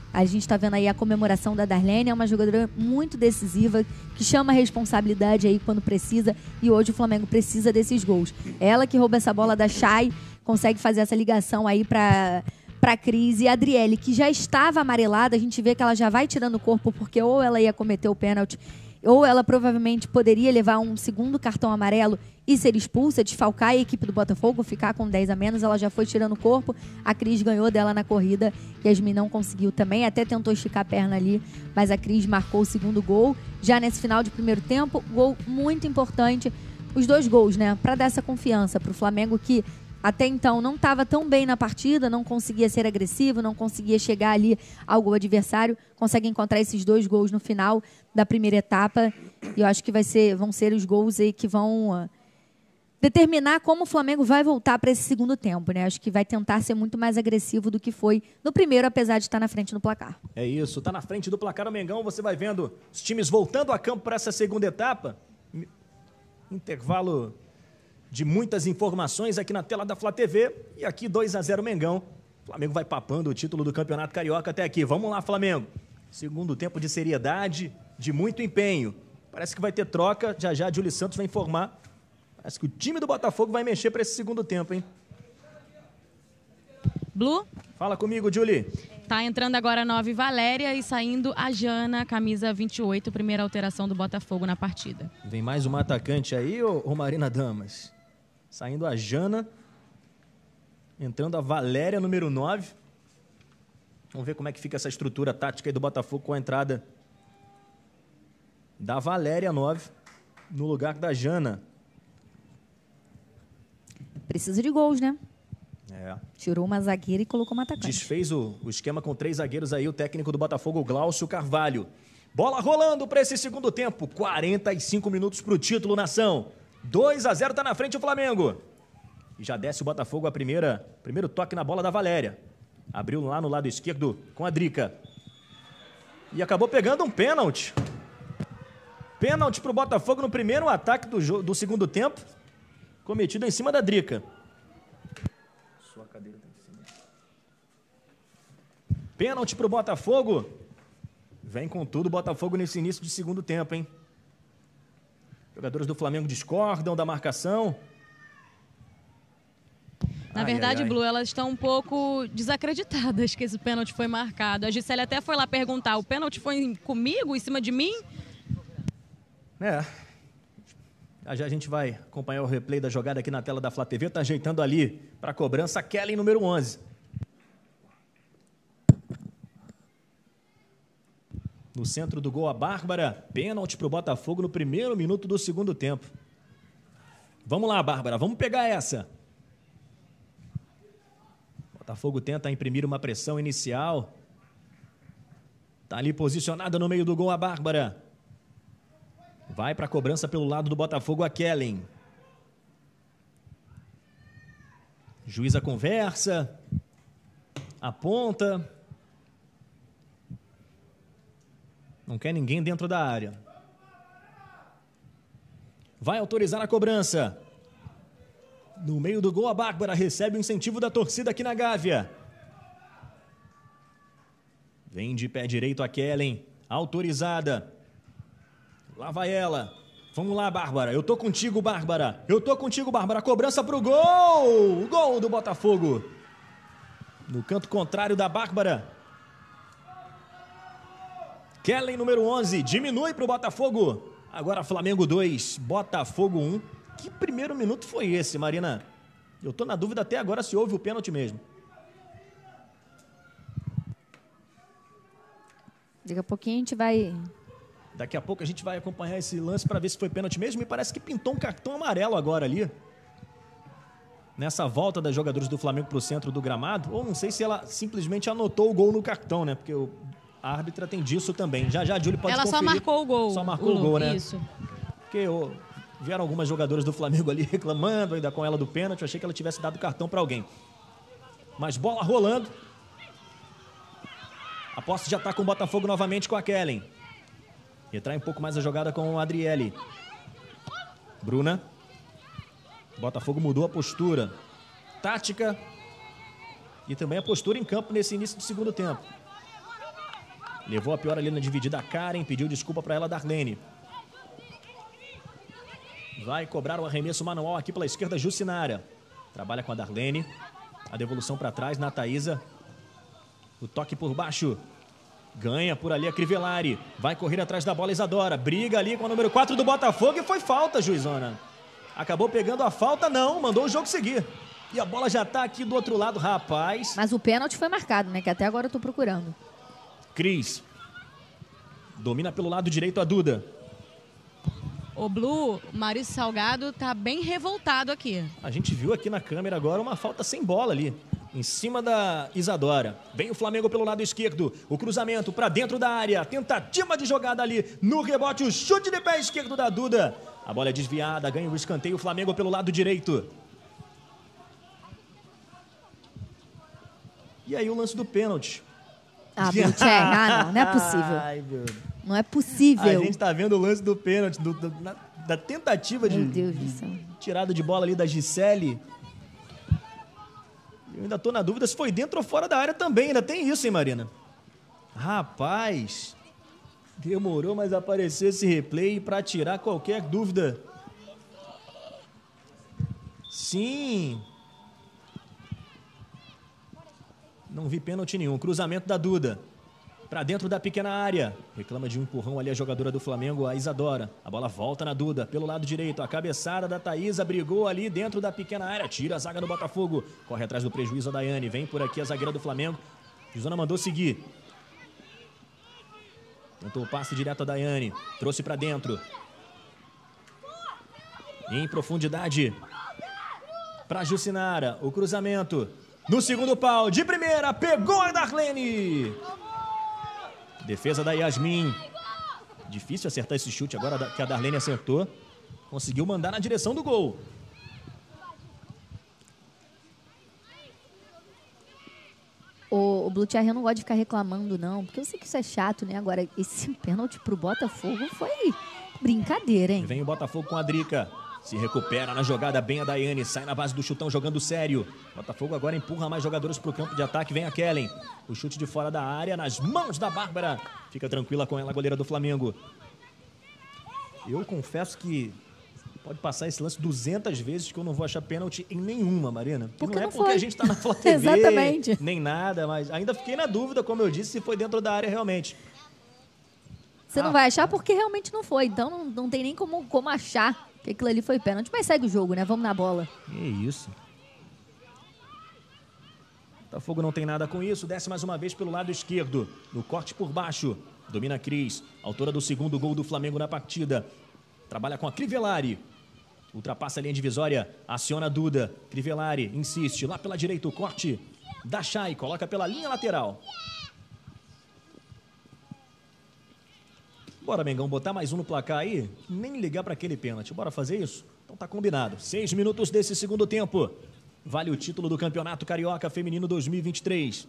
A gente está vendo aí a comemoração da Darlene, é uma jogadora muito decisiva, que chama a responsabilidade aí quando precisa, e hoje o Flamengo precisa desses gols. Ela que rouba essa bola da Chay, consegue fazer essa ligação aí para para Cris, e a Adriele, que já estava amarelada, a gente vê que ela já vai tirando o corpo, porque ou ela ia cometer o pênalti, ou ela provavelmente poderia levar um segundo cartão amarelo e ser expulsa, desfalcar a equipe do Botafogo, ficar com dez a menos. Ela já foi tirando o corpo, a Cris ganhou dela na corrida, Yasmin não conseguiu também, até tentou esticar a perna ali, mas a Cris marcou o segundo gol, já nesse final de primeiro tempo, gol muito importante, os dois gols, né, para dar essa confiança para o Flamengo, que até então não estava tão bem na partida, não conseguia ser agressivo, não conseguia chegar ali ao gol adversário, consegue encontrar esses dois gols no final da primeira etapa, e eu acho que vai ser, vão ser os gols aí que vão uh, determinar como o Flamengo vai voltar para esse segundo tempo, né? Acho que vai tentar ser muito mais agressivo do que foi no primeiro, apesar de estar na frente no placar. É isso, está na frente do placar o Mengão, você vai vendo os times voltando a campo para essa segunda etapa. Intervalo de muitas informações aqui na tela da Flá T V, e aqui dois a zero Mengão. O Flamengo vai papando o título do Campeonato Carioca até aqui. Vamos lá, Flamengo. Segundo tempo de seriedade, de muito empenho. Parece que vai ter troca, já já a Júlio Santos vai informar. Parece que o time do Botafogo vai mexer para esse segundo tempo, hein? Blue? Fala comigo, Julie. Tá entrando agora a nove Valéria e saindo a Jana, camisa vinte e oito, primeira alteração do Botafogo na partida. Vem mais uma atacante aí, ô, ô Marina Damas? Saindo a Jana, entrando a Valéria, número nove. Vamos ver como é que fica essa estrutura tática aí do Botafogo com a entrada da Valéria, nove, no lugar da Jana. Precisa de gols, né? É. Tirou uma zagueira e colocou uma atacante. Desfez o, o esquema com três zagueiros aí, o técnico do Botafogo, Glaucio Carvalho. Bola rolando para esse segundo tempo. quarenta e cinco minutos para o título, nação. dois a zero, tá na frente o Flamengo. E já desce o Botafogo a primeira, primeiro toque na bola da Valéria. Abriu lá no lado esquerdo com a Drica. E acabou pegando um pênalti. Pênalti para o Botafogo no primeiro ataque do, do segundo tempo, cometido em cima da Drica. Sua cadeira tá em cima. Pênalti para o Botafogo. Vem com tudo o Botafogo nesse início de segundo tempo, hein? Jogadores do Flamengo discordam da marcação. Na Ai, verdade, ai, ai. Blue, elas estão um pouco desacreditadas que esse pênalti foi marcado. A Gisele até foi lá perguntar, o pênalti foi comigo, em cima de mim? É. Já já a gente vai acompanhar o replay da jogada aqui na tela da Flá T V. Tá ajeitando ali para a cobrança, Kellen, número onze. No centro do gol, a Bárbara. Pênalti para o Botafogo no primeiro minuto do segundo tempo. Vamos lá, Bárbara, vamos pegar essa. Botafogo tenta imprimir uma pressão inicial. Tá ali posicionada no meio do gol a Bárbara. Vai para a cobrança pelo lado do Botafogo a Kellen. Juíza conversa. Aponta. Não quer ninguém dentro da área. Vai autorizar a cobrança. No meio do gol, a Bárbara recebe o incentivo da torcida aqui na Gávea. Vem de pé direito a Kellen. Autorizada. Lá vai ela. Vamos lá, Bárbara. Eu tô contigo, Bárbara. Eu tô contigo, Bárbara. Cobrança pro gol. O gol do Botafogo. No canto contrário da Bárbara. Kellen, número onze, diminui para o Botafogo. Agora Flamengo dois, Botafogo um. Que primeiro minuto foi esse, Marina? Eu tô na dúvida até agora se houve o pênalti mesmo. Daqui a pouquinho a gente vai... Daqui a pouco a gente vai acompanhar esse lance para ver se foi pênalti mesmo. Me parece que pintou um cartão amarelo agora ali. Nessa volta das jogadores do Flamengo para o centro do gramado. Ou não sei se ela simplesmente anotou o gol no cartão, né? Porque o... a árbitra tem disso também. Já já a Júlia pode Ela conferir. só marcou o gol. Só marcou o, o gol, né? Isso. Porque oh, vieram algumas jogadoras do Flamengo ali reclamando ainda com ela do pênalti. Eu achei que ela tivesse dado cartão para alguém. Mas bola rolando. A posse já está com o Botafogo novamente com a Kellen. Retrai um pouco mais a jogada com a Adriele. Bruna. Botafogo mudou a postura. Tática. E também a postura em campo nesse início do segundo tempo. Levou a pior ali na dividida a Karen, pediu desculpa para ela, Darlene. Vai cobrar o arremesso manual aqui pela esquerda, Jucinara. Trabalha com a Darlene. A devolução para trás na Thaísa. O toque por baixo. Ganha por ali a Crivellari. Vai correr atrás da bola Isadora. Briga ali com a número quatro do Botafogo e foi falta, juizona. Acabou pegando a falta, não. Mandou o jogo seguir. E a bola já tá aqui do outro lado, rapaz. Mas o pênalti foi marcado, né? Que até agora eu tô procurando. Cris. Domina pelo lado direito a Duda. O Blue, o Maurício Salgado tá bem revoltado aqui. A gente viu aqui na câmera agora uma falta sem bola ali, em cima da Isadora. Vem o Flamengo pelo lado esquerdo, o cruzamento para dentro da área, tentativa de jogada ali, no rebote, o chute de pé esquerdo da Duda. A bola é desviada, ganha o escanteio, o Flamengo pelo lado direito. E aí o lance do pênalti. Ah, Butcher, ah, não, não é possível. Ai, meu Deus. Não é possível. A gente tá vendo o lance do pênalti, do, do, na, da tentativa Meu de, Deus do céu. tirada de bola ali da Gisele. Eu ainda tô na dúvida se foi dentro ou fora da área também. Ainda tem isso, hein, Marina? Rapaz, demorou, mas apareceu esse replay para tirar qualquer dúvida. Sim. Não vi pênalti nenhum. Cruzamento da Duda. Para dentro da pequena área. Reclama de um empurrão ali a jogadora do Flamengo, a Isadora. A bola volta na Duda, pelo lado direito. A cabeçada da Thaísa brigou ali dentro da pequena área. Tira a zaga do Botafogo. Corre atrás do prejuízo a Daiane. Vem por aqui a zagueira do Flamengo. Gisona mandou seguir. Tentou o passe direto a Daiane. Trouxe para dentro. Em profundidade. Para Jucinara. O cruzamento. No segundo pau. De primeira. Pegou a Darlene. Defesa da Yasmin. Difícil acertar esse chute agora que a Darlene acertou. Conseguiu mandar na direção do gol. O, o Blue Thierry não gosta de ficar reclamando, não. Porque eu sei que isso é chato, né? Agora, esse pênalti pro Botafogo foi brincadeira, hein? Vem o Botafogo com a Drica. Se recupera na jogada bem a Daiane. Sai na base do chutão jogando sério. Botafogo agora empurra mais jogadores para o campo de ataque. Vem a Kellen. O chute de fora da área nas mãos da Bárbara. Fica tranquila com ela, a goleira do Flamengo. Eu confesso que pode passar esse lance duzentas vezes que eu não vou achar pênalti em nenhuma, Marina. Porque não é não porque foi. a gente está na Flá T V, Exatamente. nem nada, mas ainda fiquei na dúvida, como eu disse, se foi dentro da área realmente. Você não Ah. vai achar porque realmente não foi. Então não, não tem nem como, como achar que aquilo ali foi pênalti. Mas segue o jogo, né? Vamos na bola. Que isso. Botafogo não tem nada com isso. Desce mais uma vez pelo lado esquerdo. No corte por baixo. Domina a Cris. Autora do segundo gol do Flamengo na partida. Trabalha com a Crivellari. Ultrapassa a linha divisória. Aciona a Duda. Crivellari insiste. Lá pela direita o corte. Da Chay. Coloca pela linha lateral. Bora, Mengão, botar mais um no placar aí. Nem ligar para aquele pênalti. Bora fazer isso? Então tá combinado. Seis minutos desse segundo tempo. Vale o título do Campeonato Carioca Feminino dois mil e vinte e três.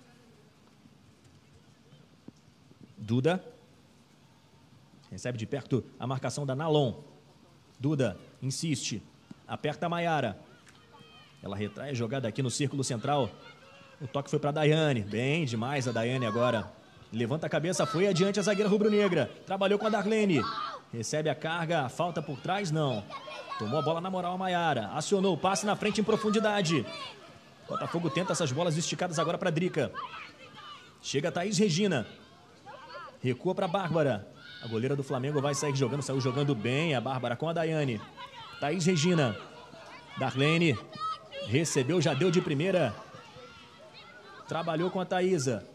Duda. Recebe de perto a marcação da Nalon. Duda insiste. Aperta a Maiara. Ela retrai a jogada aqui no círculo central. O toque foi para Daiane. Bem demais a Daiane agora. Levanta a cabeça, foi adiante a zagueira rubro-negra. Trabalhou com a Darlene. Recebe a carga, falta por trás, não. Tomou a bola na moral a Maiara. Acionou o passe na frente em profundidade. Botafogo tenta essas bolas esticadas agora para Drica. Chega a Thaís Regina. Recua para Bárbara. A goleira do Flamengo vai sair jogando, saiu jogando bem a Bárbara com a Daiane. Thaís Regina. Darlene. Recebeu, já deu de primeira. Trabalhou com a Thaísa.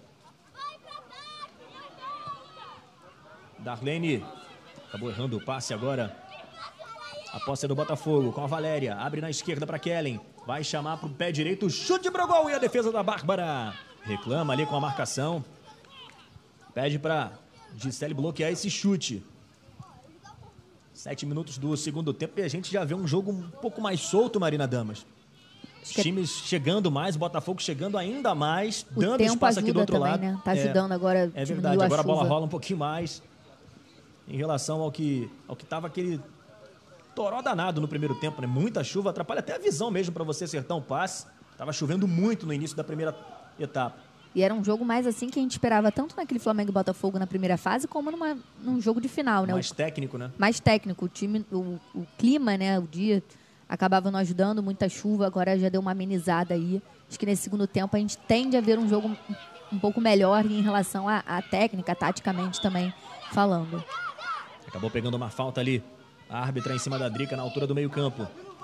Darlene acabou errando o passe agora. A posse é do Botafogo com a Valéria. Abre na esquerda para Kellen. Vai chamar para o pé direito. Chute para o gol e a defesa da Bárbara. Reclama ali com a marcação. Pede para Gisele bloquear esse chute. Sete minutos do segundo tempo e a gente já vê um jogo um pouco mais solto, Marina Damas. Os times chegando mais, Botafogo chegando ainda mais, O dando tempo espaço aqui do ajuda outro também, lado. né? Tá ajudando agora, É diminuiu verdade, a agora a bola chuva. rola um pouquinho mais em relação ao que ao que tava aquele toró danado no primeiro tempo, né? Muita chuva, atrapalha até a visão mesmo para você acertar um passe. Tava chovendo muito no início da primeira etapa. E era um jogo mais assim que a gente esperava tanto naquele Flamengo e Botafogo na primeira fase, como numa, num jogo de final, né? Mais o, técnico, né? Mais técnico. O time, o, o clima, né? O dia acabava não ajudando, muita chuva, agora já deu uma amenizada aí. Acho que nesse segundo tempo a gente tende a ver um jogo um pouco melhor em relação à, à técnica, taticamente também falando. Acabou pegando uma falta ali. A árbitra em cima da Drica na altura do meio campo.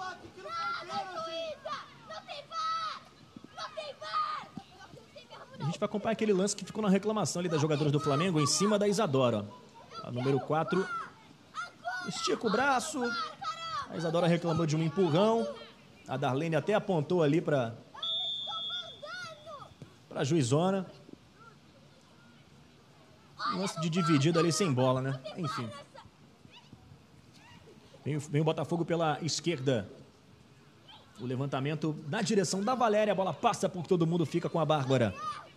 A gente vai acompanhar aquele lance que ficou na reclamação ali das jogadoras do Flamengo em cima da Isadora. A número quatro estica o braço. A Isadora reclamou de um empurrão. A Darlene até apontou ali para para a juizona. Lance de dividido ali sem bola, né? Enfim. Vem, vem o Botafogo pela esquerda. O levantamento na direção da Valéria. A bola passa por todo mundo, fica com a Bárbara.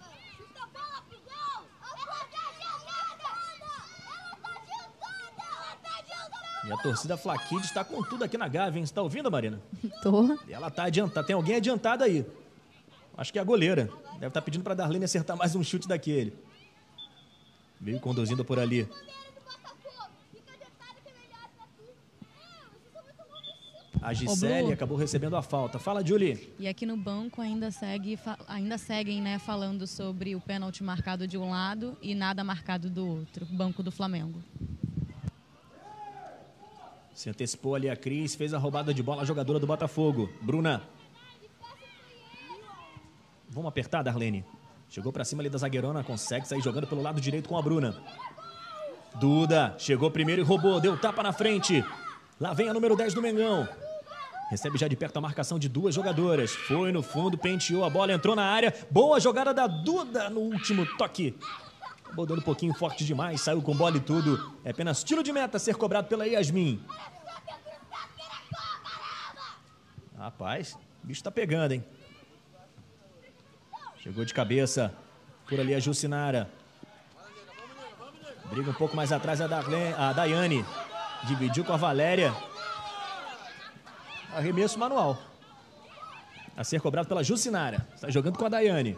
E a torcida Flaquid está com tudo aqui na Gávea, hein? Você tá ouvindo, Marina? Tô. Ela tá adiantada. Tem alguém adiantado aí. Acho que é a goleira. Deve estar pedindo para a Darlene acertar mais um chute daquele. Veio conduzindo por ali. A Gisele acabou recebendo a falta. Fala, Julie. E aqui no banco ainda, segue, ainda seguem, né, falando sobre o pênalti marcado de um lado e nada marcado do outro. Banco do Flamengo. Se antecipou ali a Cris, fez a roubada de bola a jogadora do Botafogo. Bruna. Vamos apertar, Darlene. Chegou pra cima ali da zagueirona, consegue sair jogando pelo lado direito com a Bruna. Duda, chegou primeiro e roubou, deu tapa na frente. Lá vem a número dez do Mengão. Recebe já de perto a marcação de duas jogadoras. Foi no fundo, penteou a bola, entrou na área. Boa jogada da Duda no último toque. Acabou dando um pouquinho forte demais, saiu com bola e tudo. É apenas tiro de meta a ser cobrado pela Yasmin. Rapaz, o bicho tá pegando, hein? Chegou de cabeça. Por ali a Jucinara. Briga um pouco mais atrás a, Darlene, a Daiane. Dividiu com a Valéria. Arremesso manual. A ser cobrado pela Jucinara. Está jogando com a Daiane.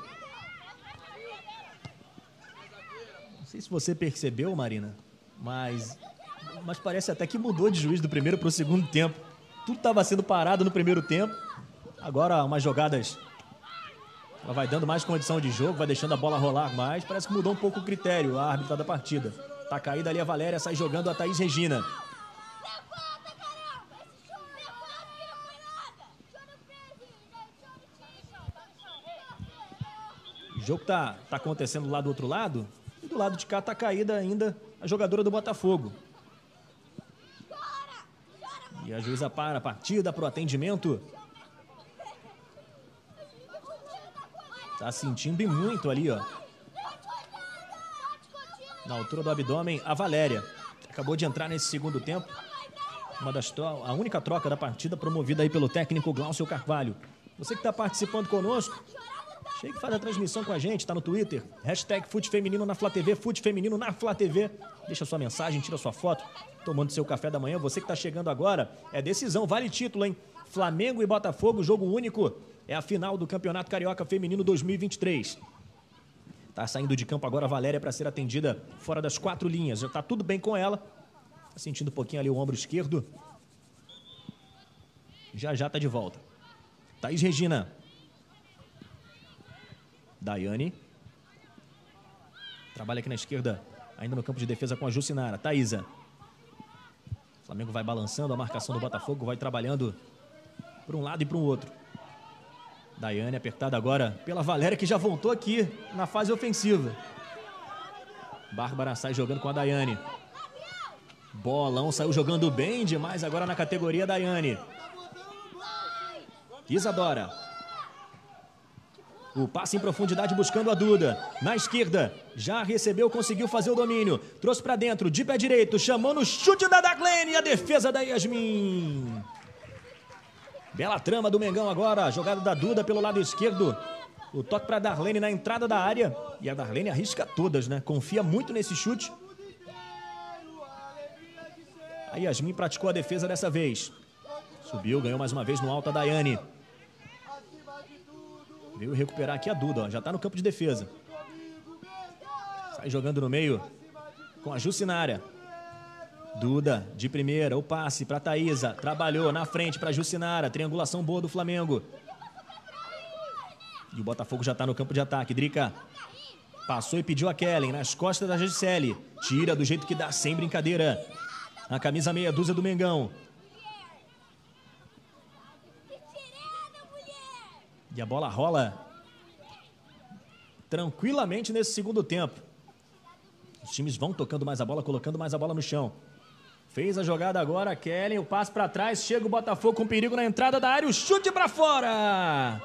Não sei se você percebeu, Marina, mas, mas parece até que mudou de juiz do primeiro para o segundo tempo. Tudo estava sendo parado no primeiro tempo. Agora umas jogadas... Ela vai dando mais condição de jogo, vai deixando a bola rolar mais. Parece que mudou um pouco o critério, a árbitra da partida. Tá caída ali a Valéria, sai jogando a Thaís Regina. O jogo tá, tá acontecendo lá do outro lado. E do lado de cá tá caída ainda a jogadora do Botafogo. E a juíza para a partida pro atendimento. Tá sentindo e muito ali, ó. Na altura do abdômen, a Valéria. Acabou de entrar nesse segundo tempo. Uma das a única troca da partida promovida aí pelo técnico Glaucio Carvalho. Você que está participando conosco, chega e faz a transmissão com a gente, tá no Twitter. Hashtag Fute Feminino na Flá T V, Fute Feminino na Flá T V. Deixa sua mensagem, tira sua foto, tomando seu café da manhã. Você que está chegando agora, é decisão, vale título, hein? Flamengo e Botafogo, jogo único. É a final do Campeonato Carioca Feminino dois mil e vinte e três. Tá saindo de campo agora a Valéria para ser atendida fora das quatro linhas. Já tá tudo bem com ela. Tá sentindo um pouquinho ali o ombro esquerdo. Já já tá de volta. Thaís Regina. Daiane. Trabalha aqui na esquerda, ainda no campo de defesa com a Jucinara. Thaísa. O Flamengo vai balançando a marcação do Botafogo, vai trabalhando por um lado e para o outro. Daiane apertada agora pela Valéria, que já voltou aqui na fase ofensiva. Bárbara sai jogando com a Daiane. Bolão saiu jogando bem demais agora na categoria Daiane. Isadora. O passe em profundidade buscando a Duda. Na esquerda, já recebeu, conseguiu fazer o domínio. Trouxe para dentro, de pé direito, chamou no chute da Darlene e a defesa da Yasmin. Bela trama do Mengão agora, jogada da Duda pelo lado esquerdo. O toque para a Darlene na entrada da área. E a Darlene arrisca todas, né? Confia muito nesse chute. A Yasmin praticou a defesa dessa vez. Subiu, ganhou mais uma vez no alto a Daiane. Veio recuperar aqui a Duda, ó. Já tá no campo de defesa. Sai jogando no meio com a Jucinara. Duda de primeira, o passe para Thaísa. Trabalhou na frente para Jucinara. Triangulação boa do Flamengo. E o Botafogo já tá no campo de ataque. Drica passou e pediu a Kellen nas costas da Gisele. Tira do jeito que dá, sem brincadeira. A camisa meia dúzia do Mengão. E a bola rola tranquilamente nesse segundo tempo. Os times vão tocando mais a bola, colocando mais a bola no chão. Fez a jogada agora, Kellen, o passe para trás. Chega o Botafogo com perigo na entrada da área. O chute para fora.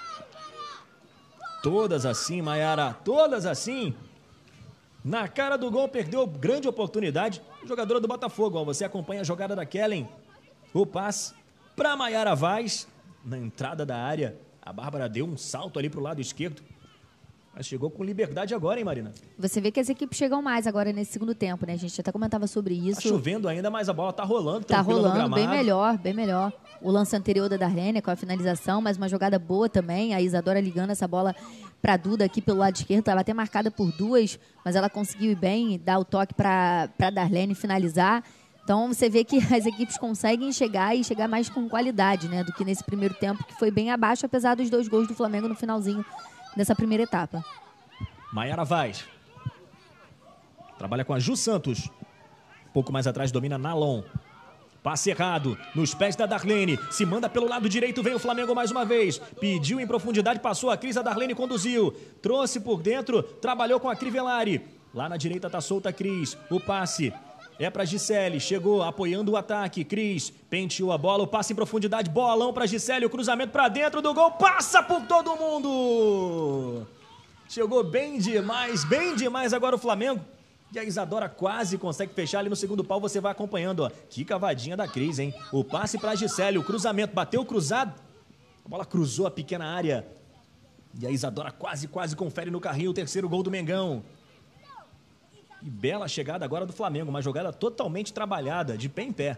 Todas assim, Maiara, todas assim. Na cara do gol, perdeu grande oportunidade. Jogadora do Botafogo, ó, você acompanha a jogada da Kellen. O passe para Maiara Vaz. Na entrada da área, a Bárbara deu um salto ali para o lado esquerdo. Mas chegou com liberdade agora, hein, Marina? Você vê que as equipes chegam mais agora nesse segundo tempo, né? A gente até comentava sobre isso. Tá chovendo ainda, mas a bola tá rolando. Tá rolando, bem melhor, bem melhor. O lance anterior da Darlene com a finalização, mas uma jogada boa também. A Isadora ligando essa bola pra Duda aqui pelo lado esquerdo. Ela até marcada por duas, mas ela conseguiu ir bem, dar o toque pra, pra Darlene finalizar. Então você vê que as equipes conseguem chegar e chegar mais com qualidade, né? Do que nesse primeiro tempo, que foi bem abaixo, apesar dos dois gols do Flamengo no finalzinho dessa primeira etapa. Maiara Vaz. Trabalha com a Ju Santos. Um pouco mais atrás domina Nalon. Passe errado, nos pés da Darlene. Se manda pelo lado direito, vem o Flamengo mais uma vez. Pediu em profundidade, passou a Cris, a Darlene conduziu. Trouxe por dentro, trabalhou com a Crivellari. Lá na direita tá solta a Cris. O passe é pra Gisele, chegou apoiando o ataque. Cris penteou a bola, o passe em profundidade, bolão pra Gisele, o cruzamento pra dentro do gol, passa por todo mundo. Chegou bem demais, bem demais agora o Flamengo. E a Isadora quase consegue fechar ali no segundo pau, você vai acompanhando, ó. Que cavadinha da Cris, hein? O passe pra Gisele, o cruzamento, bateu cruzado. A bola cruzou a pequena área. E a Isadora quase, quase confere no carrinho o terceiro gol do Mengão. E bela chegada agora do Flamengo, uma jogada totalmente trabalhada, de pé em pé.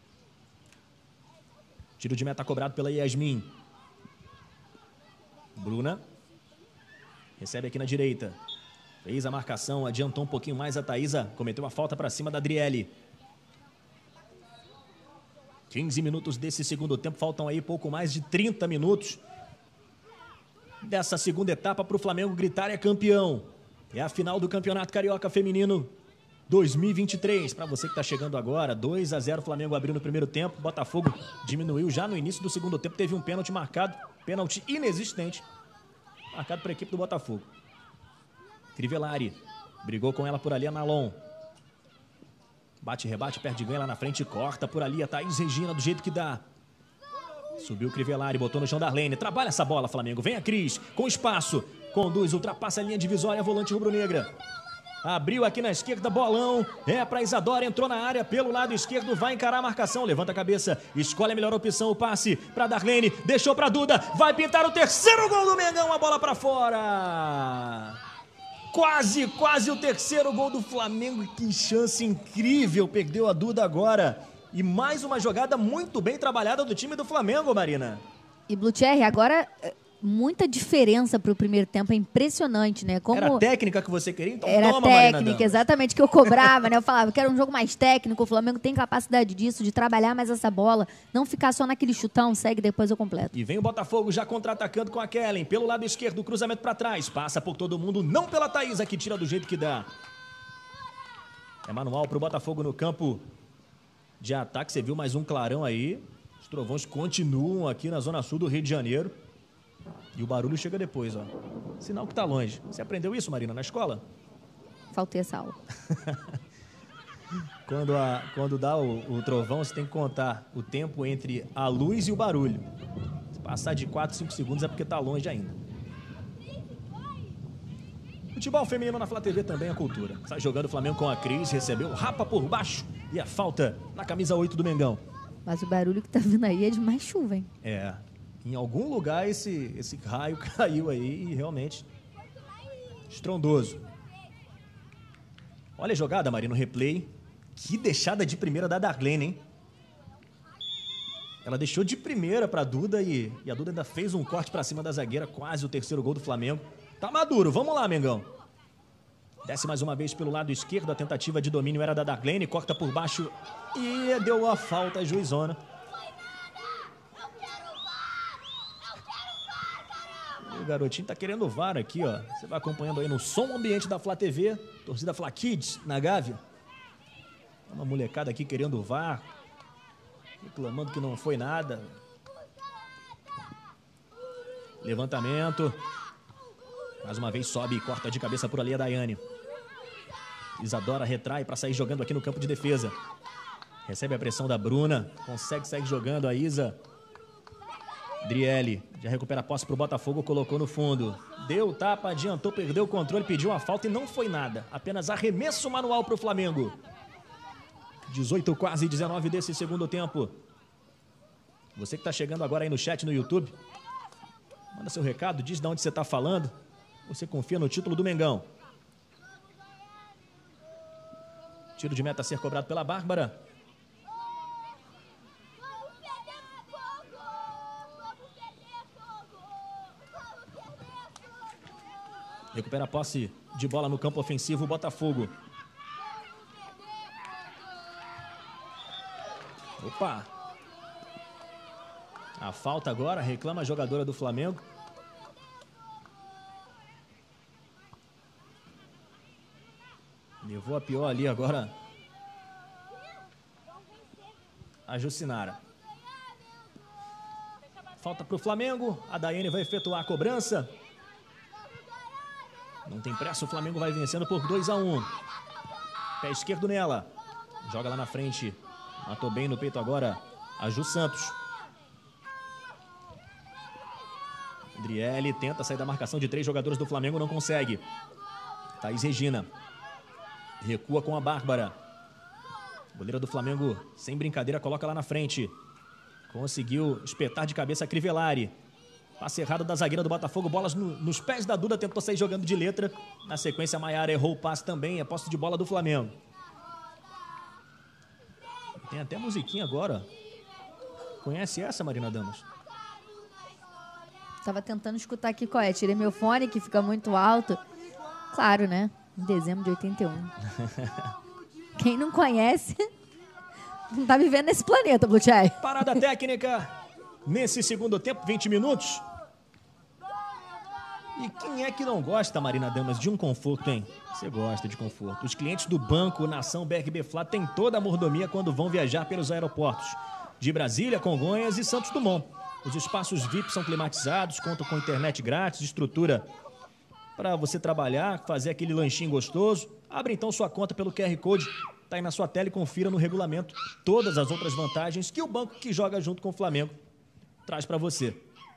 Tiro de meta cobrado pela Yasmin. Bruna. Recebe aqui na direita. Fez a marcação, adiantou um pouquinho mais a Thaísa. Cometeu uma falta para cima da Adriele. quinze minutos desse segundo tempo, faltam aí pouco mais de trinta minutos dessa segunda etapa para o Flamengo gritar é campeão. É a final do Campeonato Carioca Feminino dois mil e vinte e três. Para você que está chegando agora, dois a zero, Flamengo abriu no primeiro tempo. Botafogo diminuiu já no início do segundo tempo. Teve um pênalti marcado, pênalti inexistente, marcado para a equipe do Botafogo. Crivellari brigou com ela por ali a Nalon. Bate, rebate, perde ganha lá na frente, corta por ali a Thaís Regina do jeito que dá. Subiu o Crivellari, botou no chão da Darlene. Trabalha essa bola, Flamengo. Vem a Cris, com espaço. Conduz, ultrapassa a linha divisória, volante rubro-negra. Abriu aqui na esquerda, bolão. É pra Isadora, entrou na área pelo lado esquerdo, vai encarar a marcação. Levanta a cabeça, escolhe a melhor opção, o passe pra Darlene. Deixou pra Duda, vai pintar o terceiro gol do Mengão, a bola pra fora. Quase, quase o terceiro gol do Flamengo. Que chance incrível, perdeu a Duda agora. E mais uma jogada muito bem trabalhada do time do Flamengo, Marina. E Blucherri, agora muita diferença para o primeiro tempo, é impressionante, né? Como era a técnica que você queria? Então era toma, técnica, exatamente, que eu cobrava, né? Eu falava que era um jogo mais técnico, o Flamengo tem capacidade disso, de trabalhar mais essa bola, não ficar só naquele chutão, segue, depois eu completo. E vem o Botafogo já contra-atacando com a Kellen, pelo lado esquerdo, cruzamento para trás, passa por todo mundo, não pela Thaísa, que tira do jeito que dá. É manual para o Botafogo no campo de ataque, você viu mais um clarão aí, os trovões continuam aqui na zona sul do Rio de Janeiro. E o barulho chega depois, ó. Sinal que tá longe. Você aprendeu isso, Marina, na escola? Faltei essa aula. quando, a, quando dá o, o trovão, você tem que contar o tempo entre a luz e o barulho. Se passar de quatro, cinco segundos é porque tá longe ainda. Futebol feminino na Flá T V também é cultura. Sai jogando o Flamengo com a Cris, recebeu rapa por baixo e a falta na camisa oito do Mengão. Mas o barulho que tá vindo aí é de mais chuva, hein? É. Em algum lugar esse, esse raio caiu aí e realmente estrondoso. Olha a jogada, Marina, no replay. Que deixada de primeira da Darlene, hein? Ela deixou de primeira pra Duda e, e a Duda ainda fez um corte pra cima da zagueira, quase o terceiro gol do Flamengo. Tá maduro, vamos lá, Mengão. Desce mais uma vez pelo lado esquerdo, a tentativa de domínio era da Darlene, corta por baixo e deu a falta, juizona. O garotinho tá querendo o V A R aqui, ó. Você vai acompanhando aí no som ambiente da Flá T V, torcida Flá Kids na Gávea. Uma molecada aqui querendo o V A R, reclamando que não foi nada. Levantamento. Mais uma vez sobe e corta de cabeça por ali a Daiane. Isadora retrai para sair jogando aqui no campo de defesa. Recebe a pressão da Bruna. Consegue sair jogando a Isa. Driele já recupera a posse para o Botafogo, colocou no fundo. Deu tapa, adiantou, perdeu o controle, pediu uma falta e não foi nada. Apenas arremesso manual para o Flamengo. dezoito, quase dezenove desse segundo tempo. Você que está chegando agora aí no chat no YouTube, manda seu recado, diz de onde você está falando. Você confia no título do Mengão. Tiro de meta a ser cobrado pela Bárbara. Recupera a posse de bola no campo ofensivo, o Botafogo. Opa! A falta agora, reclama a jogadora do Flamengo. Levou a pior ali agora a Jucinara. Falta para o Flamengo, a Daiane vai efetuar a cobrança. Não tem pressa, o Flamengo vai vencendo por dois a um. Pé esquerdo nela. Joga lá na frente. Matou bem no peito agora a Ju Santos. Driele tenta sair da marcação de três jogadores do Flamengo, não consegue. Thaís Regina. Recua com a Bárbara. Goleira do Flamengo, sem brincadeira, coloca lá na frente. Conseguiu espetar de cabeça a Crivellari. Passe errado da zagueira do Botafogo, bolas no, nos pés da Duda, tentou sair jogando de letra. Na sequência, a Maiara errou o passe também, é posse de bola do Flamengo. Tem até musiquinha agora. Conhece essa, Marina Damas? Tava tentando escutar aqui qual é. Tirei meu fone, que fica muito alto. Claro, né? Em dezembro de oitenta e um. Quem não conhece, não tá vivendo nesse planeta, Bluchai. Parada técnica nesse segundo tempo, vinte minutos. E quem é que não gosta, Marina Damas, de um conforto, hein? Você gosta de conforto. Os clientes do Banco Nação B R B Flá têm toda a mordomia quando vão viajar pelos aeroportos de Brasília, Congonhas e Santos Dumont. Os espaços V I P são climatizados, contam com internet grátis, estrutura para você trabalhar, fazer aquele lanchinho gostoso. Abre então sua conta pelo Q R Code, tá aí na sua tela, e confira no regulamento todas as outras vantagens que o banco que joga junto com o Flamengo traz para você.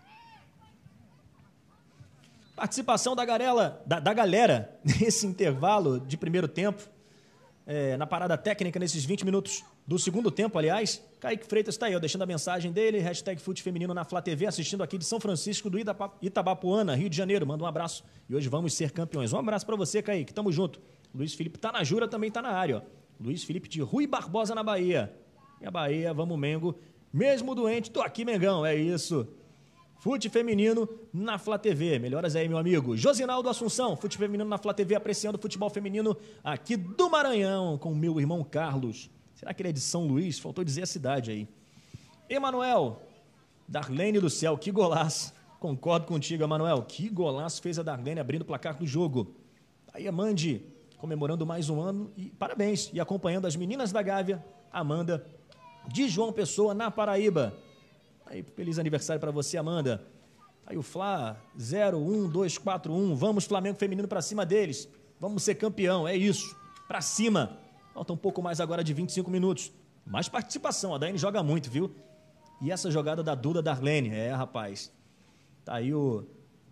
Participação da, garela, da, da galera nesse intervalo de primeiro tempo, é, na parada técnica, nesses vinte minutos do segundo tempo, aliás. Kaique Freitas está aí, ó, deixando a mensagem dele, hashtag Fute Feminino na Flá T V, assistindo aqui de São Francisco do Itabapoana, Rio de Janeiro. Manda um abraço e hoje vamos ser campeões. Um abraço para você, Kaique, tamo junto. Luiz Felipe tá na Jura, também tá na área, ó. Luiz Felipe de Rui Barbosa, na Bahia. E a Bahia, vamos Mengo, mesmo doente, tô aqui, Mengão, é isso. Fute Feminino na Flá T V. Melhoras aí, meu amigo. Josinaldo Assunção, Fute Feminino na Flá T V, apreciando o futebol feminino aqui do Maranhão, com o meu irmão Carlos. Será que ele é de São Luís? Faltou dizer a cidade aí. Emanuel, Darlene do céu, que golaço. Concordo contigo, Emanuel. Que golaço fez a Darlene abrindo o placar do jogo. Aí a Mandi comemorando mais um ano e parabéns. E acompanhando as meninas da Gávea, Amanda, de João Pessoa, na Paraíba. Aí, feliz aniversário para você, Amanda. Aí o Flá, zero um dois quatro um. Vamos, Flamengo Feminino, para cima deles. Vamos ser campeão, é isso. Para cima. Falta um pouco mais agora de vinte e cinco minutos. Mais participação, a Daiane joga muito, viu? E essa jogada da Duda Darlene, é, rapaz. Tá aí o...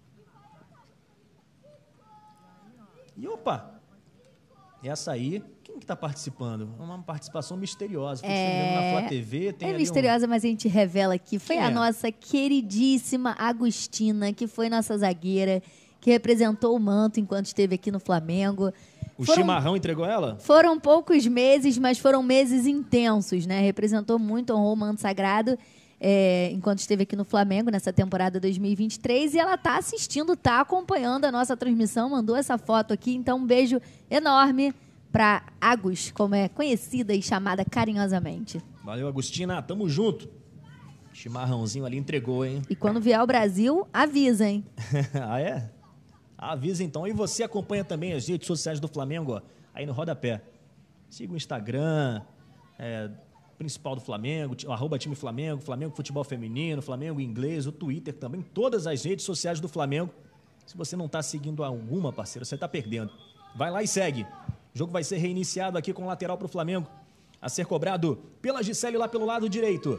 E opa! Essa aí, quem que tá participando? Uma participação misteriosa. É... na Flá T V, tem é misteriosa, um... mas a gente revela aqui. Foi quem a é? nossa queridíssima Agostina, que foi nossa zagueira, que representou o manto enquanto esteve aqui no Flamengo. O foram, chimarrão entregou ela? Foram poucos meses, mas foram meses intensos, né? Representou muito, honrou o manto sagrado. é, enquanto esteve aqui no Flamengo nessa temporada dois mil e vinte e três, e ela está assistindo, está acompanhando a nossa transmissão, mandou essa foto aqui, então um beijo enorme para Agus, como é conhecida e chamada carinhosamente. Valeu, Agostina, tamo junto. Chimarrãozinho ali entregou, hein? E quando vier ao Brasil, avisa, hein? Ah, é? Avisa então. E você acompanha também as redes sociais do Flamengo, ó, aí no rodapé. Siga o Instagram, é, principal do Flamengo, arroba time Flamengo, Flamengo Futebol Feminino, Flamengo Inglês, o Twitter também, todas as redes sociais do Flamengo. Se você não está seguindo alguma, parceiro, você está perdendo. Vai lá e segue. O jogo vai ser reiniciado aqui com o lateral para o Flamengo, a ser cobrado pela Gisele lá pelo lado direito.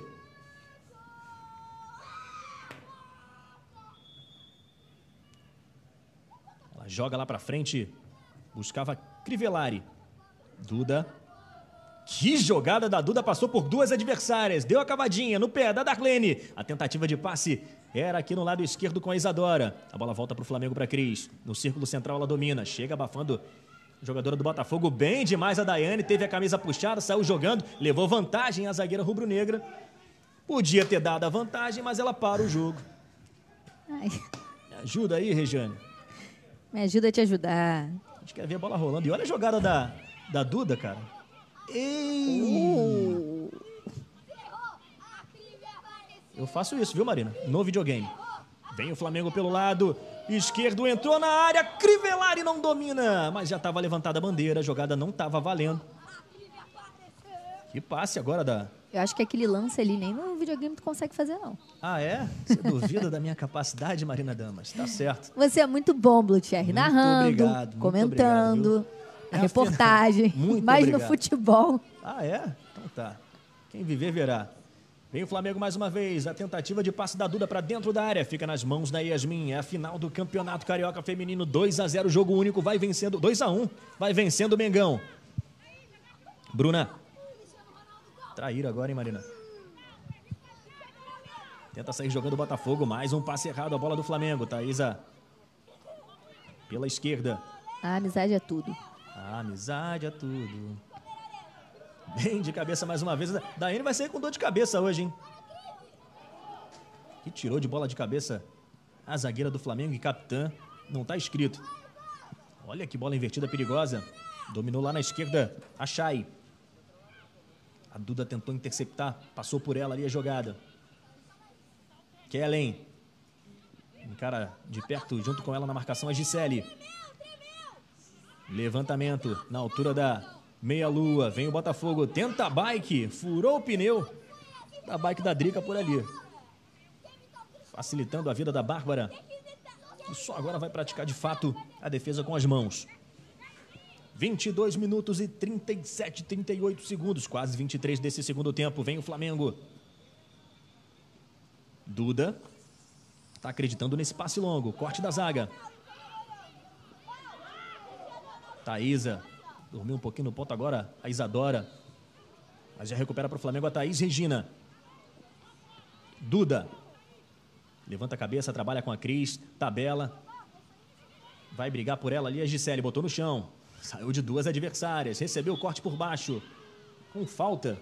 Ela joga lá para frente, buscava Crivellari. Duda. Que jogada da Duda, passou por duas adversárias, deu a cavadinha no pé da Darlene. A tentativa de passe era aqui no lado esquerdo com a Isadora. A bola volta para o Flamengo, para Cris. No círculo central ela domina, chega abafando a jogadora do Botafogo bem demais, a Daiane. Teve a camisa puxada, saiu jogando, levou vantagem a zagueira rubro-negra. Podia ter dado a vantagem, mas ela para o jogo. Ai. Me ajuda aí, Regiane. Me ajuda a te ajudar. A gente quer ver a bola rolando. E olha a jogada da, da Duda, cara. Ei. Eu faço isso, viu, Marina? No videogame. Vem o Flamengo pelo lado esquerdo, entrou na área, Crivellari não domina, mas já estava levantada a bandeira, a jogada não estava valendo. Que passe agora da... Eu acho que aquele lance ali nem no videogame tu consegue fazer, não. Ah, é? Você duvida da minha capacidade, Marina Damas? Tá certo. Você é muito bom, Blutcherry, narrando, obrigado, muito comentando, obrigado, a reportagem, muito mais obrigado. No futebol. Ah, é? Então tá. Quem viver, verá. Vem o Flamengo mais uma vez. A tentativa de passe da Duda para dentro da área. Fica nas mãos da Yasmin. É a final do Campeonato Carioca Feminino. dois a zero, jogo único. Vai vencendo. dois a um. Vai vencendo o Mengão. Bruna. Traíra agora, hein, Marina? Tenta sair jogando o Botafogo. Mais um passe errado. A bola do Flamengo. Thaísa. Pela esquerda. A amizade é tudo. A amizade é tudo. Bem de cabeça mais uma vez. Daiane vai sair com dor de cabeça hoje, hein? Que tirou de bola de cabeça a zagueira do Flamengo e capitã. Não tá escrito. Olha que bola invertida perigosa. Dominou lá na esquerda a Chay. A Duda tentou interceptar. Passou por ela ali a jogada. Kellen. Encara de perto junto com ela na marcação a Gisele. Levantamento na altura da meia-lua. Vem o Botafogo. Tenta a bike. Furou o pneu da bike da Drica por ali. Facilitando a vida da Bárbara. E só agora vai praticar de fato a defesa com as mãos. vinte e dois minutos e trinta e sete, trinta e oito segundos. Quase vinte e três desse segundo tempo. Vem o Flamengo. Duda. Está acreditando nesse passe longo. Corte da zaga. Thaísa. Dormiu um pouquinho no ponto agora. A Isadora. Mas já recupera para o Flamengo a Thaís Regina. Duda. Levanta a cabeça, trabalha com a Cris. Tabela. Vai brigar por ela ali a Gisele. Botou no chão. Saiu de duas adversárias. Recebeu o corte por baixo. Com falta.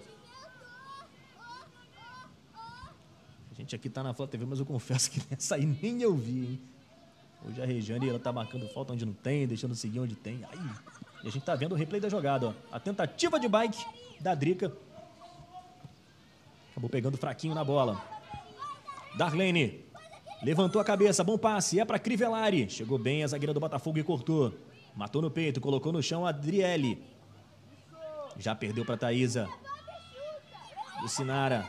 A gente aqui tá na Flá T V, mas eu confesso que nessa aí nem eu vi, hein? Hoje a Regiane, ela tá marcando falta onde não tem, deixando seguir onde tem. Aí. E a gente tá vendo o replay da jogada, ó. A tentativa de bike da Drica. Acabou pegando fraquinho na bola. Darlene. Levantou a cabeça, bom passe. É pra Crivellari. Chegou bem a zagueira do Botafogo e cortou. Matou no peito, colocou no chão a Adriele. Já perdeu pra Thaísa. Lucinara.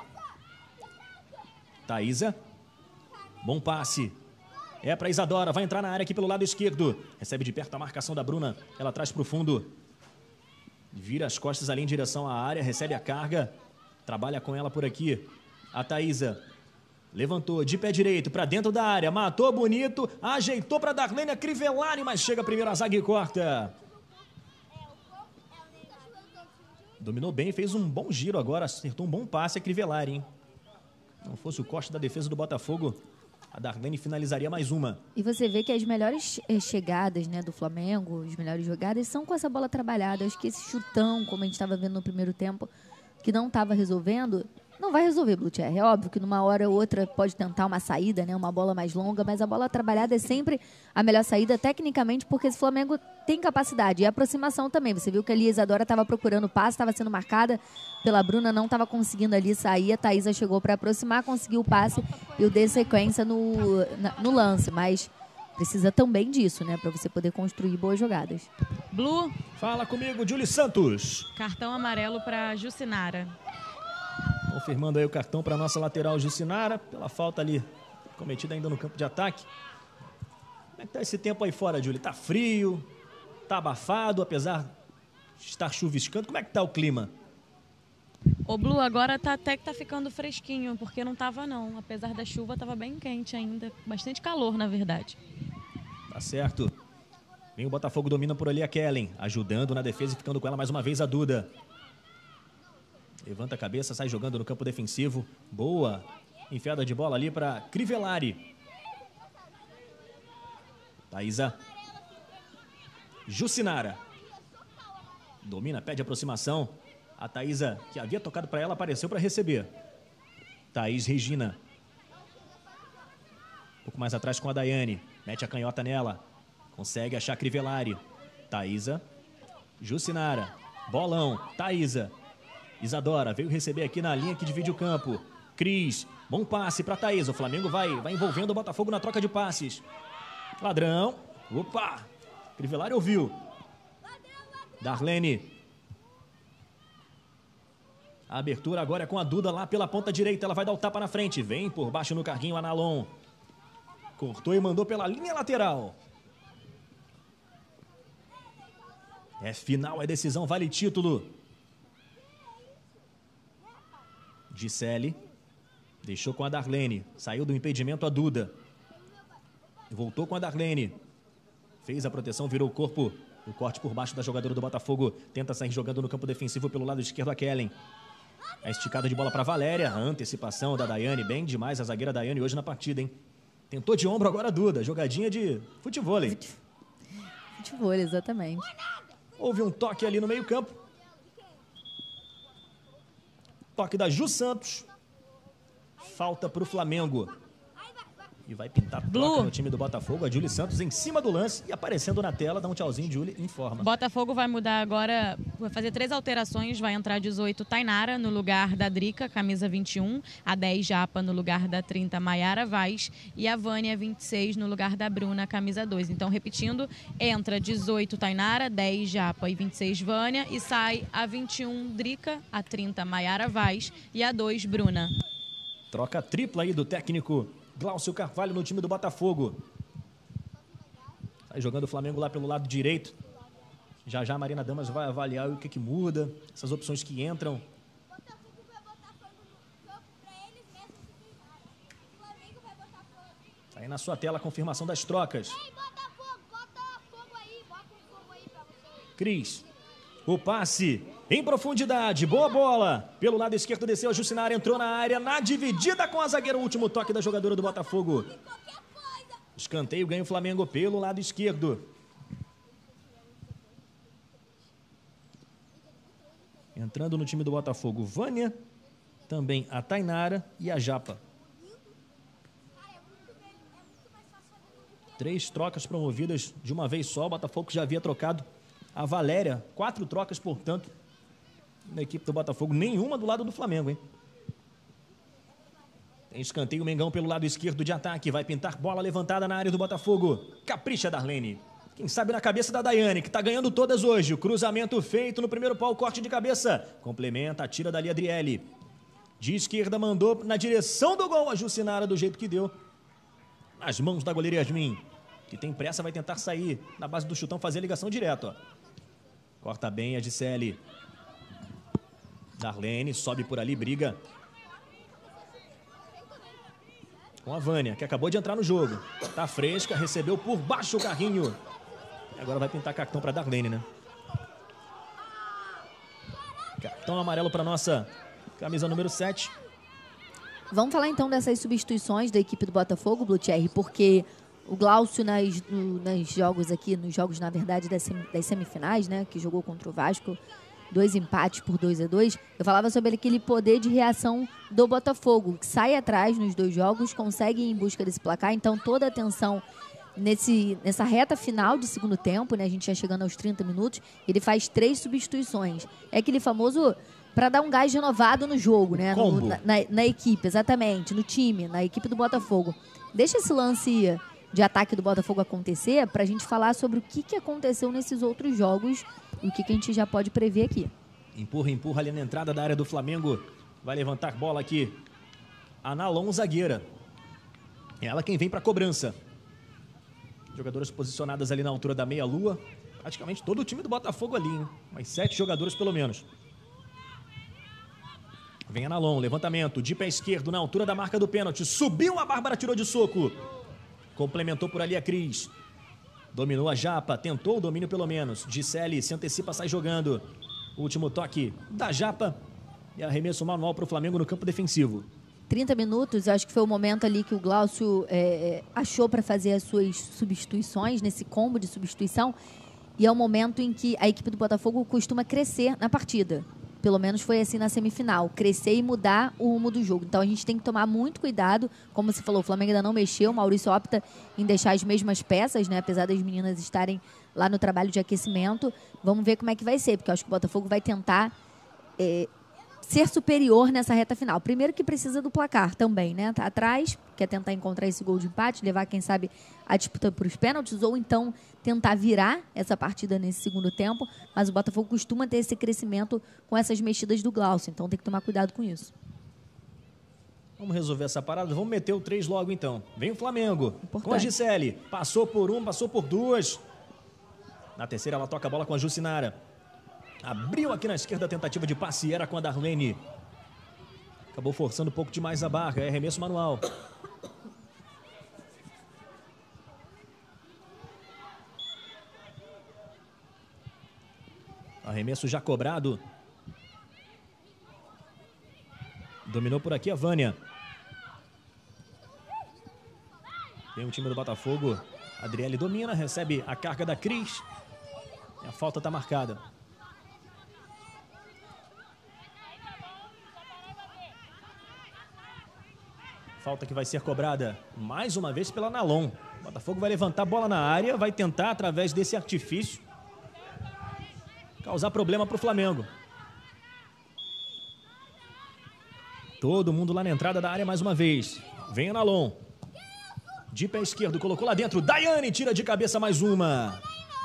Thaísa. Bom passe. É para Isadora. Vai entrar na área aqui pelo lado esquerdo. Recebe de perto a marcação da Bruna. Ela traz para o fundo. Vira as costas ali em direção à área. Recebe a carga. Trabalha com ela por aqui. A Thaísa. Levantou de pé direito para dentro da área. Matou bonito. Ajeitou para Darlene Crivellari. Mas chega primeiro a zaga e corta. Dominou bem. Fez um bom giro agora. Acertou um bom passe a Crivellari, hein? Não fosse o corte da defesa do Botafogo, a Darlene finalizaria mais uma. E você vê que as melhores chegadas, né, do Flamengo, as melhores jogadas, são com essa bola trabalhada. Eu acho que esse chutão, como a gente estava vendo no primeiro tempo, que não estava resolvendo, Não vai resolver, Blutier. É óbvio que numa hora ou outra pode tentar uma saída, né? Uma bola mais longa, mas a bola trabalhada é sempre a melhor saída tecnicamente, porque esse Flamengo tem capacidade. E aproximação também. Você viu que ali a Isadora estava procurando o passe, estava sendo marcada pela Bruna, não estava conseguindo ali sair. A Thaísa chegou para aproximar, conseguiu o passe e o dê sequência no, na, no lance. Mas precisa também disso, né? Para você poder construir boas jogadas. Blue. Fala comigo, Júlio Santos. Cartão amarelo para Jucinara. Confirmando aí o cartão para nossa lateral Jucinara, pela falta ali cometida ainda no campo de ataque. Como é que tá esse tempo aí fora, Júlio? Tá frio, tá abafado, apesar de estar chuviscando. Como é que tá o clima? O Blue agora tá, até que tá ficando fresquinho, porque não tava não. Apesar da chuva, tava bem quente ainda. Bastante calor, na verdade. Tá certo. Vem o Botafogo, domina por ali a Kellen, ajudando na defesa e ficando com ela mais uma vez a Duda. Levanta a cabeça, sai jogando no campo defensivo. Boa enfiada de bola ali para Crivellari. Thaísa. Jucinara. Domina, pede aproximação. A Thaísa, que havia tocado para ela, apareceu para receber. Thaís Regina. Um pouco mais atrás com a Daiane. Mete a canhota nela. Consegue achar Crivellari. Thaísa. Jucinara. Bolão. Thaísa. Isadora veio receber aqui na linha que divide o campo. Cris, bom passe para Thaís. O Flamengo vai, vai envolvendo o Botafogo na troca de passes. Ladrão. Opa! Crivellari ouviu. Darlene. A abertura agora é com a Duda lá pela ponta direita. Ela vai dar o tapa na frente. Vem por baixo no carguinho a Nalon. Cortou e mandou pela linha lateral. É final, é decisão, vale título. Gisele, deixou com a Darlene, saiu do impedimento a Duda, voltou com a Darlene, fez a proteção, virou o corpo, o corte por baixo da jogadora do Botafogo, tenta sair jogando no campo defensivo pelo lado esquerdo a Kellen. A esticada de bola para Valéria, a antecipação da Daiane, bem demais a zagueira Daiane hoje na partida, hein? Tentou de ombro agora a Duda, jogadinha de futevôlei. Futevôlei, exatamente. Houve um toque ali no meio campo. Toque da Ju Santos. Falta para o Flamengo. E vai pintar troca no time do Botafogo. A Júlia Santos em cima do lance e aparecendo na tela. Dá um tchauzinho, Júlia, informa. Botafogo vai mudar agora, vai fazer três alterações. Vai entrar dezoito Tainara no lugar da Drica, camisa vinte e um. A dez Japa no lugar da trinta Maiara Vaz. E a Vânia vinte e seis no lugar da Bruna, camisa dois. Então, repetindo, entra dezoito Tainara, dez Japa e vinte e seis Vânia. E sai a vinte e um Drica, a trinta Maiara Vaz e a dois Bruna. Troca tripla aí do técnico Glaucio Carvalho no time do Botafogo. Sai jogando o Flamengo lá pelo lado direito. Já já a Marina Damas vai avaliar o que, que muda. Essas opções que entram. Tá aí na sua tela a confirmação das trocas. Cris. O passe em profundidade, boa bola. Pelo lado esquerdo desceu a Jucinara, entrou na área, na dividida com a zagueira, o último toque da jogadora do Botafogo. Escanteio, ganha o Flamengo pelo lado esquerdo. Entrando no time do Botafogo, Vânia, também a Tainara e a Japa. Três trocas promovidas de uma vez só, o Botafogo já havia trocado a Valéria, quatro trocas, portanto, na equipe do Botafogo, nenhuma do lado do Flamengo, hein? Tem escanteio, o Mengão pelo lado esquerdo de ataque, vai pintar bola levantada na área do Botafogo. Capricha, Darlene. Quem sabe na cabeça da Daiane, que tá ganhando todas hoje. O cruzamento feito no primeiro pau, corte de cabeça. Complementa, tira dali a Adriele. De esquerda mandou na direção do gol a Jucinara do jeito que deu. Nas mãos da goleira Yasmin, que tem pressa, vai tentar sair na base do chutão, fazer a ligação direto, ó. Corta bem a Gisele. Darlene sobe por ali, briga com a Vânia, que acabou de entrar no jogo. Tá fresca, recebeu por baixo o carrinho. E agora vai pintar cartão para Darlene, né? Cartão amarelo para nossa camisa número sete. Vamos falar então dessas substituições da equipe do Botafogo, Blutier, porque o Glaucio nas, no, nas jogos aqui, nos jogos, na verdade, das, das semifinais, né, que jogou contra o Vasco, dois empates por dois a dois, eu falava sobre aquele poder de reação do Botafogo, que sai atrás nos dois jogos, consegue ir em busca desse placar, então toda a atenção nesse, nessa reta final de segundo tempo, né, a gente já chegando aos trinta minutos, ele faz três substituições. É aquele famoso para dar um gás renovado no jogo, né, no, na, na, na equipe, exatamente, no time, na equipe do Botafogo. Deixa esse lance de ataque do Botafogo acontecer para a gente falar sobre o que, que aconteceu nesses outros jogos e o que, que a gente já pode prever aqui. Empurra, empurra ali na entrada da área do Flamengo. Vai levantar bola aqui. Analon, zagueira. É ela quem vem para a cobrança. Jogadoras posicionadas ali na altura da meia-lua. Praticamente todo o time do Botafogo ali, hein? Mais sete jogadores pelo menos. Vem Analon, levantamento de pé esquerdo na altura da marca do pênalti. Subiu, a Bárbara tirou de soco. Complementou por ali a Cris. Dominou a Japa, tentou o domínio pelo menos. Gisele se antecipa, sai jogando. Último toque da Japa. E arremesso manual para o Flamengo no campo defensivo. trinta minutos, acho que foi o momento ali que o Glaucio é, achou para fazer as suas substituições, nesse combo de substituição. E é o momento em que a equipe do Botafogo costuma crescer na partida. Pelo menos foi assim na semifinal, crescer e mudar o rumo do jogo. Então a gente tem que tomar muito cuidado. Como você falou, o Flamengo ainda não mexeu, o Maurício opta em deixar as mesmas peças, né? Apesar das meninas estarem lá no trabalho de aquecimento. Vamos ver como é que vai ser, porque eu acho que o Botafogo vai tentar é, ser superior nessa reta final. Primeiro que precisa do placar também, né? Tá atrás, quer tentar encontrar esse gol de empate, levar, quem sabe, a disputa para os pênaltis, ou então tentar virar essa partida nesse segundo tempo, mas o Botafogo costuma ter esse crescimento com essas mexidas do Glaucio, então tem que tomar cuidado com isso. Vamos resolver essa parada, vamos meter o três logo então. Vem o Flamengo, Importante. Com a Gisele, passou por um, passou por duas. Na terceira ela toca a bola com a Jucinara. Abriu aqui na esquerda a tentativa de passe, era com a Darlene. Acabou forçando um pouco demais a barra, é arremesso manual. Arremesso já cobrado. Dominou por aqui a Vânia. Vem o time do Botafogo. Adriele domina, recebe a carga da Cris. E a falta está marcada. Falta que vai ser cobrada mais uma vez pela Analon. O Botafogo vai levantar a bola na área, vai tentar, através desse artifício, causar problema para o Flamengo. Todo mundo lá na entrada da área mais uma vez. Vem Analon. De pé esquerdo, colocou lá dentro. Daiane tira de cabeça mais uma.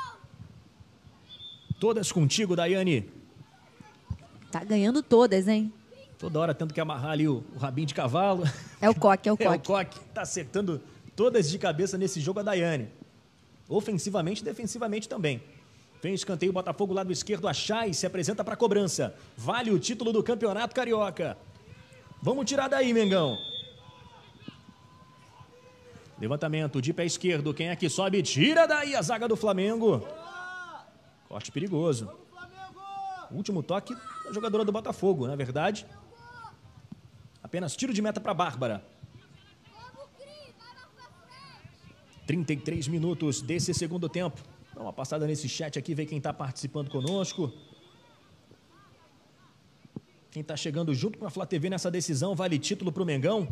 Todas contigo, Daiane. Tá ganhando todas, hein? Toda hora tendo que amarrar ali o, o rabinho de cavalo. É o coque, é o coque. É o coque. Tá acertando todas de cabeça nesse jogo a Daiane. Ofensivamente e defensivamente também. Vem escanteio, Botafogo, lado esquerdo, a Chay se apresenta para cobrança. Vale o título do Campeonato Carioca. Vamos tirar daí, Mengão. Levantamento de pé esquerdo, quem é que sobe? Tira daí a zaga do Flamengo. Corte perigoso. Último toque da jogadora do Botafogo, na verdade. Apenas tiro de meta para Bárbara. trinta e três minutos desse segundo tempo. Dá uma passada nesse chat aqui, ver quem está participando conosco. Quem está chegando junto com a Flá T V nessa decisão, vale título para o Mengão.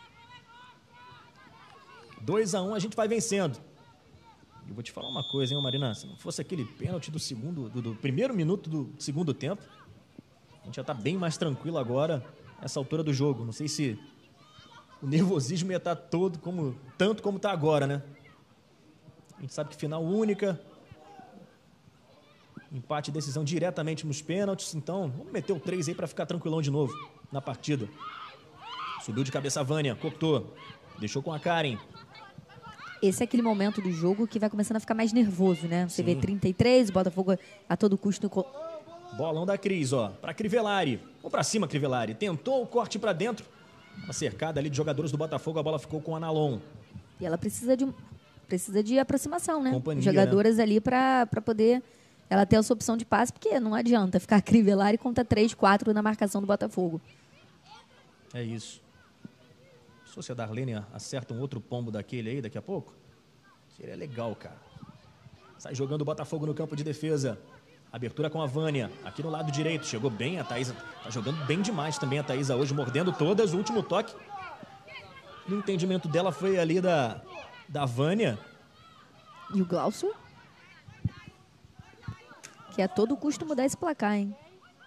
dois a um, a gente vai vencendo. Eu vou te falar uma coisa, hein, Marina? Se não fosse aquele pênalti do segundo, do, do primeiro minuto do segundo tempo, a gente já está bem mais tranquilo agora, nessa altura do jogo. Não sei se o nervosismo ia estar todo como, tanto como está agora, né? A gente sabe que final única, empate e decisão diretamente nos pênaltis, então vamos meter o três aí para ficar tranquilão de novo na partida. Subiu de cabeça a Vânia, cortou, deixou com a Karen. Esse é aquele momento do jogo que vai começando a ficar mais nervoso, né? Você Sim. vê trinta e três, o Botafogo a todo custo... Bolão da Cris, ó, para Crivellari. Ou para cima, Crivellari. Tentou o corte para dentro. Uma cercada ali de jogadores do Botafogo, a bola ficou com a Analon. E ela precisa de, precisa de aproximação, né? Companhia, jogadoras, né, ali para poder ela ter essa opção de passe, porque não adianta ficar Crivellari contra três, quatro na marcação do Botafogo. É isso. Se a Darlene acerta um outro pombo daquele aí daqui a pouco, seria legal, cara. Sai jogando o Botafogo no campo de defesa. Abertura com a Vânia, aqui no lado direito. Chegou bem a Thaísa. Tá jogando bem demais também a Thaísa hoje, mordendo todas. O último toque, no entendimento dela, foi ali da, da Vânia. E o Glaucio? Que a todo custo mudar esse placar, hein?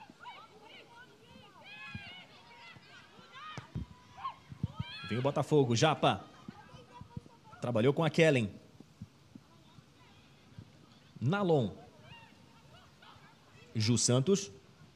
Vem o Botafogo, Japa. Trabalhou com a Kellen. Nalon. Ju Santos.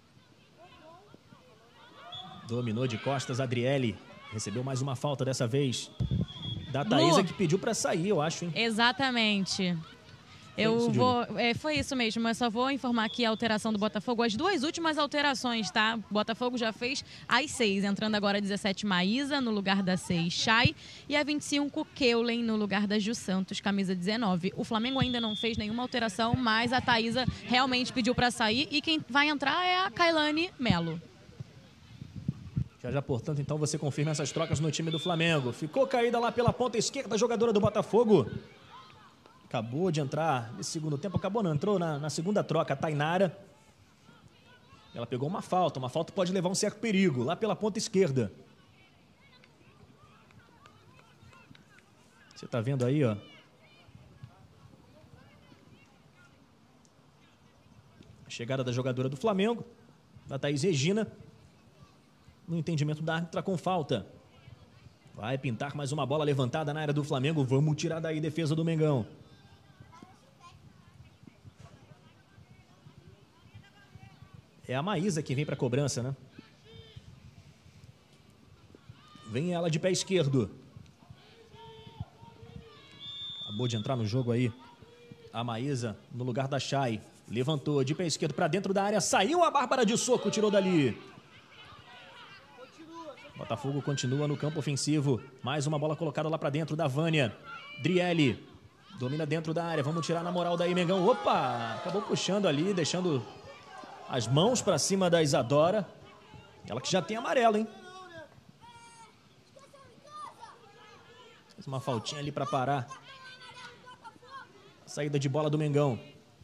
Dominou de costas, Adriele. Recebeu mais uma falta dessa vez. Da Thaísa, que pediu para sair, eu acho, hein? Exatamente. Foi eu isso, vou. É, foi isso mesmo, eu só vou informar aqui a alteração do Botafogo. As duas últimas alterações, tá? O Botafogo já fez às seis, entrando agora a dezessete, Maísa, no lugar da seis, Chay. E a vinte e cinco, Keulen, no lugar da Ju Santos, camisa dezenove. O Flamengo ainda não fez nenhuma alteração, mas a Thaísa realmente pediu para sair. E quem vai entrar é a Kailane Melo. Já já, portanto, então você confirma essas trocas no time do Flamengo. Ficou caída lá pela ponta esquerda a jogadora do Botafogo. Acabou de entrar nesse segundo tempo, acabou não, entrou na, na segunda troca, a Tainara. Ela pegou uma falta, uma falta pode levar um certo perigo, lá pela ponta esquerda. Você tá vendo aí, ó. A chegada da jogadora do Flamengo, da Thaís Regina. No entendimento da árbitra com falta. Vai pintar mais uma bola levantada na área do Flamengo. Vamos tirar daí defesa do Mengão. É a Maísa que vem para a cobrança, né? Vem ela de pé esquerdo. Acabou de entrar no jogo aí. A Maísa no lugar da Chay. Levantou de pé esquerdo para dentro da área. Saiu a Bárbara de soco, tirou dali. Botafogo continua no campo ofensivo. Mais uma bola colocada lá para dentro da Vânia. Driele. Domina dentro da área. Vamos tirar na moral daí, Mengão. Opa! Acabou puxando ali, deixando as mãos para cima da Isadora. Ela que já tem amarelo, hein? Fez uma faltinha ali para parar. Saída de bola do Mengão.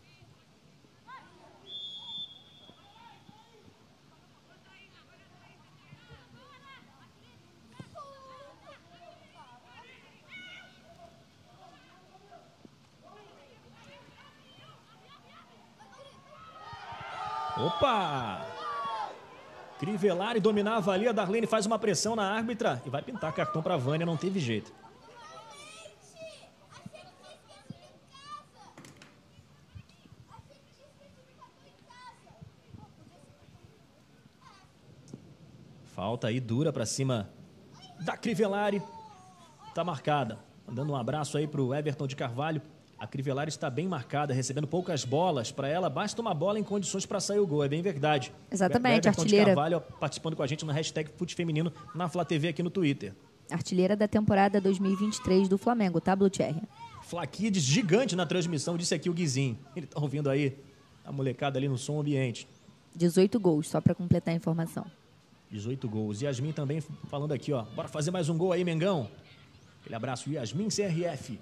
Opa! Crivellari dominava ali, a Darlene faz uma pressão na árbitra e vai pintar cartão para a Vânia, não teve jeito. Falta aí dura para cima da Crivellari. Tá marcada. Mandando um abraço aí pro Everton de Carvalho. A Crivellari está bem marcada, recebendo poucas bolas. Para ela, basta uma bola em condições para sair o gol. É bem verdade. Exatamente, o Everton artilheira. de Carvalho participando com a gente no hashtag Fute Feminino na Flá T V aqui no Twitter. Artilheira da temporada dois mil e vinte e três do Flamengo, tá, Blue Cherry? Flaquides gigante na transmissão, disse aqui o Guizinho. Ele tá ouvindo aí a molecada ali no som ambiente. dezoito gols, só para completar a informação. dezoito gols. Yasmin também falando aqui, ó. Bora fazer mais um gol aí, Mengão. Aquele abraço, Yasmin C R F.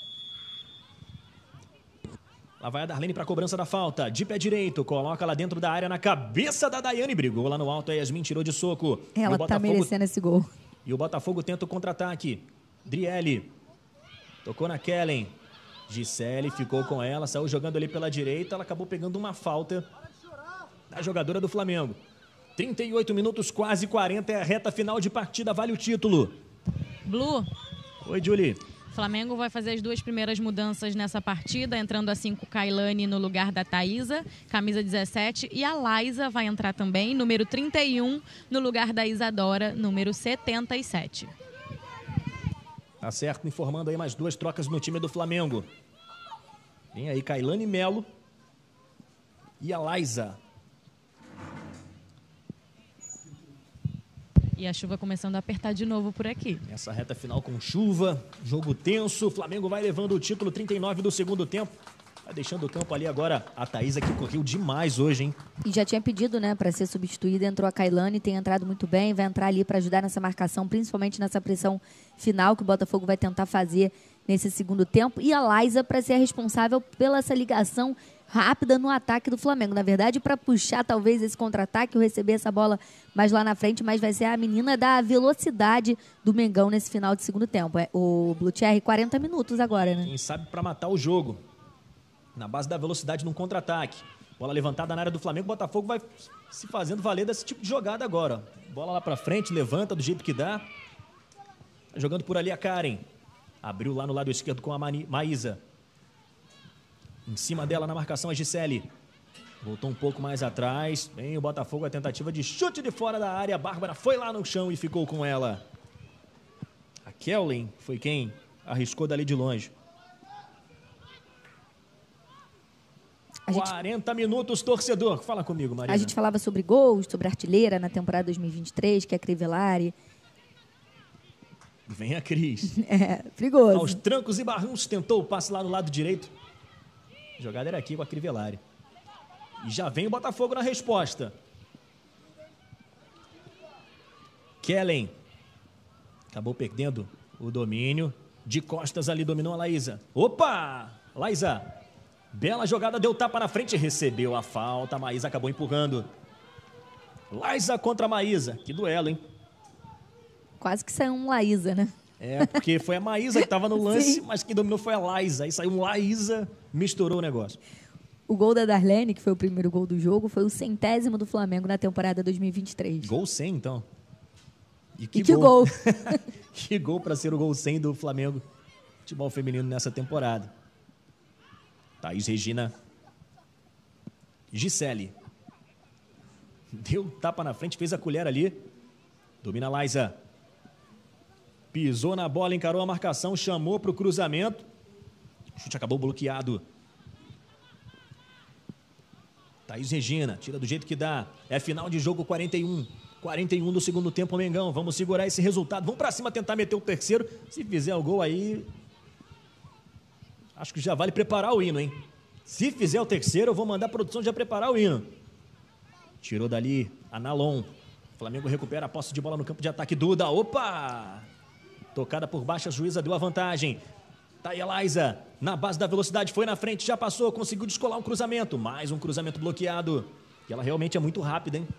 Lá vai a Darlene para a cobrança da falta. De pé direito, coloca lá dentro da área na cabeça da Daiane. Brigou lá no alto, a Yasmin tirou de soco. Ela tá merecendo esse gol. E o Botafogo tenta o contra-ataque. Driele. Tocou na Kellen. Gisele ficou com ela, saiu jogando ali pela direita. Ela acabou pegando uma falta da jogadora do Flamengo. trinta e oito minutos, quase quarenta, é a reta final de partida, vale o título. Blue. Oi, Julie. Flamengo vai fazer as duas primeiras mudanças nessa partida, entrando a cinco, Kailane no lugar da Thaísa, camisa dezessete, e a Laísa vai entrar também, número trinta e um, no lugar da Isadora, número setenta e sete. Tá certo, informando aí mais duas trocas no time do Flamengo. Vem aí Kailane Melo e a Laísa. E a chuva começando a apertar de novo por aqui. Essa reta final com chuva, jogo tenso. O Flamengo vai levando o título, trinta e nove do segundo tempo. Vai deixando o campo ali agora a Thaísa, que correu demais hoje, hein? E já tinha pedido, né, para ser substituída. Entrou a Kailane, tem entrado muito bem. Vai entrar ali para ajudar nessa marcação, principalmente nessa pressão final que o Botafogo vai tentar fazer nesse segundo tempo. E a Laísa para ser a responsável pela essa ligação rápida no ataque do Flamengo. Na verdade, para puxar talvez esse contra-ataque, ou receber essa bola mais lá na frente, mas vai ser a menina da velocidade do Mengão nesse final de segundo tempo. É o Blue Cherry, quarenta minutos agora, né? Quem sabe para matar o jogo. Na base da velocidade num contra-ataque. Bola levantada na área do Flamengo, o Botafogo vai se fazendo valer desse tipo de jogada agora. Bola lá para frente, levanta do jeito que dá. Jogando por ali a Karen. Abriu lá no lado esquerdo com a Mani, Maísa. Em cima dela na marcação a Gisele. Voltou um pouco mais atrás. Vem o Botafogo, a tentativa de chute de fora da área. A Bárbara foi lá no chão e ficou com ela. A Kellen foi quem arriscou dali de longe. A quarenta gente... minutos, torcedor. Fala comigo, Marina. A gente falava sobre gols, sobre artilheira na temporada dois mil e vinte e três, que é a Crivellari. Vem a Cris. É, perigoso. Aos trancos e barrancos, tentou o passe lá no lado direito. A jogada era aqui com a Crivellari. E já vem o Botafogo na resposta. Kellen. Acabou perdendo o domínio. De costas ali, dominou a Laísa. Opa! Laísa. Bela jogada, deu tapa na frente, recebeu a falta. A Maísa acabou empurrando. Laísa contra a Maísa. Que duelo, hein? Quase que saiu um Laísa, né? É, porque foi a Maísa que estava no lance, mas quem dominou foi a Laísa. Aí saiu um Laísa, misturou o negócio. O gol da Darlene, que foi o primeiro gol do jogo, foi o centésimo do Flamengo na temporada dois mil e vinte e três. Gol cem, então. E que, e que gol. gol. Que gol para ser o gol cem do Flamengo futebol feminino nessa temporada. Thaís Regina. Gisele. Deu tapa na frente, fez a colher ali. Domina a Laísa. Pisou na bola, encarou a marcação, chamou para o cruzamento. O chute acabou bloqueado. Thaís Regina, tira do jeito que dá. É final de jogo, quarenta e um. quarenta e um do segundo tempo, Mengão. Vamos segurar esse resultado. Vamos para cima tentar meter o terceiro. Se fizer o gol aí, acho que já vale preparar o hino, hein? Se fizer o terceiro, eu vou mandar a produção já preparar o hino. Tirou dali a Nalon. O Flamengo recupera a posse de bola no campo de ataque. Duda, opa! Tocada por baixo, a juíza deu a vantagem. Tá aí a Laísa, na base da velocidade, foi na frente, já passou, conseguiu descolar um cruzamento. Mais um cruzamento bloqueado. E ela realmente é muito rápida, hein?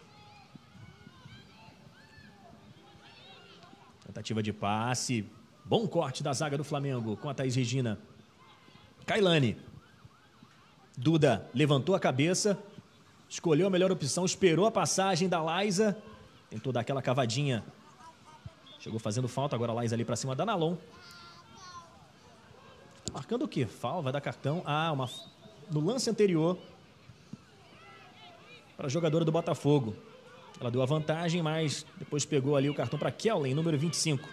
Tentativa de passe. Bom corte da zaga do Flamengo com a Thaís Regina. Kailane. Duda levantou a cabeça, escolheu a melhor opção, esperou a passagem da Laísa. Tentou dar aquela cavadinha. Chegou fazendo falta, agora a Laísa ali pra cima da Nalon. Marcando o quê? Falta, vai dar cartão. Ah, uma... no lance anterior, para a jogadora do Botafogo. Ela deu a vantagem, mas depois pegou ali o cartão para Kellen, número vinte e cinco.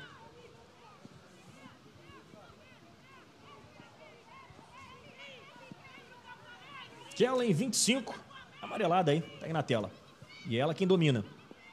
Kellen, vinte e cinco. Amarelada aí, tá aí na tela. E ela quem domina.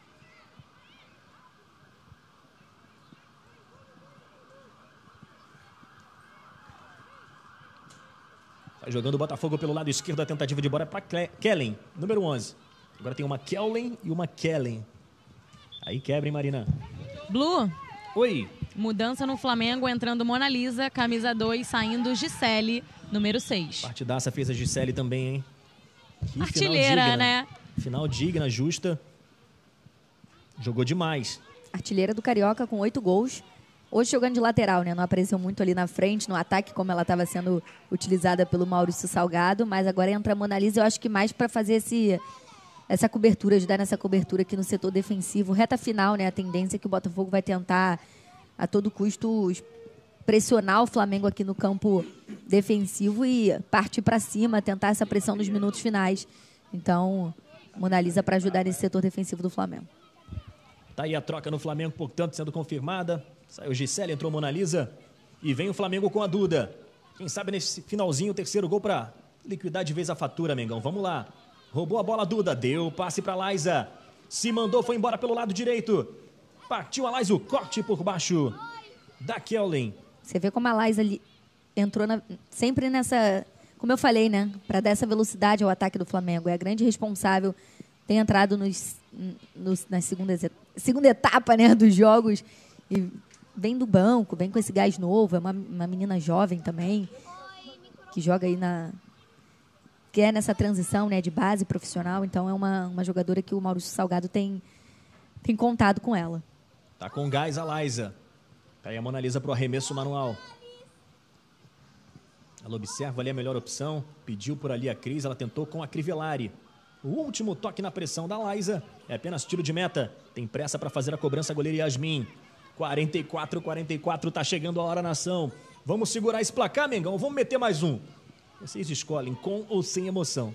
Jogando o Botafogo pelo lado esquerdo, a tentativa de bola é para Kellen, número onze. Agora tem uma Kellen e uma Kellen. Aí quebra, hein, Marina? Blue. Oi. Mudança no Flamengo, entrando Mona Lisa, camisa dois, saindo Gisele, número seis. Partidaça fez a Gisele também, hein? Que artilheira, final digna. né? Final digna, justa. Jogou demais. Artilheira do Carioca com oito gols. Hoje jogando de lateral, né? Não apareceu muito ali na frente, no ataque, como ela estava sendo utilizada pelo Maurício Salgado. Mas agora entra a Mona Lisa, eu acho que mais para fazer esse, essa cobertura, ajudar nessa cobertura aqui no setor defensivo. Reta final, né? A tendência é que o Botafogo vai tentar, a todo custo, pressionar o Flamengo aqui no campo defensivo e partir para cima, tentar essa pressão nos minutos finais. Então, Mona Lisa para ajudar nesse setor defensivo do Flamengo. Tá aí a troca no Flamengo, portanto, sendo confirmada. Saiu Gisele, entrou Mona Lisa. E vem o Flamengo com a Duda. Quem sabe nesse finalzinho, o terceiro gol para liquidar de vez a fatura, Mengão. Vamos lá. Roubou a bola, Duda. Deu passe para Laísa. Se mandou, foi embora pelo lado direito. Partiu a Laísa, o corte por baixo da Kellen. Você vê como a Laísa ali entrou na, sempre nessa como eu falei, né? Para dar essa velocidade ao ataque do Flamengo. É a grande responsável. Tem entrado nos, nos, na segunda, segunda etapa, né, dos jogos. E vem do banco, vem com esse gás novo. É uma, uma menina jovem também, que joga aí na... que é nessa transição, né, de base profissional. Então, é uma, uma jogadora que o Maurício Salgado tem, tem contado com ela. Tá com gás a Laísa. Tá aí a Mona Lisa pro arremesso manual. Ela observa ali a melhor opção. Pediu por ali a Cris, ela tentou com a Crivellari. O último toque na pressão da Laísa. É apenas tiro de meta. Tem pressa para fazer a cobrança a goleira Yasmin. quarenta e quatro a quarenta e quatro, tá chegando a hora na ação. Vamos segurar esse placar, Mengão, ou vamos meter mais um? Vocês escolhem com ou sem emoção.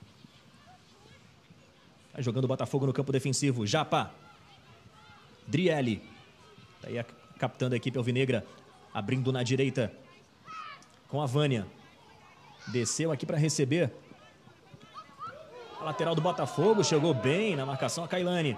Tá jogando o Botafogo no campo defensivo. Japa. Drielli. Tá aí a capitã da equipe alvinegra. Abrindo na direita. Com a Vânia. Desceu aqui para receber. A lateral do Botafogo. Chegou bem na marcação a Kailane.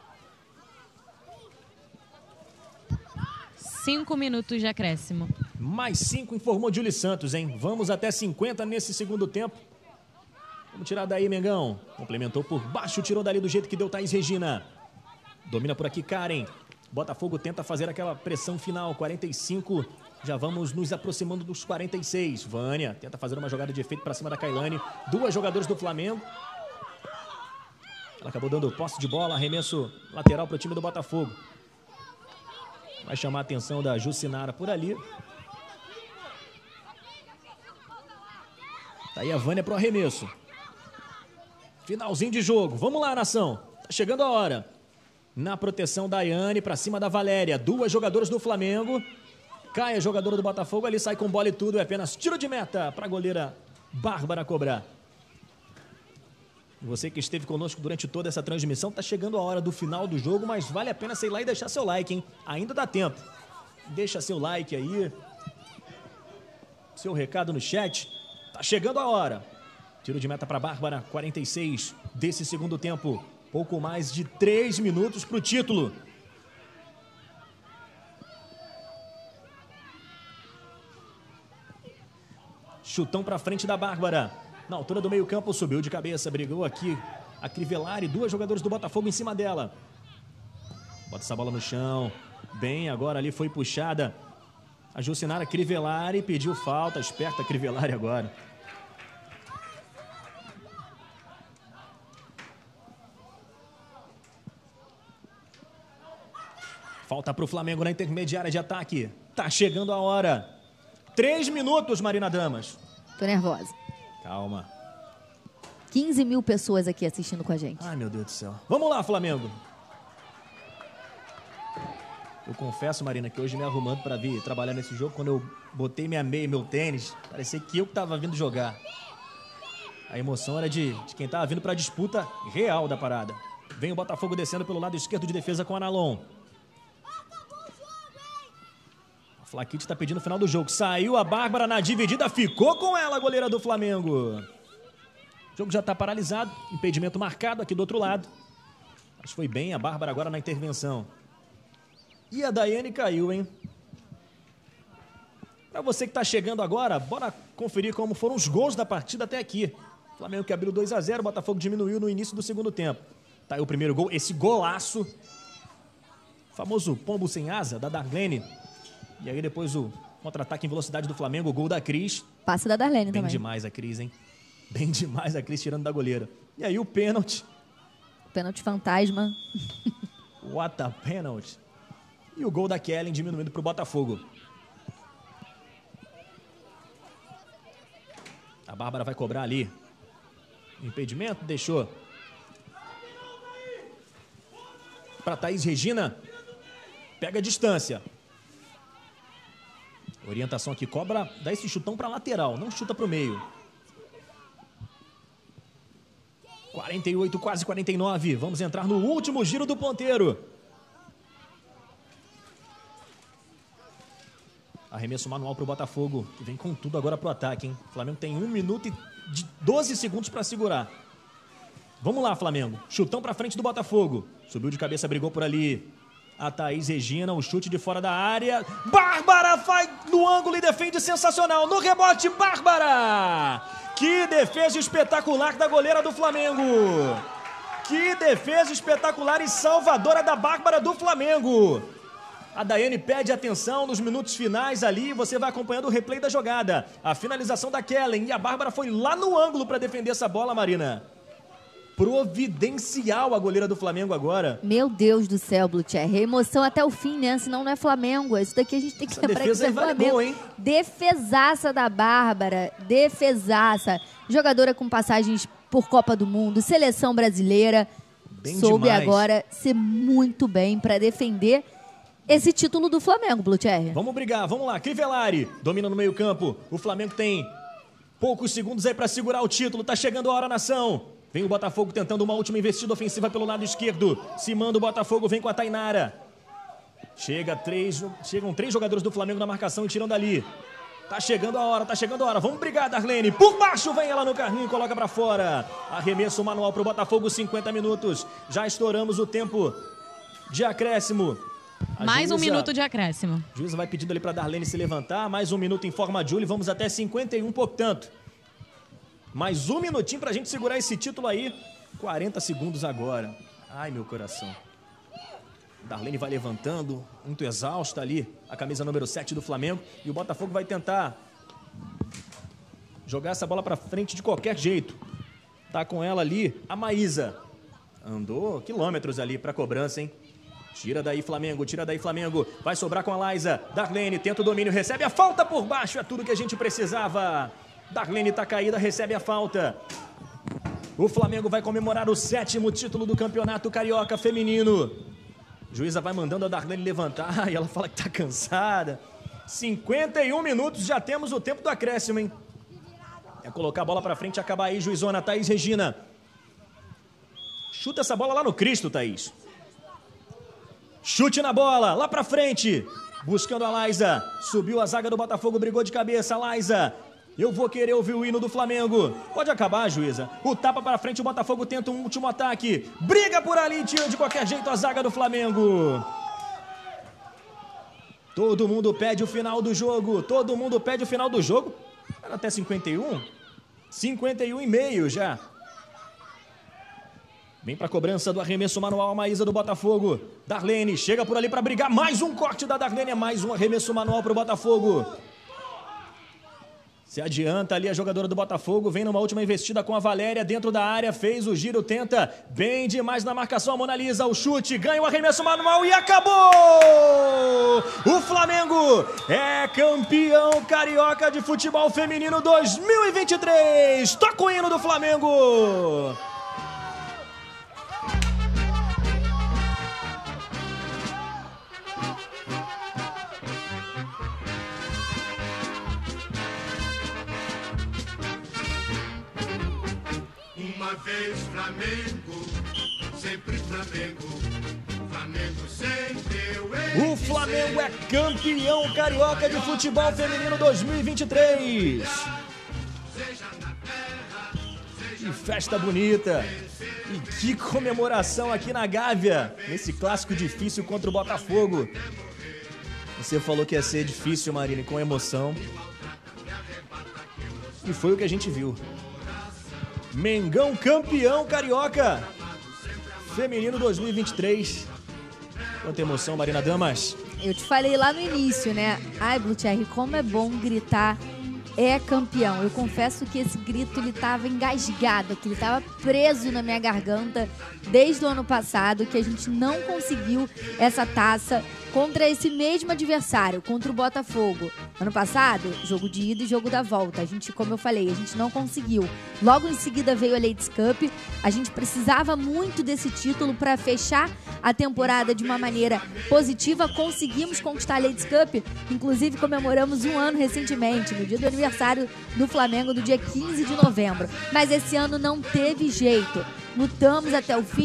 Cinco minutos de acréscimo. Mais cinco, informou Júlio Santos, hein? Vamos até cinquenta nesse segundo tempo. Vamos tirar daí, Mengão. Complementou por baixo, tirou dali do jeito que deu Thaís Regina. Domina por aqui Karen. Botafogo tenta fazer aquela pressão final. quarenta e cinco, já vamos nos aproximando dos quarenta e seis. Vânia tenta fazer uma jogada de efeito para cima da Kailane. Duas jogadoras do Flamengo. Ela acabou dando posse de bola, arremesso lateral para o time do Botafogo. Vai chamar a atenção da Jucinara por ali. Tá aí a Vânia pro arremesso. Finalzinho de jogo. Vamos lá, nação. Tá chegando a hora. Na proteção da Ayane pra cima da Valéria. Duas jogadoras do Flamengo. Cai a jogadora do Botafogo. Ali sai com bola e tudo. É apenas tiro de meta pra goleira Bárbara cobrar. Você que esteve conosco durante toda essa transmissão, tá chegando a hora do final do jogo, mas vale a pena você ir lá e deixar seu like, hein? Ainda dá tempo. Deixa seu like aí. Seu recado no chat. Tá chegando a hora. Tiro de meta para Bárbara, quarenta e seis desse segundo tempo. Pouco mais de três minutos para o título. Chutão para frente da Bárbara. Na altura do meio campo, subiu de cabeça, brigou aqui a Crivellari, duas jogadoras do Botafogo em cima dela. Bota essa bola no chão. Bem, agora ali foi puxada. A Jucinara Crivellari pediu falta, esperta a Crivellari agora. Falta para o Flamengo na intermediária de ataque. Tá chegando a hora. Três minutos, Marina Damas. Tô nervosa. Calma. quinze mil pessoas aqui assistindo com a gente. Ai, meu Deus do céu. Vamos lá, Flamengo. Eu confesso, Marina, que hoje me arrumando para vir trabalhar nesse jogo, quando eu botei minha meia e meu tênis, parecia que eu que tava vindo jogar. A emoção era de, de quem tava vindo para a disputa real da parada. Vem o Botafogo descendo pelo lado esquerdo de defesa com a Analon. A Flaquite está pedindo o final do jogo. Saiu a Bárbara na dividida, ficou com ela a goleira do Flamengo. O jogo já está paralisado, impedimento marcado aqui do outro lado. Mas foi bem a Bárbara agora na intervenção. E a Daiane caiu, hein? Para você que está chegando agora, bora conferir como foram os gols da partida até aqui. O Flamengo que abriu dois a zero, o Botafogo diminuiu no início do segundo tempo. Tá aí o primeiro gol, esse golaço. O famoso pombo sem asa, da Darlene. E aí depois o contra-ataque em velocidade do Flamengo, o gol da Cris. Passe da Darlene Bem também. demais a Cris, hein? Bem demais a Cris tirando da goleira. E aí o pênalti. Pênalti fantasma. What a pênalti. E o gol da Kellen diminuindo para o Botafogo. A Bárbara vai cobrar ali. Impedimento, deixou. Para Thaís Regina. Pega a distância. Orientação aqui, cobra, dá esse chutão para lateral, não chuta para o meio. quarenta e oito, quase quarenta e nove. Vamos entrar no último giro do ponteiro. Arremesso manual para o Botafogo, que vem com tudo agora para o ataque, hein? O Flamengo tem um minuto e doze segundos para segurar. Vamos lá, Flamengo. Chutão para frente do Botafogo. Subiu de cabeça, brigou por ali. A Thaís Regina, um chute de fora da área. Bárbara vai no ângulo e defende sensacional. No rebote, Bárbara! Que defesa espetacular da goleira do Flamengo! Que defesa espetacular e salvadora da Bárbara do Flamengo! A Daiane pede atenção nos minutos finais ali, você vai acompanhando o replay da jogada. A finalização da Kellen e a Bárbara foi lá no ângulo para defender essa bola, Marina. Providencial a goleira do Flamengo agora. Meu Deus do céu, Blucherry. Emoção até o fim, né? Senão não é Flamengo. Isso daqui a gente tem que Essa lembrar que defesa é aí vale Flamengo. gol, hein? Defesaça da Bárbara. Defesaça. Jogadora com passagens por Copa do Mundo, seleção brasileira. Bem Soube demais. agora ser muito bem para defender esse título do Flamengo, Blucherry. Vamos brigar, vamos lá. Crivellari domina no meio campo. O Flamengo tem poucos segundos aí para segurar o título. Tá chegando a hora, nação. Vem o Botafogo tentando uma última investida ofensiva pelo lado esquerdo. Se manda o Botafogo, vem com a Tainara. Chega três, chegam três jogadores do Flamengo na marcação e tirando ali. Tá chegando a hora, tá chegando a hora. Vamos brigar, Darlene. Por baixo vem ela no carrinho e coloca pra fora. Arremesso manual pro Botafogo, cinquenta minutos. Já estouramos o tempo de acréscimo. A Mais um juíza- minuto de acréscimo. A juíza vai pedindo ali pra Darlene se levantar. Mais um minuto em forma de Júlio. Vamos até cinquenta e um, portanto. Mais um minutinho pra gente segurar esse título aí. quarenta segundos agora. Ai, meu coração. Darlene vai levantando, muito exausta ali, a camisa número sete do Flamengo. E o Botafogo vai tentar jogar essa bola pra frente de qualquer jeito. Tá com ela ali a Maísa. Andou quilômetros ali pra cobrança, hein? Tira daí Flamengo, tira daí Flamengo. Vai sobrar com a Laísa. Darlene tenta o domínio, recebe a falta por baixo. É tudo que a gente precisava. Darlene tá caída, recebe a falta. O Flamengo vai comemorar o sétimo título do Campeonato Carioca Feminino. Juíza vai mandando a Darlene levantar e ela fala que tá cansada. cinquenta e um minutos, já temos o tempo do acréscimo, hein? É colocar a bola pra frente e acabar aí, juizona. Thaís Regina. Chuta essa bola lá no Cristo, Thaís. Chute na bola, lá pra frente. Buscando a Laísa. Subiu a zaga do Botafogo, brigou de cabeça. Laísa. Eu vou querer ouvir o hino do Flamengo. Pode acabar, juíza. O tapa para frente, o Botafogo tenta um último ataque. Briga por ali, tira de qualquer jeito a zaga do Flamengo. Todo mundo pede o final do jogo. Todo mundo pede o final do jogo. Era até cinquenta e um? cinquenta e um e meio já. Vem para a cobrança do arremesso manual a Maísa do Botafogo. Darlene chega por ali para brigar. Mais um corte da Darlene. É mais um arremesso manual para o Botafogo. Se adianta ali a jogadora do Botafogo, vem numa última investida com a Valéria dentro da área, fez o giro, tenta bem demais na marcação a Mona Lisa, o chute, ganha o arremesso manual e acabou! O Flamengo é campeão carioca de futebol feminino dois mil e vinte e três! Toca o hino do Flamengo! Uma vez Flamengo, sempre Flamengo, Flamengo sempre eu. O Flamengo é campeão carioca de futebol feminino dois mil e vinte e três. Que festa bonita. E que comemoração aqui na Gávea, nesse clássico difícil contra o Botafogo. Você falou que ia ser difícil, Marina, com emoção. E foi o que a gente viu. Mengão campeão carioca feminino dois mil e vinte e três. Quanta emoção, Marina Damas. Eu te falei lá no início, né? Ai, Blucherry, como é bom gritar é campeão. Eu confesso que esse grito, ele tava engasgado, que ele tava preso na minha garganta desde o ano passado, que a gente não conseguiu essa taça contra esse mesmo adversário, contra o Botafogo. Ano passado, jogo de ida e jogo da volta. A gente, como eu falei, a gente não conseguiu. Logo em seguida veio a Ladies Cup. A gente precisava muito desse título para fechar a temporada de uma maneira positiva. Conseguimos conquistar a Ladies Cup. Inclusive, comemoramos um ano recentemente, no dia do aniversário do Flamengo, no dia quinze de novembro. Mas esse ano não teve jeito. Lutamos até o fim.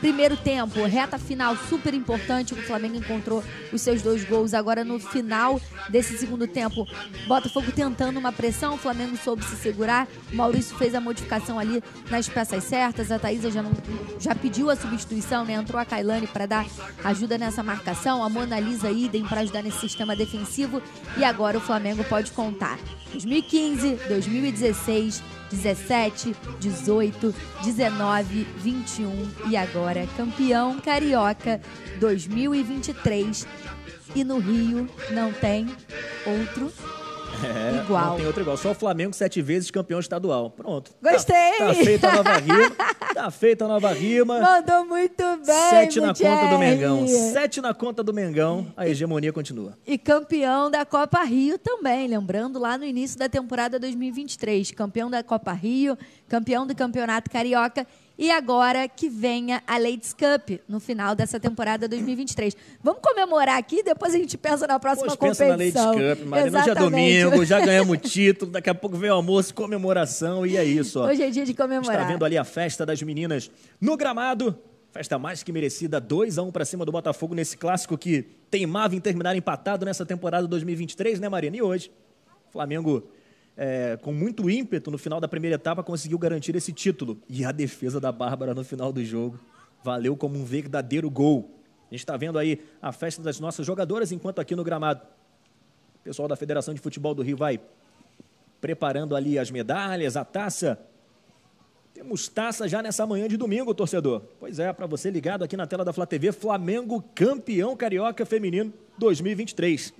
Primeiro tempo, reta final super importante, o Flamengo encontrou os seus dois gols. Agora no final desse segundo tempo, Botafogo tentando uma pressão, o Flamengo soube se segurar, o Maurício fez a modificação ali nas peças certas, a Thaísa já, não, já pediu a substituição, né? Entrou a Kailane para dar ajuda nessa marcação, a Mona Lisa idem para ajudar nesse sistema defensivo, e agora o Flamengo pode contar dois mil e quinze, dois mil e dezesseis, dezessete, dezoito, dezenove, vinte e um e agora campeão carioca dois mil e vinte e três. E no Rio não tem outro É, igual. Não tem outro igual. Só o Flamengo sete vezes campeão estadual. Pronto. Gostei! Tá, tá feita a nova rima. Tá feita a nova rima. Mandou muito bem, Sete na Gutierrez. conta do Mengão. Sete na conta do Mengão. A hegemonia continua. E campeão da Copa Rio também, lembrando lá no início da temporada dois mil e vinte e três. Campeão da Copa Rio, campeão do Campeonato Carioca. E agora que venha a Ladies Cup no final dessa temporada dois mil e vinte e três. Vamos comemorar aqui, depois a gente pensa na próxima Poxa, pensa competição. na Ladies Cup, Marina. Hoje é domingo, já ganhamos o título, daqui a pouco vem o almoço, comemoração e é isso. Ó. Hoje é dia de comemorar. Está vendo ali a festa das meninas no gramado. Festa mais que merecida, dois a um para cima do Botafogo nesse clássico que teimava em terminar empatado nessa temporada dois mil e vinte e três, né, Marina? E hoje, Flamengo... É, com muito ímpeto no final da primeira etapa, conseguiu garantir esse título. E a defesa da Bárbara no final do jogo valeu como um verdadeiro gol. A gente está vendo aí a festa das nossas jogadoras, enquanto aqui no gramado o pessoal da Federação de Futebol do Rio vai preparando ali as medalhas, a taça. Temos taça já nessa manhã de domingo, torcedor. Pois é, para você ligado aqui na tela da Flá T V, Flamengo campeão carioca feminino dois mil e vinte e três.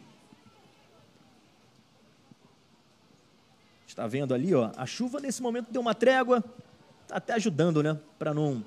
Está vendo ali, ó, a chuva nesse momento deu uma trégua, tá até ajudando, né, para não,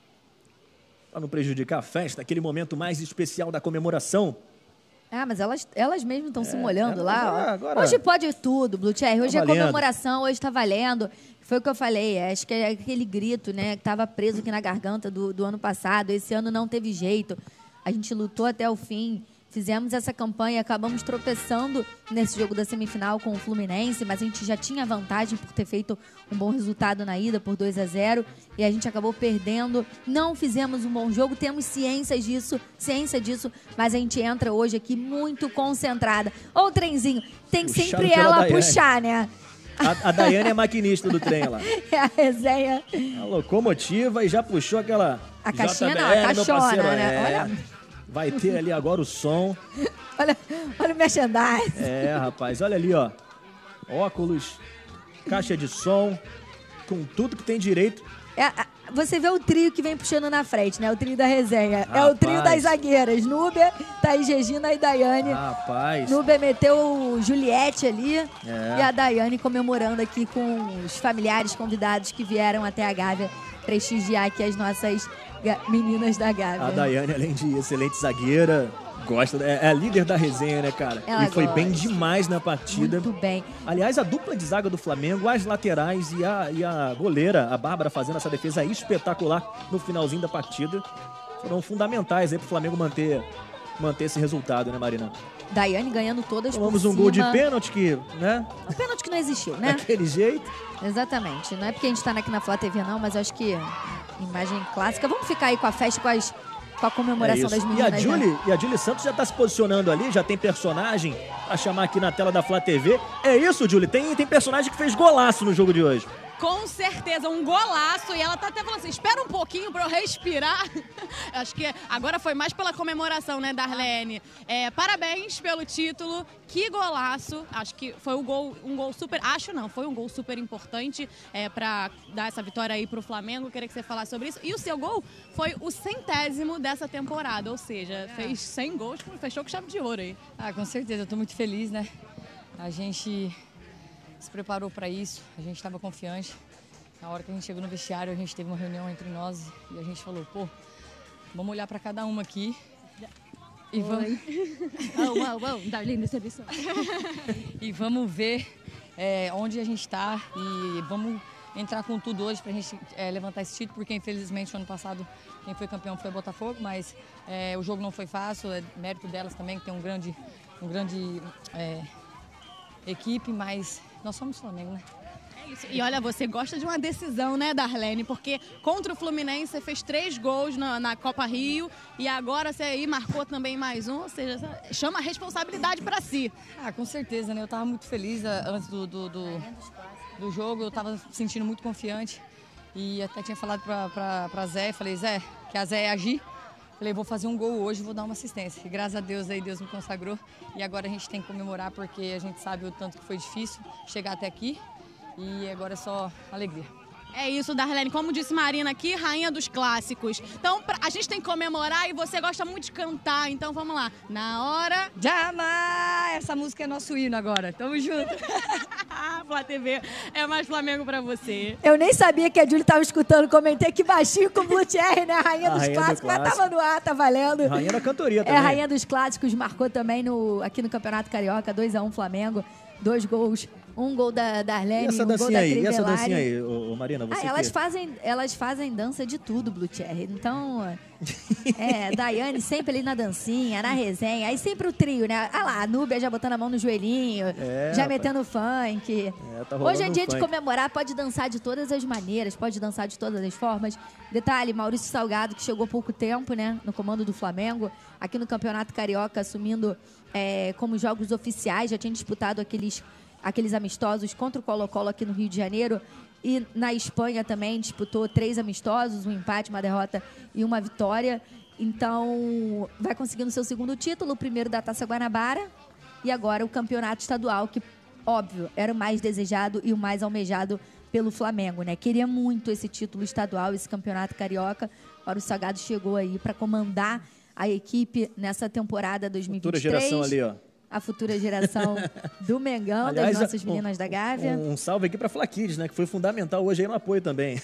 para não prejudicar a festa, aquele momento mais especial da comemoração. Ah, mas elas, elas mesmas estão É, se molhando é, lá. agora- Ó. agora- Hoje pode tudo, Blutcherry. Hoje Tá é valendo. comemoração, hoje tá valendo. Foi o que eu falei, acho que é aquele grito, né, que tava preso aqui na garganta do, do ano passado. Esse ano não teve jeito. A gente lutou até o fim. Fizemos essa campanha, acabamos tropeçando nesse jogo da semifinal com o Fluminense, mas a gente já tinha vantagem por ter feito um bom resultado na ida por dois a zero e a gente acabou perdendo. Não fizemos um bom jogo, temos ciência disso, ciência disso, mas a gente entra hoje aqui muito concentrada. Ô, o trenzinho, tem Puxado sempre pela ela a Daiane. puxar, né? A, a Daiane é maquinista do trem lá. É a resenha. A locomotiva e já puxou aquela... A caixinha J B não, L, a meu caixona, parceiro, né? é. Olha. Vai ter ali agora o som. Olha, olha o merchandising. É, rapaz, olha ali, ó. Óculos, caixa de som, com tudo que tem direito. É, a- você vê o trio que vem puxando na frente, né? O trio da resenha. É o trio Rapaz. das zagueiras. Núbia, Thaís Regina e Daiane. Rapaz. Núbia meteu Juliette ali. É. E a Daiane comemorando aqui com os familiares convidados que vieram até a Gávea prestigiar aqui as nossas ga- meninas da Gávea. A Daiane, além de excelente zagueira, gosta, é, é a líder da resenha, né, cara? Ela e foi gosta. bem demais na partida. Muito bem. Aliás, a dupla de zaga do Flamengo, as laterais e a, e a goleira, a Bárbara, fazendo essa defesa espetacular no finalzinho da partida, foram fundamentais aí pro Flamengo manter, manter esse resultado, né, Marina? Daiane ganhando todas Tomamos por um gol de cima. pênalti que, né, Um pênalti que não existiu, né? daquele jeito. Exatamente. Não é porque a gente tá aqui na Flá T V, não, mas eu acho que imagem clássica. Vamos ficar aí com a festa, com, as, com a É comemoração isso. das E meninas. a né? Julie, e a Julie Santos já tá se posicionando ali, já tem personagem pra chamar aqui na tela da Flá T V. É isso, Julie? Tem, tem personagem que fez golaço no jogo de hoje. Com certeza, um golaço. E ela tá até falando assim, espera um pouquinho pra eu respirar. Acho que agora foi mais pela comemoração, né, Darlene? É, parabéns pelo título. Que golaço. Acho que foi um gol, um gol super... Acho não, foi um gol super importante é, pra dar essa vitória aí pro Flamengo. Queria que você falasse sobre isso. E o seu gol foi o centésimo dessa temporada. Ou seja, fez cem gols, fechou com chave de ouro aí. Ah, com certeza, eu tô muito feliz, né? A gente se preparou para isso, a gente estava confiante. Na hora que a gente chegou no vestiário, a gente teve uma reunião entre nós e a gente falou, pô, vamos olhar para cada uma aqui e vamos, Oh, oh, oh, Darlene, serviço. e vamos ver é, onde a gente está e vamos entrar com tudo hoje para a gente é, levantar esse título, porque infelizmente no ano passado quem foi campeão foi o Botafogo, mas é, o jogo não foi fácil, é mérito delas também, que tem um grande, um grande é, equipe, mas nós somos Flamengo, né? É Isso. E olha, você gosta de uma decisão, né, Darlene? Porque contra o Fluminense você fez três gols na, na Copa Rio e agora você aí marcou também mais um, ou seja, chama a responsabilidade para si. Ah, com certeza, né? Eu tava muito feliz antes do, do, do, do jogo, eu tava me sentindo muito confiante e até tinha falado pra, pra, pra Zé, falei, Zé, que a Zé ia agir. Falei, vou fazer um gol hoje, vou dar uma assistência. E graças a Deus aí Deus me consagrou e agora a gente tem que comemorar porque a gente sabe o tanto que foi difícil chegar até aqui. E agora é só alegria. É isso, Darlene. Como disse Marina aqui, rainha dos clássicos. Então, a gente tem que comemorar e você gosta muito de cantar. Então, vamos lá. Na hora... de amar! Essa música é nosso hino agora. Tamo junto. Flá T V é mais Flamengo pra você. Eu nem sabia que a Júlia tava escutando. Comentei que baixinho com o Blue Thierry, né? Rainha A dos rainha do clássicos. Mas clássico. tava no ar, tá valendo. Rainha da cantoria É, também. a rainha dos clássicos. Marcou também no, aqui no Campeonato Carioca. dois a um Flamengo. Dois gols. Um gol da Darlene, E essa um gol dancinha da aí? E essa Crivellari. dancinha aí, ô, ô, Marina? Você Ah, elas que... fazem, elas fazem dança de tudo, Blue Thierry. Então, é, Daiane sempre ali na dancinha, na resenha. Aí sempre o trio, né? Ah lá, a Núbia já botando a mão no joelhinho, É, já rapaz. metendo funk. É, tá rolando Hoje é um dia de funk. comemorar, pode dançar de todas as maneiras, pode dançar de todas as formas. Detalhe, Maurício Salgado, que chegou há pouco tempo, né, no comando do Flamengo, aqui no Campeonato Carioca, assumindo é, como jogos oficiais, já tinha disputado aqueles... aqueles amistosos contra o Colo-Colo aqui no Rio de Janeiro e na Espanha também disputou três amistosos, um empate, uma derrota e uma vitória. Então, vai conseguindo seu segundo título, o primeiro da Taça Guanabara e agora o campeonato estadual, que, óbvio, era o mais desejado e o mais almejado pelo Flamengo, né? Queria muito esse título estadual, esse campeonato carioca. Agora o Salgado chegou aí para comandar a equipe nessa temporada dois mil e vinte e três. Futura geração ali, ó. A futura geração do Mengão, Aliás, das nossas um- meninas da Gávea. Um, um salve aqui pra Fla Kids, né? Que foi fundamental hoje aí no apoio também.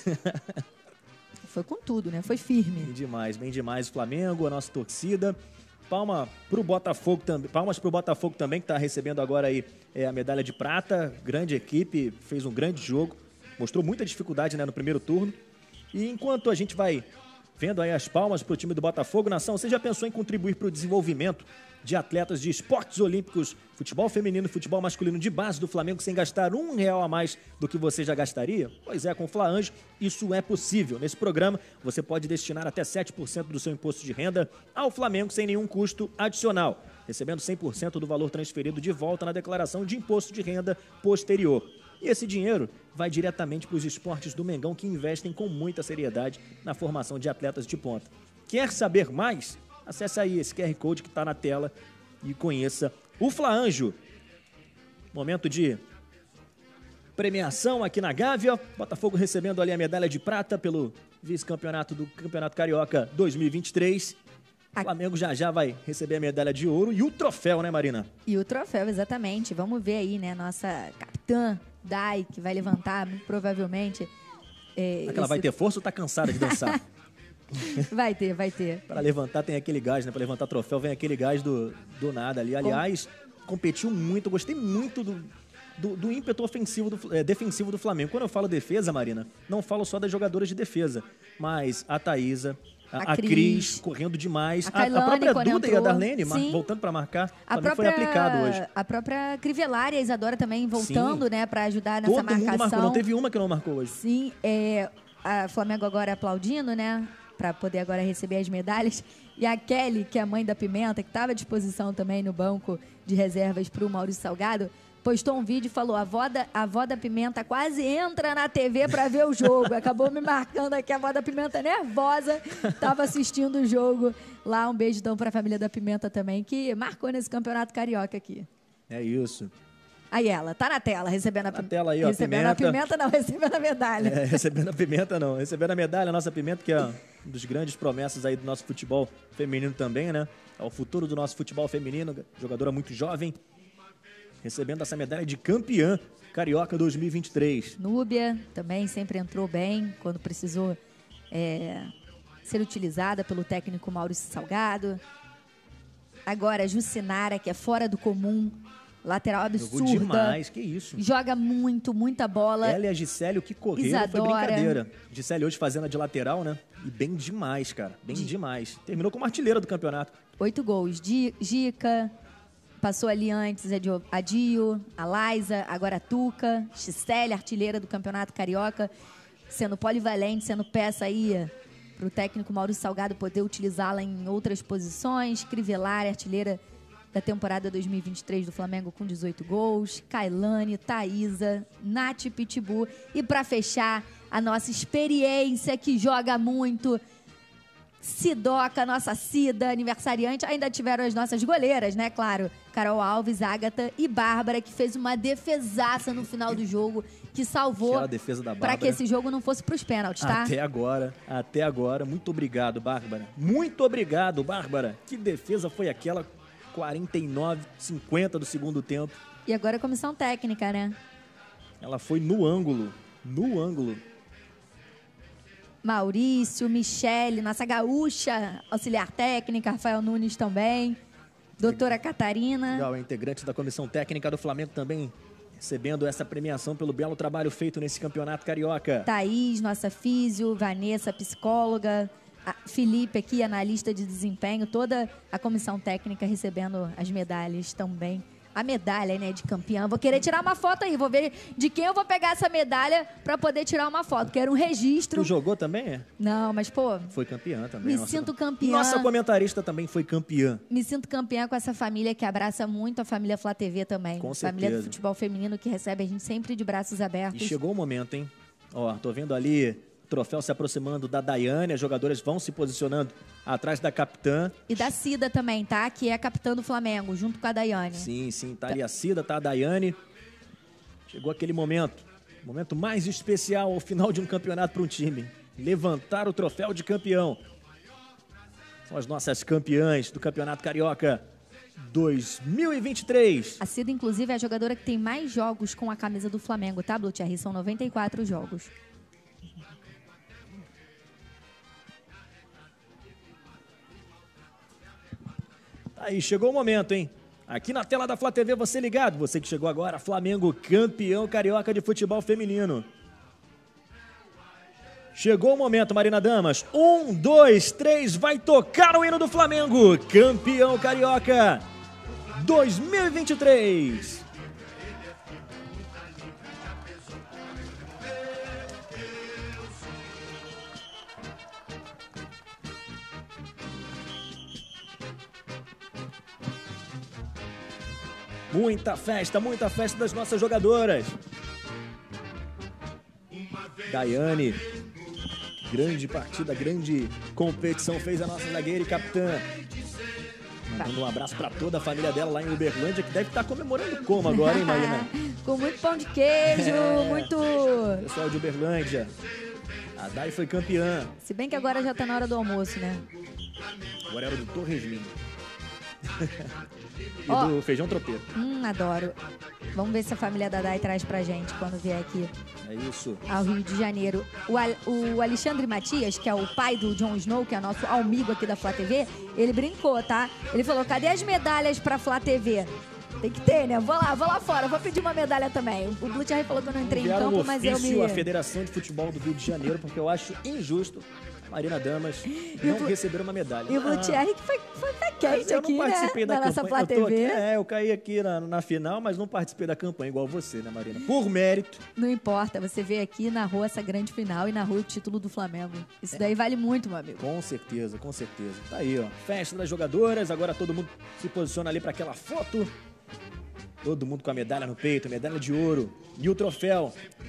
Foi com tudo, né? Foi firme. Bem demais, bem demais o Flamengo, a nossa torcida. Palma pro Botafogo também, palmas pro Botafogo também, que tá recebendo agora aí é, a medalha de prata. Grande equipe, fez um grande jogo. Mostrou muita dificuldade, né, no primeiro turno. E enquanto a gente vai vendo aí as palmas pro time do Botafogo, Nação, você já pensou em contribuir para o desenvolvimento de atletas de esportes olímpicos, futebol feminino e futebol masculino de base do Flamengo sem gastar um real a mais do que você já gastaria? Pois é, com o Fla-Anjo isso é possível. Nesse programa você pode destinar até sete por cento do seu imposto de renda ao Flamengo sem nenhum custo adicional, recebendo cem por cento do valor transferido de volta na declaração de imposto de renda posterior. E esse dinheiro vai diretamente para os esportes do Mengão, que investem com muita seriedade na formação de atletas de ponta. Quer saber mais? Acesse aí esse Q R Code que está na tela e conheça o Fla-Anjo. Momento de premiação aqui na Gávea. Botafogo recebendo ali a medalha de prata pelo vice-campeonato do Campeonato Carioca dois mil e vinte e três. O Flamengo já já vai receber a medalha de ouro e o troféu, né, Marina? E o troféu, exatamente. Vamos ver aí, né? Nossa capitã, Dai, que vai levantar, muito provavelmente. É, Será que ela vai ter força ou tá cansada de dançar? Vai ter, vai ter. Para levantar tem aquele gás, né? Para levantar troféu vem aquele gás do, do nada ali. Aliás, competiu muito, eu gostei muito do, do, do ímpeto ofensivo, do, é, defensivo do Flamengo. Quando eu falo defesa, Marina, não falo só das jogadoras de defesa, mas a Thaísa, a, A a Cris, Cris, correndo demais. a A, a Kailane, própria quando Duda e a entrou. Darlene, mar- Sim. voltando para marcar, A também própria, foi aplicado hoje. a própria Crivellari e a Isadora também voltando, Sim. né? Pra ajudar nessa Todo marcação. mundo marcou, não teve uma que não marcou hoje. Sim, é, a Flamengo agora aplaudindo, né? Pra poder agora receber as medalhas. E a Kelly, que é a mãe da Pimenta, que estava à disposição também no banco de reservas pro Maurício Salgado, postou um vídeo e falou: a avó da, a avó da Pimenta quase entra na T V pra ver o jogo. Acabou me marcando aqui, a avó da Pimenta nervosa, tava assistindo o jogo lá. Um beijo então pra família da Pimenta também, que marcou nesse campeonato carioca aqui. É isso. Aí ela, tá na tela, recebendo a Na pimenta. tela aí, ó, Recebendo a Pimenta. pimenta, não, recebendo a medalha. É, recebendo a Pimenta não, recebendo a medalha, a nossa Pimenta, que é uma dos grandes promessas aí do nosso futebol feminino também, né? É o futuro do nosso futebol feminino, jogadora muito jovem, recebendo essa medalha de campeã Carioca dois mil e vinte e três. Núbia também sempre entrou bem quando precisou é, ser utilizada pelo técnico Maurício Salgado. Agora, a Jucinara, que é fora do comum, lateral absurda. Jogou demais, que isso. Joga muito, muita bola. Ela e a Gisele, o que correram Isadora. foi brincadeira. Gisele hoje fazendo a de lateral, né? E bem demais, cara. Bem demais. Terminou como artilheira do campeonato. Oito gols. Di- Gica, Passou ali antes a Dio, a Laisa, agora a Tuca, Gisele, artilheira do Campeonato Carioca, sendo polivalente, sendo peça aí para o técnico Maurício Salgado poder utilizá-la em outras posições. Crivellari, artilheira da temporada dois mil e vinte e três do Flamengo com dezoito gols. Kailane, Thaísa, Nath Pitbull. E para fechar, a nossa experiência que joga muito, Sidoca, nossa Cida, aniversariante. Ainda tiveram as nossas goleiras, né? Claro, Carol Alves, Ágata e Bárbara, que fez uma defesaça no final do jogo, que salvou para que esse jogo não fosse para os pênaltis, tá? Até agora, até agora. Muito obrigado, Bárbara. Muito obrigado, Bárbara. Que defesa foi aquela? quarenta e nove, cinquenta do segundo tempo. E agora a comissão técnica, né? Ela foi no ângulo, no ângulo. Maurício, Michele, nossa gaúcha, auxiliar técnica, Rafael Nunes também, doutora Catarina. Legal, integrante da comissão técnica do Flamengo também recebendo essa premiação pelo belo trabalho feito nesse campeonato carioca. Thaís, nossa físio, Vanessa, psicóloga, a Felipe aqui, analista de desempenho, toda a comissão técnica recebendo as medalhas também. A medalha, né, de campeã. Vou querer tirar uma foto aí, vou ver de quem eu vou pegar essa medalha pra poder tirar uma foto. Quero um registro. Tu jogou também? Não, mas, pô... Foi campeã também. Me nossa, sinto campeã. Nossa comentarista também foi campeã. Me sinto campeã com essa família que abraça muito a família Flá T V também. Com certeza. Família do futebol feminino que recebe a gente sempre de braços abertos. E chegou o momento, hein? Ó, tô vendo ali... Troféu se aproximando da Daiane, as jogadoras vão se posicionando atrás da capitã. E da Cida também, tá? Que é a capitã do Flamengo, junto com a Daiane. Sim, sim, tá ali a Cida, tá a Daiane. Chegou aquele momento, momento mais especial ao final de um campeonato para um time. Levantar o troféu de campeão. São as nossas campeãs do Campeonato Carioca dois mil e vinte e três. A Cida, inclusive, é a jogadora que tem mais jogos com a camisa do Flamengo, tá, Blutiarri? São noventa e quatro jogos. Aí, chegou o momento, hein? Aqui na tela da Flá T V, você ligado. Você que chegou agora, Flamengo campeão carioca de futebol feminino. Chegou o momento, Marina Damas. Um, dois, três, vai tocar o hino do Flamengo. Campeão carioca dois mil e vinte e três. Muita festa, muita festa das nossas jogadoras. Daiane, grande partida, grande competição fez a nossa zagueira e capitã. Mandando um abraço para toda a família dela lá em Uberlândia, que deve estar comemorando como agora, hein, Marina? Com muito pão de queijo, é, muito... Pessoal de Uberlândia. A Dai foi campeã. Se bem que agora já tá na hora do almoço, né? Agora era do Torresminho. E oh, do feijão tropeiro. Hum, adoro. Vamos ver se a família da Dai traz pra gente quando vier aqui. É isso. Ao Rio de Janeiro. O, Al o Alexandre Matias, que é o pai do Jon Snow, que é nosso amigo aqui da Flá T V, ele brincou, tá? Ele falou, cadê as medalhas pra Flá T V? Tem que ter, né? Vou lá, vou lá fora, vou pedir uma medalha também. O Blutiarri falou que eu não entrei em campo, um mas eu me... a Federação de Futebol do Rio de Janeiro, porque eu acho injusto Marina Damas não o, receber uma medalha. E o Blutiarri que foi, foi quente aqui, eu não participei né? Da na nossa Flá T V. Aqui, é, eu caí aqui na, na final, mas não participei da campanha igual você, né, Marina? Por mérito. Não importa, você veio aqui e narrou essa grande final e narrou o título do Flamengo. Isso daí é. vale muito, meu amigo. Com certeza, com certeza. Tá aí, ó. Festa das jogadoras, agora todo mundo se posiciona ali para aquela foto. Todo mundo com a medalha no peito, medalha de ouro e o troféu.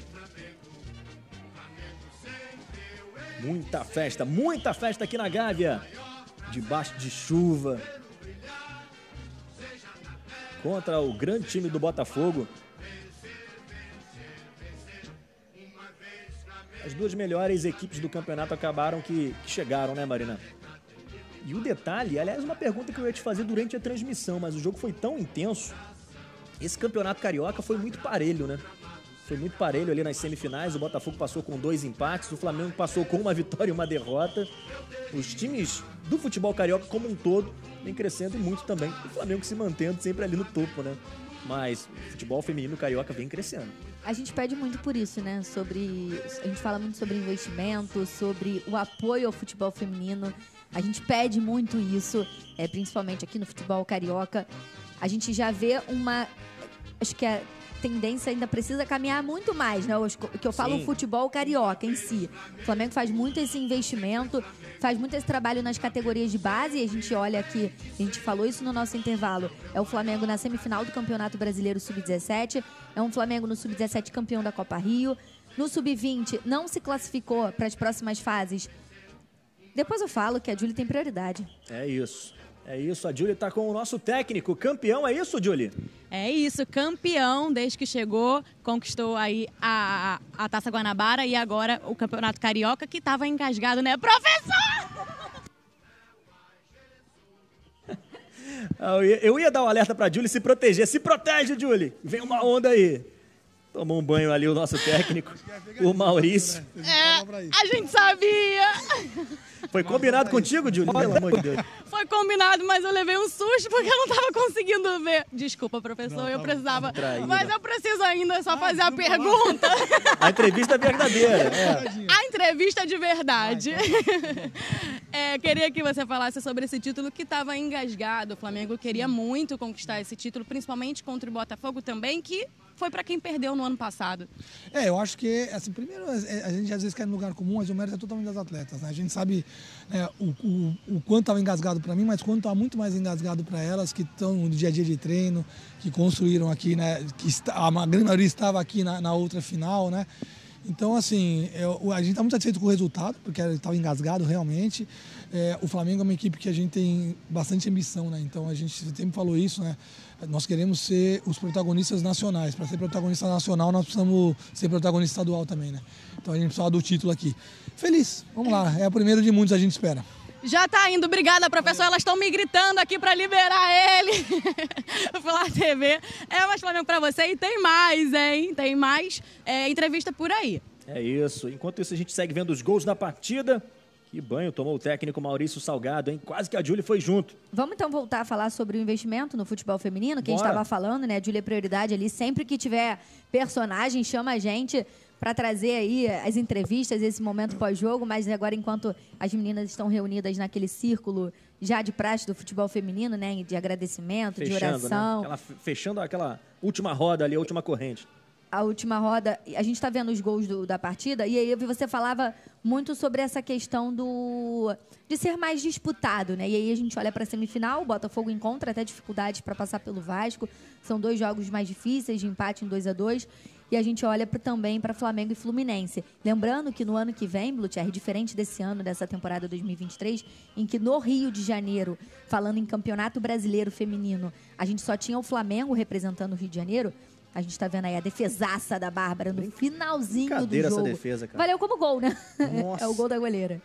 Muita festa, muita festa aqui na Gávea. Debaixo de chuva. Contra o grande time do Botafogo. As duas melhores equipes do campeonato acabaram que, que chegaram, né, Marina? E o detalhe, aliás, uma pergunta que eu ia te fazer durante a transmissão, mas o jogo foi tão intenso. Esse campeonato carioca foi muito parelho, né? Foi muito parelho ali nas semifinais. O Botafogo passou com dois empates. O Flamengo passou com uma vitória e uma derrota. Os times do futebol carioca como um todo vem crescendo muito também. O Flamengo se mantendo sempre ali no topo, né? Mas o futebol feminino carioca vem crescendo. A gente pede muito por isso, né? Sobre, a gente fala muito sobre investimento, sobre o apoio ao futebol feminino. A gente pede muito isso, é, principalmente aqui no futebol carioca. a gente já vê uma... Acho que a tendência ainda precisa caminhar muito mais, né? O que eu falo, Sim. o futebol carioca em si. O Flamengo faz muito esse investimento, faz muito esse trabalho nas categorias de base, e a gente olha aqui, a gente falou isso no nosso intervalo, é o Flamengo na semifinal do Campeonato Brasileiro sub dezessete, é um Flamengo no sub dezessete campeão da Copa Rio, no sub vinte não se classificou para as próximas fases. Depois eu falo que a Julie tem prioridade. É isso. É isso, a Julie tá com o nosso técnico, campeão, é isso, Julie? É isso, campeão desde que chegou, conquistou aí a, a Taça Guanabara e agora o Campeonato Carioca, que estava engasgado, né, professor? Eu ia, eu ia dar um alerta pra Julie se proteger. Se protege, Julie! Vem uma onda aí. Tomou um banho ali o nosso técnico, o Maurício. É, a gente sabia. Foi combinado contigo, Julie? Pelo amor de Deus. Foi combinado, mas eu levei um susto porque eu não estava conseguindo ver. Desculpa, professor, não, eu precisava. Traída. Mas eu preciso ainda só fazer a pergunta. A entrevista é verdadeira. É. A entrevista é de verdade. É, queria que você falasse sobre esse título que estava engasgado. O Flamengo queria muito conquistar esse título, principalmente contra o Botafogo também, que foi para quem perdeu no ano passado. É, eu acho que, assim, primeiro, a gente às vezes quer no lugar comum, mas o mérito é totalmente das atletas, né? A gente sabe, né, o, o, o quanto estava engasgado para mim, mas quanto está muito mais engasgado para elas, que estão no dia a dia de treino, que construíram aqui, né? Que está, a grande maioria estava aqui na, na outra final, né? Então, assim, eu, a gente está muito satisfeito com o resultado, porque estava engasgado realmente. É, o Flamengo é uma equipe que a gente tem bastante ambição, né? Então, a gente sempre falou isso, né? Nós queremos ser os protagonistas nacionais. Para ser protagonista nacional, nós precisamos ser protagonista estadual também, né? Então, a gente precisa do título aqui. Feliz, vamos lá. É o primeiro de muitos, a gente espera. Já tá indo, obrigada, professor. Elas estão me gritando aqui para liberar ele. Flá T V. É mais Flamengo para você e tem mais, hein? Tem mais é, entrevista por aí. É isso. Enquanto isso, a gente segue vendo os gols da partida. Que banho tomou o técnico Maurício Salgado, hein? Quase que a Julie foi junto. Vamos então voltar a falar sobre o investimento no futebol feminino, que Bora. a gente estava falando, né? A Julie é prioridade ali. Sempre que tiver personagem, chama a gente para trazer aí as entrevistas, esse momento pós-jogo, mas agora enquanto as meninas estão reunidas naquele círculo já de praxe do futebol feminino, né, de agradecimento, fechando, de oração. Né? Aquela, fechando aquela última roda ali, a última corrente. A última roda, a gente está vendo os gols do, da partida, e aí você falava muito sobre essa questão do de ser mais disputado, né? E aí a gente olha para a semifinal, o Botafogo encontra até dificuldades para passar pelo Vasco, são dois jogos mais difíceis, de empate em dois a dois, e a gente olha pra, também para Flamengo e Fluminense. Lembrando que no ano que vem, Blutier, diferente desse ano, dessa temporada dois mil e vinte e três, em que no Rio de Janeiro, falando em Campeonato Brasileiro Feminino, a gente só tinha o Flamengo representando o Rio de Janeiro. A gente tá vendo aí a defesaça da Bárbara no finalzinho do jogo. Essa defesa, cara. Valeu como gol, né? Nossa. É o gol da goleira.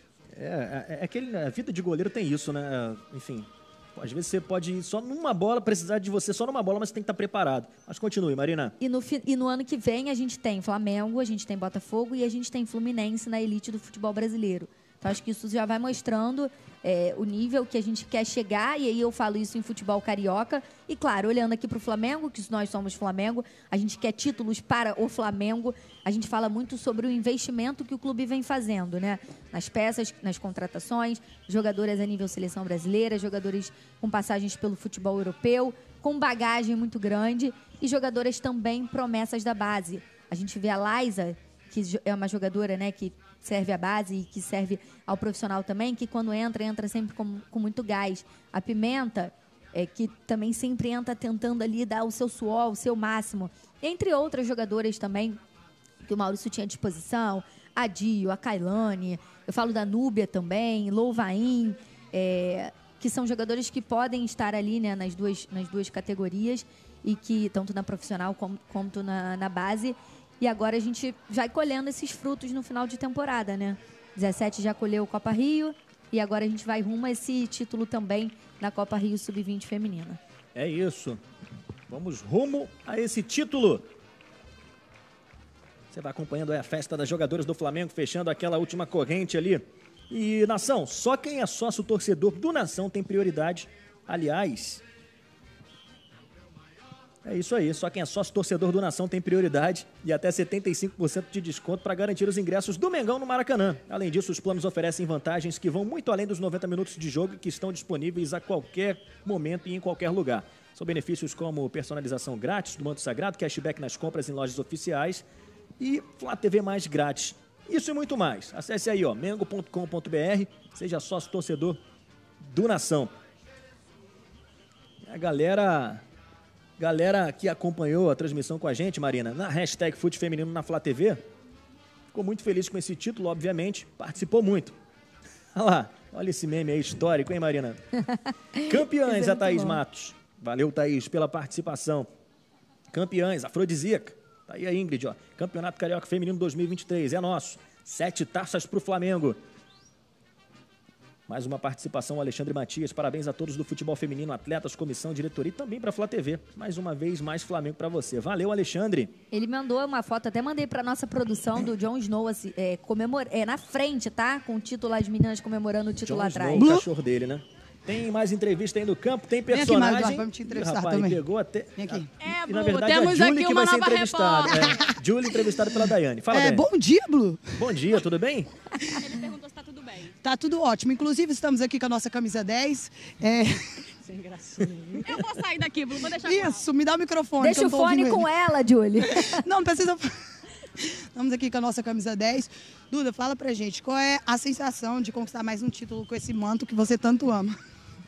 É, é, é aquele, a vida de goleiro tem isso, né? Enfim, às vezes você pode ir só numa bola, precisar de você só numa bola, mas você tem que estar preparado. Mas continue, Marina. E no, e no ano que vem a gente tem Flamengo, a gente tem Botafogo e a gente tem Fluminense na elite do futebol brasileiro. Então acho que isso já vai mostrando é, o nível que a gente quer chegar, e aí eu falo isso em futebol carioca. E claro, olhando aqui para o Flamengo, que nós somos Flamengo, a gente quer títulos para o Flamengo. A gente fala muito sobre o investimento que o clube vem fazendo, né? Nas peças, nas contratações, jogadoras a nível seleção brasileira, jogadores com passagens pelo futebol europeu, com bagagem muito grande, e jogadoras também promessas da base. A gente vê a Laisa, que é uma jogadora, né, que serve à base e que serve ao profissional também, que quando entra, entra sempre com, com muito gás. A Pimenta, é, que também sempre entra tentando ali dar o seu suor, o seu máximo. Entre outras jogadoras também, que o Maurício tinha à disposição, a Dio, a Kailane, eu falo da Núbia também, Louvain, é, que são jogadores que podem estar ali, né, nas duas, nas duas categorias, e que tanto na profissional como, quanto na, na base. E agora a gente vai colhendo esses frutos no final de temporada, né? dezessete já colheu Copa Rio e agora a gente vai rumo a esse título também na Copa Rio sub vinte feminina. É isso. Vamos rumo a esse título. Você vai acompanhando aí a festa das jogadoras do Flamengo, fechando aquela última corrente ali. E, Nação, só quem é sócio torcedor do Nação tem prioridade. Aliás, é isso aí, só quem é sócio torcedor do Nação tem prioridade e até setenta e cinco por cento de desconto para garantir os ingressos do Mengão no Maracanã. Além disso, os planos oferecem vantagens que vão muito além dos noventa minutos de jogo e que estão disponíveis a qualquer momento e em qualquer lugar. São benefícios como personalização grátis do manto sagrado, cashback nas compras em lojas oficiais e Flá T V mais grátis. Isso e muito mais. Acesse aí, ó, mengo ponto com ponto br, seja sócio torcedor do Nação. A galera, galera que acompanhou a transmissão com a gente, Marina, na hashtag Fute Feminino na Flá T V, ficou muito feliz com esse título, obviamente, participou muito. Olha lá, olha esse meme aí histórico, hein, Marina? Campeãs, a Thaís Matos. Valeu, Thaís, pela participação. Campeãs, afrodisíaca. Tá aí a Ingrid, ó. Campeonato Carioca Feminino dois mil e vinte e três, é nosso. Sete taças pro Flamengo. Mais uma participação, Alexandre Matias. Parabéns a todos do futebol feminino, atletas, comissão, diretoria e também para a Flá T V. Mais uma vez, mais Flamengo para você. Valeu, Alexandre. Ele mandou uma foto, até mandei para nossa produção do Jon Snow, assim, é, comemor... é, na frente, tá? Com o título, as meninas comemorando o título Jon lá atrás. Snow, o cachorro dele, né? Tem mais entrevista aí no campo, tem personagem. Vem aqui, vamos te entrevistar. Rapaz, também. Pegou até... Vem aqui. É, E, Blu, na verdade, temos a Julie aqui que uma vai ser nova entrevistada. repórter. É, Julie entrevistada pela Daiane. Fala, É, Daiane. bom dia, Blu. Bom dia, tudo bem? Ele perguntou se tá tudo bem. Tá tudo ótimo. Inclusive, estamos aqui com a nossa camisa dez. É... Sem gracinha. Eu vou sair daqui, Blu, vou deixar com ela. Isso, me dá o microfone. Deixa que eu o não tô fone ouvindo com ele. ela, Julie. Não, não precisa... Estamos aqui com a nossa camisa dez. Duda, fala pra gente, qual é a sensação de conquistar mais um título com esse manto que você tanto ama?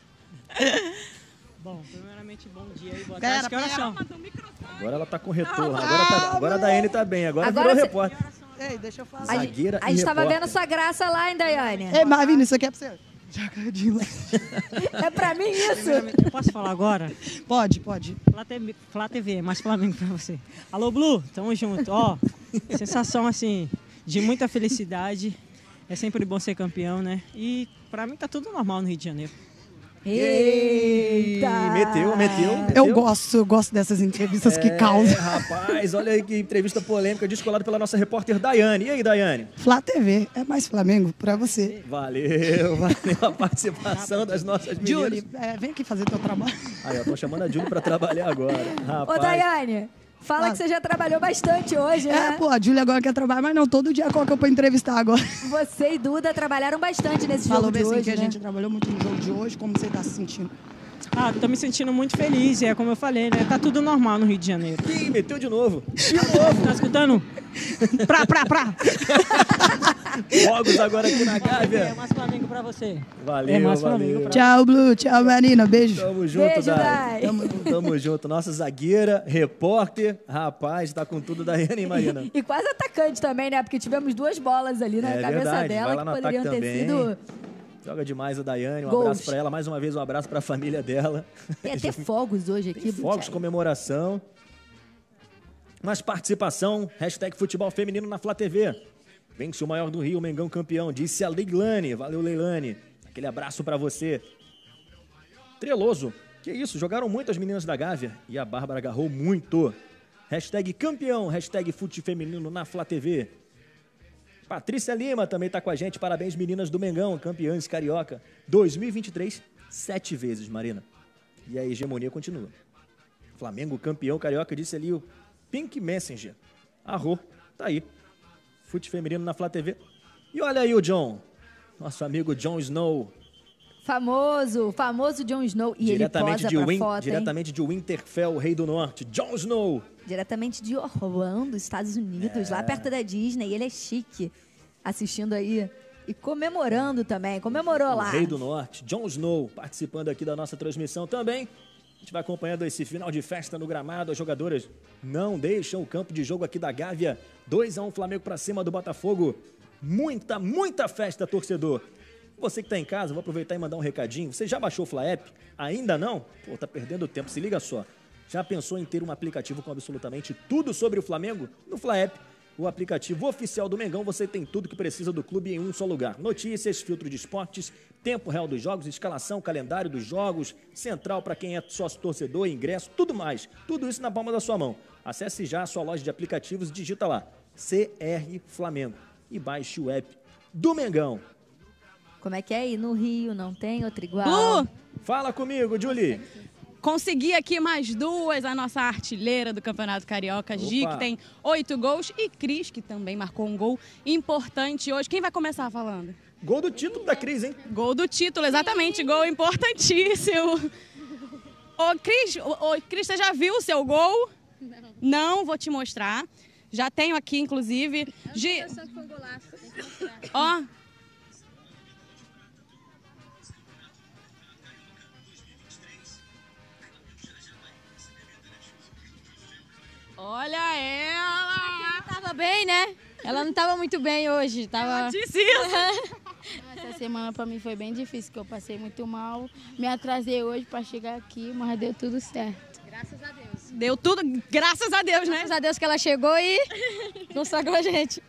Bom, primeiramente, bom dia e boa Pera, tarde. Que horas pera. são? Agora ela tá com retorno. Agora, tá, agora a Daiane tá bem. Agora, Agora virou cê- repórter. Ei, deixa eu falar. A gente, Zagueira a e gente tava repórter. vendo sua graça lá, hein, Daiane? Ei, Marvin, isso aqui é pra você. Jacadinho. É pra mim isso? Primeiramente, eu posso falar agora? Pode, pode. Flá T V, Flá T V, mais Flamengo pra você. Alô, Blu, tamo junto. Ó, sensação, assim, de muita felicidade. É sempre bom ser campeão, né? E pra mim tá tudo normal no Rio de Janeiro. Eita! Meteu, meteu, meteu. Eu gosto, eu gosto dessas entrevistas que É, causam. rapaz, olha aí que entrevista polêmica descolada pela nossa repórter Daiane. E aí, Daiane? Flá T V é mais Flamengo pra você. Valeu, valeu a participação das nossas meninas. Julie, é, vem aqui fazer teu trabalho. Aí, eu tô chamando a Julie pra trabalhar agora. Rapaz. Ô, Daiane, fala Ah. que você já trabalhou bastante hoje, É, né? pô, a Julie agora quer trabalhar, mas não, todo dia coloca eu pra entrevistar agora. Você e Duda trabalharam bastante nesse Falou jogo de bem assim hoje, que a né? gente trabalhou muito no jogo de hoje, como você tá se sentindo? Ah, tô me sentindo muito feliz, é como eu falei, né? Tá tudo normal no Rio de Janeiro. Ih, meteu de novo. Tá escutando? Pra, pra, pra! Fogos agora aqui na É Gávea. mais Flamengo pra você. Valeu, É mais valeu. Flamengo pra Tchau, Blue. Tchau, Marina. Beijo. Tamo junto, Beijo, Dai. Dai. Tamo, tamo junto. Nossa zagueira, repórter, rapaz, tá com tudo Daiane, hein, Marina? E quase atacante também, né? Porque tivemos duas bolas ali na É cabeça verdade, dela vai lá que no poderiam ataque ter também. sido. Joga demais a Daiane, um Gols. abraço pra ela. Mais uma vez, um abraço pra família dela. Tem até fogos hoje aqui, Tem fogos, Butiai. comemoração. Mais participação, hashtag futebol feminino na Flá T V. Vence o maior do Rio, Mengão campeão, disse a Leilane. Valeu, Leilane. Aquele abraço pra você. Treloso, que isso, jogaram muito as meninas da Gávea e a Bárbara agarrou muito. Hashtag campeão, hashtag fute feminino na Flá T V. Patrícia Lima também tá com a gente. Parabéns, meninas do Mengão, campeãs carioca. dois mil e vinte e três, sete vezes, Marina. E a hegemonia continua. Flamengo campeão carioca, disse ali o Pink Messenger. Arro, tá aí. Fute feminino na Flá T V. E olha aí o John, nosso amigo Jon Snow. Famoso, famoso Jon Snow. E ele Diretamente posa de, pra Win, foto, hein? diretamente de Winterfell, o rei do norte. Jon Snow. Diretamente de Orlando, Estados Unidos, É. lá perto da Disney. E ele é chique, assistindo aí e comemorando também. Comemorou lá. O rei do norte, Jon Snow, participando aqui da nossa transmissão também. A gente vai acompanhando esse final de festa no gramado. As jogadoras não deixam o campo de jogo aqui da Gávea. dois a um Flamengo pra cima do Botafogo. Muita, muita festa, torcedor. Você que tá em casa, vou aproveitar e mandar um recadinho. Você já baixou o Fla App? Ainda não? Pô, tá perdendo tempo. Se liga só. Já pensou em ter um aplicativo com absolutamente tudo sobre o Flamengo? No Fla App, o aplicativo oficial do Mengão, você tem tudo que precisa do clube em um só lugar. Notícias, filtro de esportes, tempo real dos jogos, escalação, calendário dos jogos, central para quem é sócio torcedor, ingresso, tudo mais. Tudo isso na palma da sua mão. Acesse já a sua loja de aplicativos e digita lá, C R Flamengo. E baixe o app do Mengão. Como é que é aí? No Rio não tem outro igual? Blu, Fala comigo, Julie. consegui aqui mais duas, a nossa artilheira do Campeonato Carioca, Gi, Opa. que tem oito gols, e Cris, que também marcou um gol importante hoje. Quem vai começar falando? Gol do título da Cris, hein? Gol do título, exatamente, gol importantíssimo. Ô, Cris, ô, ô, Cris, você já viu o seu gol? Não. Não, vou te mostrar. Já tenho aqui, inclusive. Gi... Ó. Olha ela! Tava bem, né? Ela não tava muito bem hoje. Tava... Ela disse isso! Essa semana pra mim foi bem difícil, que eu passei muito mal. Me atrasei hoje pra chegar aqui, mas deu tudo certo. Graças a Deus. Deu tudo, graças a Deus, né? Graças a Deus que ela chegou e consagrou a gente.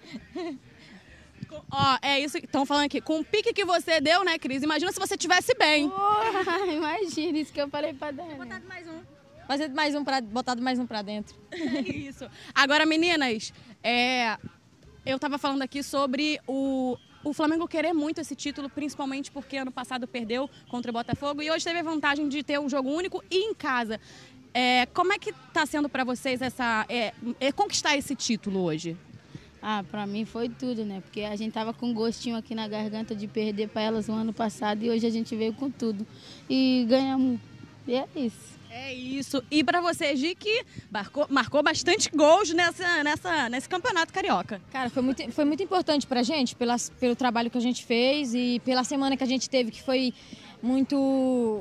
Ó, é isso que estão falando aqui. Com o pique que você deu, né, Cris? Imagina se você tivesse bem. Porra, imagina isso que eu falei pra dar. Botado mais um. Fazer mais um pra, botado mais um pra dentro. Isso. Agora, meninas, é, eu tava falando aqui sobre o, o Flamengo querer muito esse título, principalmente porque ano passado perdeu contra o Botafogo e hoje teve a vantagem de ter um jogo único e em casa. É, como é que tá sendo pra vocês essa, é, é, conquistar esse título hoje? Ah, pra mim foi tudo, né? Porque a gente tava com um gostinho aqui na garganta de perder pra elas no ano passado e hoje a gente veio com tudo. E ganhamos. E é isso. É isso. E pra você, Gi, que marcou, marcou bastante gols nessa, nessa, nesse campeonato carioca. Cara, foi muito, foi muito importante pra gente, pelas, pelo trabalho que a gente fez e pela semana que a gente teve, que foi muito...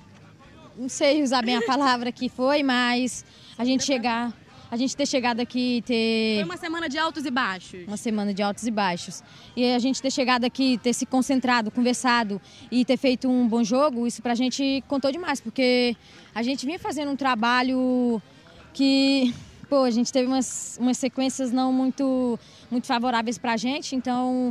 Não sei usar bem a palavra que foi, mas a gente chegar... A gente ter chegado aqui e ter... Foi uma semana de altos e baixos. Uma semana de altos e baixos. E a gente ter chegado aqui, ter se concentrado, conversado e ter feito um bom jogo, isso pra gente contou demais, porque a gente vinha fazendo um trabalho que, pô, a gente teve umas, umas sequências não muito, muito favoráveis pra gente, então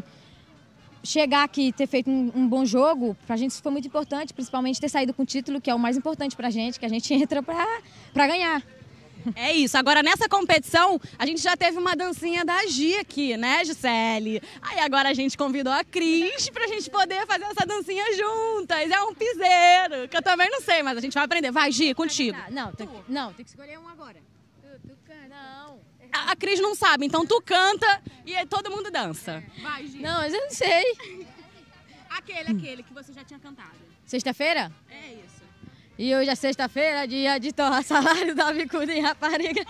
chegar aqui e ter feito um, um bom jogo, pra gente isso foi muito importante, principalmente ter saído com o título, que é o mais importante pra gente, que a gente entra pra, pra ganhar. É isso. Agora, nessa competição, a gente já teve uma dancinha da Gi aqui, né, Gisele? Aí agora a gente convidou a Cris pra gente poder fazer essa dancinha juntas. É um piseiro, que eu também não sei, mas a gente vai aprender. Vai, Gi, contigo. Não, tem, não, tem que escolher um agora. Tu, tu canta. Não. A, a Cris não sabe, então tu canta e aí todo mundo dança. Vai, Gi. Não, mas eu não sei. Aquele, aquele que você já tinha cantado. Sexta-feira? É isso. E hoje é sexta-feira, dia de torrar salário da bicuda em rapariga.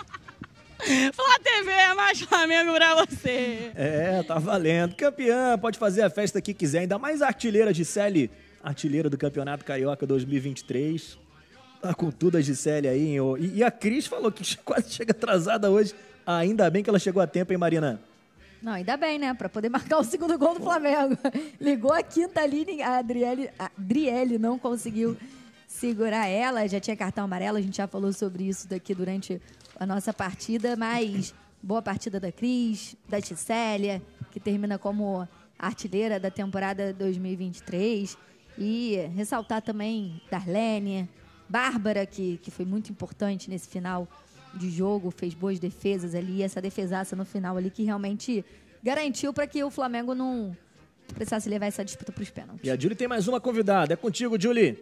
Flá T V é mais Flamengo pra você. É, tá valendo. Campeã, pode fazer a festa que quiser. Ainda mais a artilheira Gisele, artilheira do Campeonato Carioca dois mil e vinte e três. Tá com tudo a Gisele aí, hein? E, e a Cris falou que quase chega atrasada hoje. Ainda bem que ela chegou a tempo, hein, Marina? Não, ainda bem, né? Pra poder marcar o segundo gol do Flamengo. Ligou a quinta ali, a Adriele, a Adriele não conseguiu segurar ela, já tinha cartão amarelo, a gente já falou sobre isso daqui durante a nossa partida, mas boa partida da Cris, da Gisele, que termina como artilheira da temporada dois mil e vinte e três, e ressaltar também Darlene, Bárbara, que, que foi muito importante nesse final de jogo, fez boas defesas ali, essa defesaça no final ali que realmente garantiu para que o Flamengo não precisasse levar essa disputa para os pênaltis. E a Julie tem mais uma convidada, é contigo, Julie.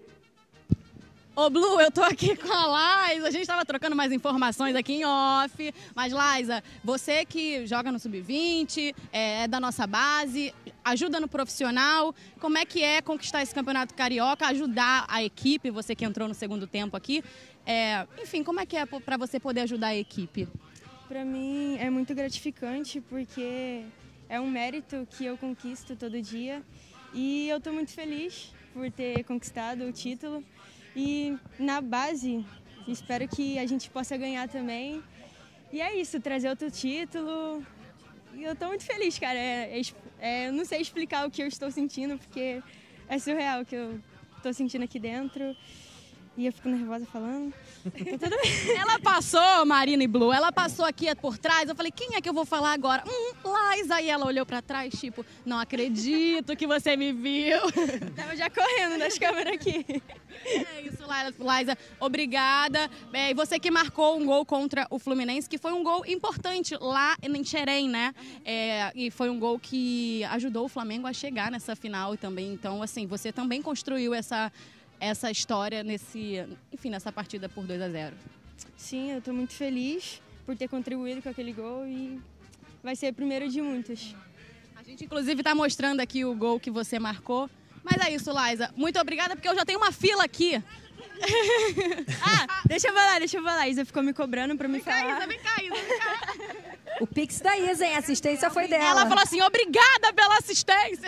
Ô, Blue, eu tô aqui com a Liza, a gente tava trocando mais informações aqui em off, mas Liza, você que joga no sub vinte, é da nossa base, ajuda no profissional, como é que é conquistar esse campeonato carioca, ajudar a equipe, você que entrou no segundo tempo aqui, é, enfim, como é que é pra você poder ajudar a equipe? Pra mim é muito gratificante, porque é um mérito que eu conquisto todo dia e eu tô muito feliz por ter conquistado o título. E na base, espero que a gente possa ganhar também. E é isso, trazer outro título. E eu tô muito feliz, cara. É, é, é, eu não sei explicar o que eu estou sentindo, porque é surreal o que eu tô sentindo aqui dentro. E eu fico nervosa falando. Tá tudo bem. Ela passou, Marina e Blue, ela passou aqui por trás. Eu falei, quem é que eu vou falar agora? Hum, Liza. E ela olhou pra trás, tipo, não acredito que você me viu. Tava já correndo nas câmeras aqui. É isso, Liza. Obrigada. É, e você que marcou um gol contra o Fluminense, que foi um gol importante lá em Xerém, né? É, e foi um gol que ajudou o Flamengo a chegar nessa final também. Então, assim, você também construiu essa... essa história nesse, enfim, nessa partida por dois a zero. Sim, eu estou muito feliz por ter contribuído com aquele gol e vai ser o primeiro de muitos. A gente, inclusive, está mostrando aqui o gol que você marcou. Mas é isso, Liza. Muito obrigada, porque eu já tenho uma fila aqui Ah, deixa eu falar, deixa eu falar. A Isa ficou me cobrando pra me vem falar. Cá, Isa, vem cá, Isa, vem cá. O Pix da Isa, hein? A assistência foi dela. Ela falou assim, obrigada pela assistência.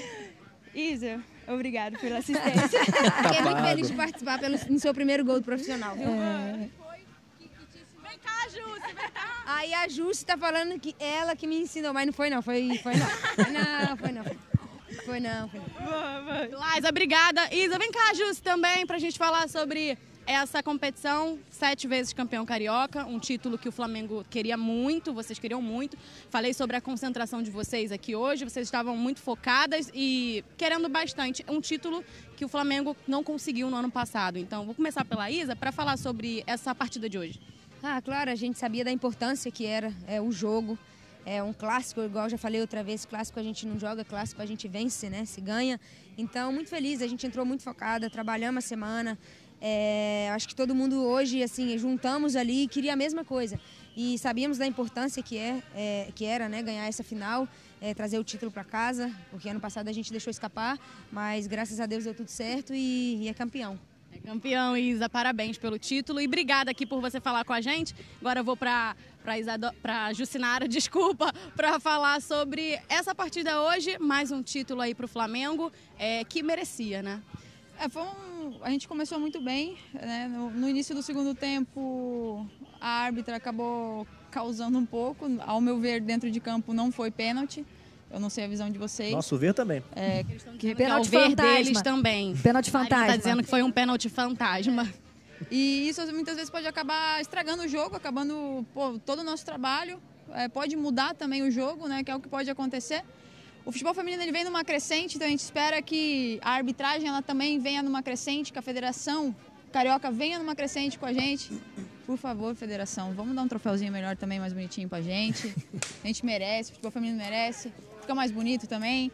Isa, obrigada pela assistência. Fiquei muito feliz de participar pelo, no seu primeiro gol do profissional, viu? É. Vem cá, Jússi, vem cá. Aí a Jússi tá falando que ela que me ensinou, mas não foi não, foi, foi não. Foi não, foi não. Foi não, foi não. Liza, obrigada. Isa, vem cá, Jússi, também, pra gente falar sobre essa competição. Sete vezes campeão carioca, um título que o Flamengo queria muito, vocês queriam muito. Falei sobre a concentração de vocês aqui hoje, vocês estavam muito focadas e querendo bastante. Um título que o Flamengo não conseguiu no ano passado. Então, vou começar pela Isa para falar sobre essa partida de hoje. Ah, claro, a gente sabia da importância que era é, o jogo. É um clássico, igual eu já falei outra vez, clássico a gente não joga, clássico a gente vence, né? Se ganha. Então, muito feliz, a gente entrou muito focada, trabalhamos a semana. É, acho que todo mundo hoje, assim, juntamos ali e queria a mesma coisa. E sabíamos da importância que, é, é, que era, né, ganhar essa final, é, trazer o título para casa, porque ano passado a gente deixou escapar, mas graças a Deus deu tudo certo e, e é campeão. É campeão, Isa, parabéns pelo título e obrigada aqui por você falar com a gente. Agora eu vou para para Jucinara, desculpa, para falar sobre essa partida hoje, mais um título aí para o Flamengo, é, que merecia, né? É, foi um, a gente começou muito bem, né? no, no início do segundo tempo a árbitra acabou causando um pouco, ao meu ver dentro de campo não foi pênalti. Eu não sei a visão de vocês. Nosso ver também. É, que pênalti ver deles também. Pênalti fantasma. Tá dizendo que foi um pênalti fantasma. E isso muitas vezes pode acabar estragando o jogo, acabando pô, todo o nosso trabalho. É, pode mudar também o jogo, né? Que é o que pode acontecer. O futebol feminino ele vem numa crescente, então a gente espera que a arbitragem ela também venha numa crescente, que a Federação Carioca venha numa crescente com a gente. Por favor, Federação, vamos dar um troféuzinho melhor também, mais bonitinho pra gente. A gente merece, o futebol feminino merece. Fica mais bonito também.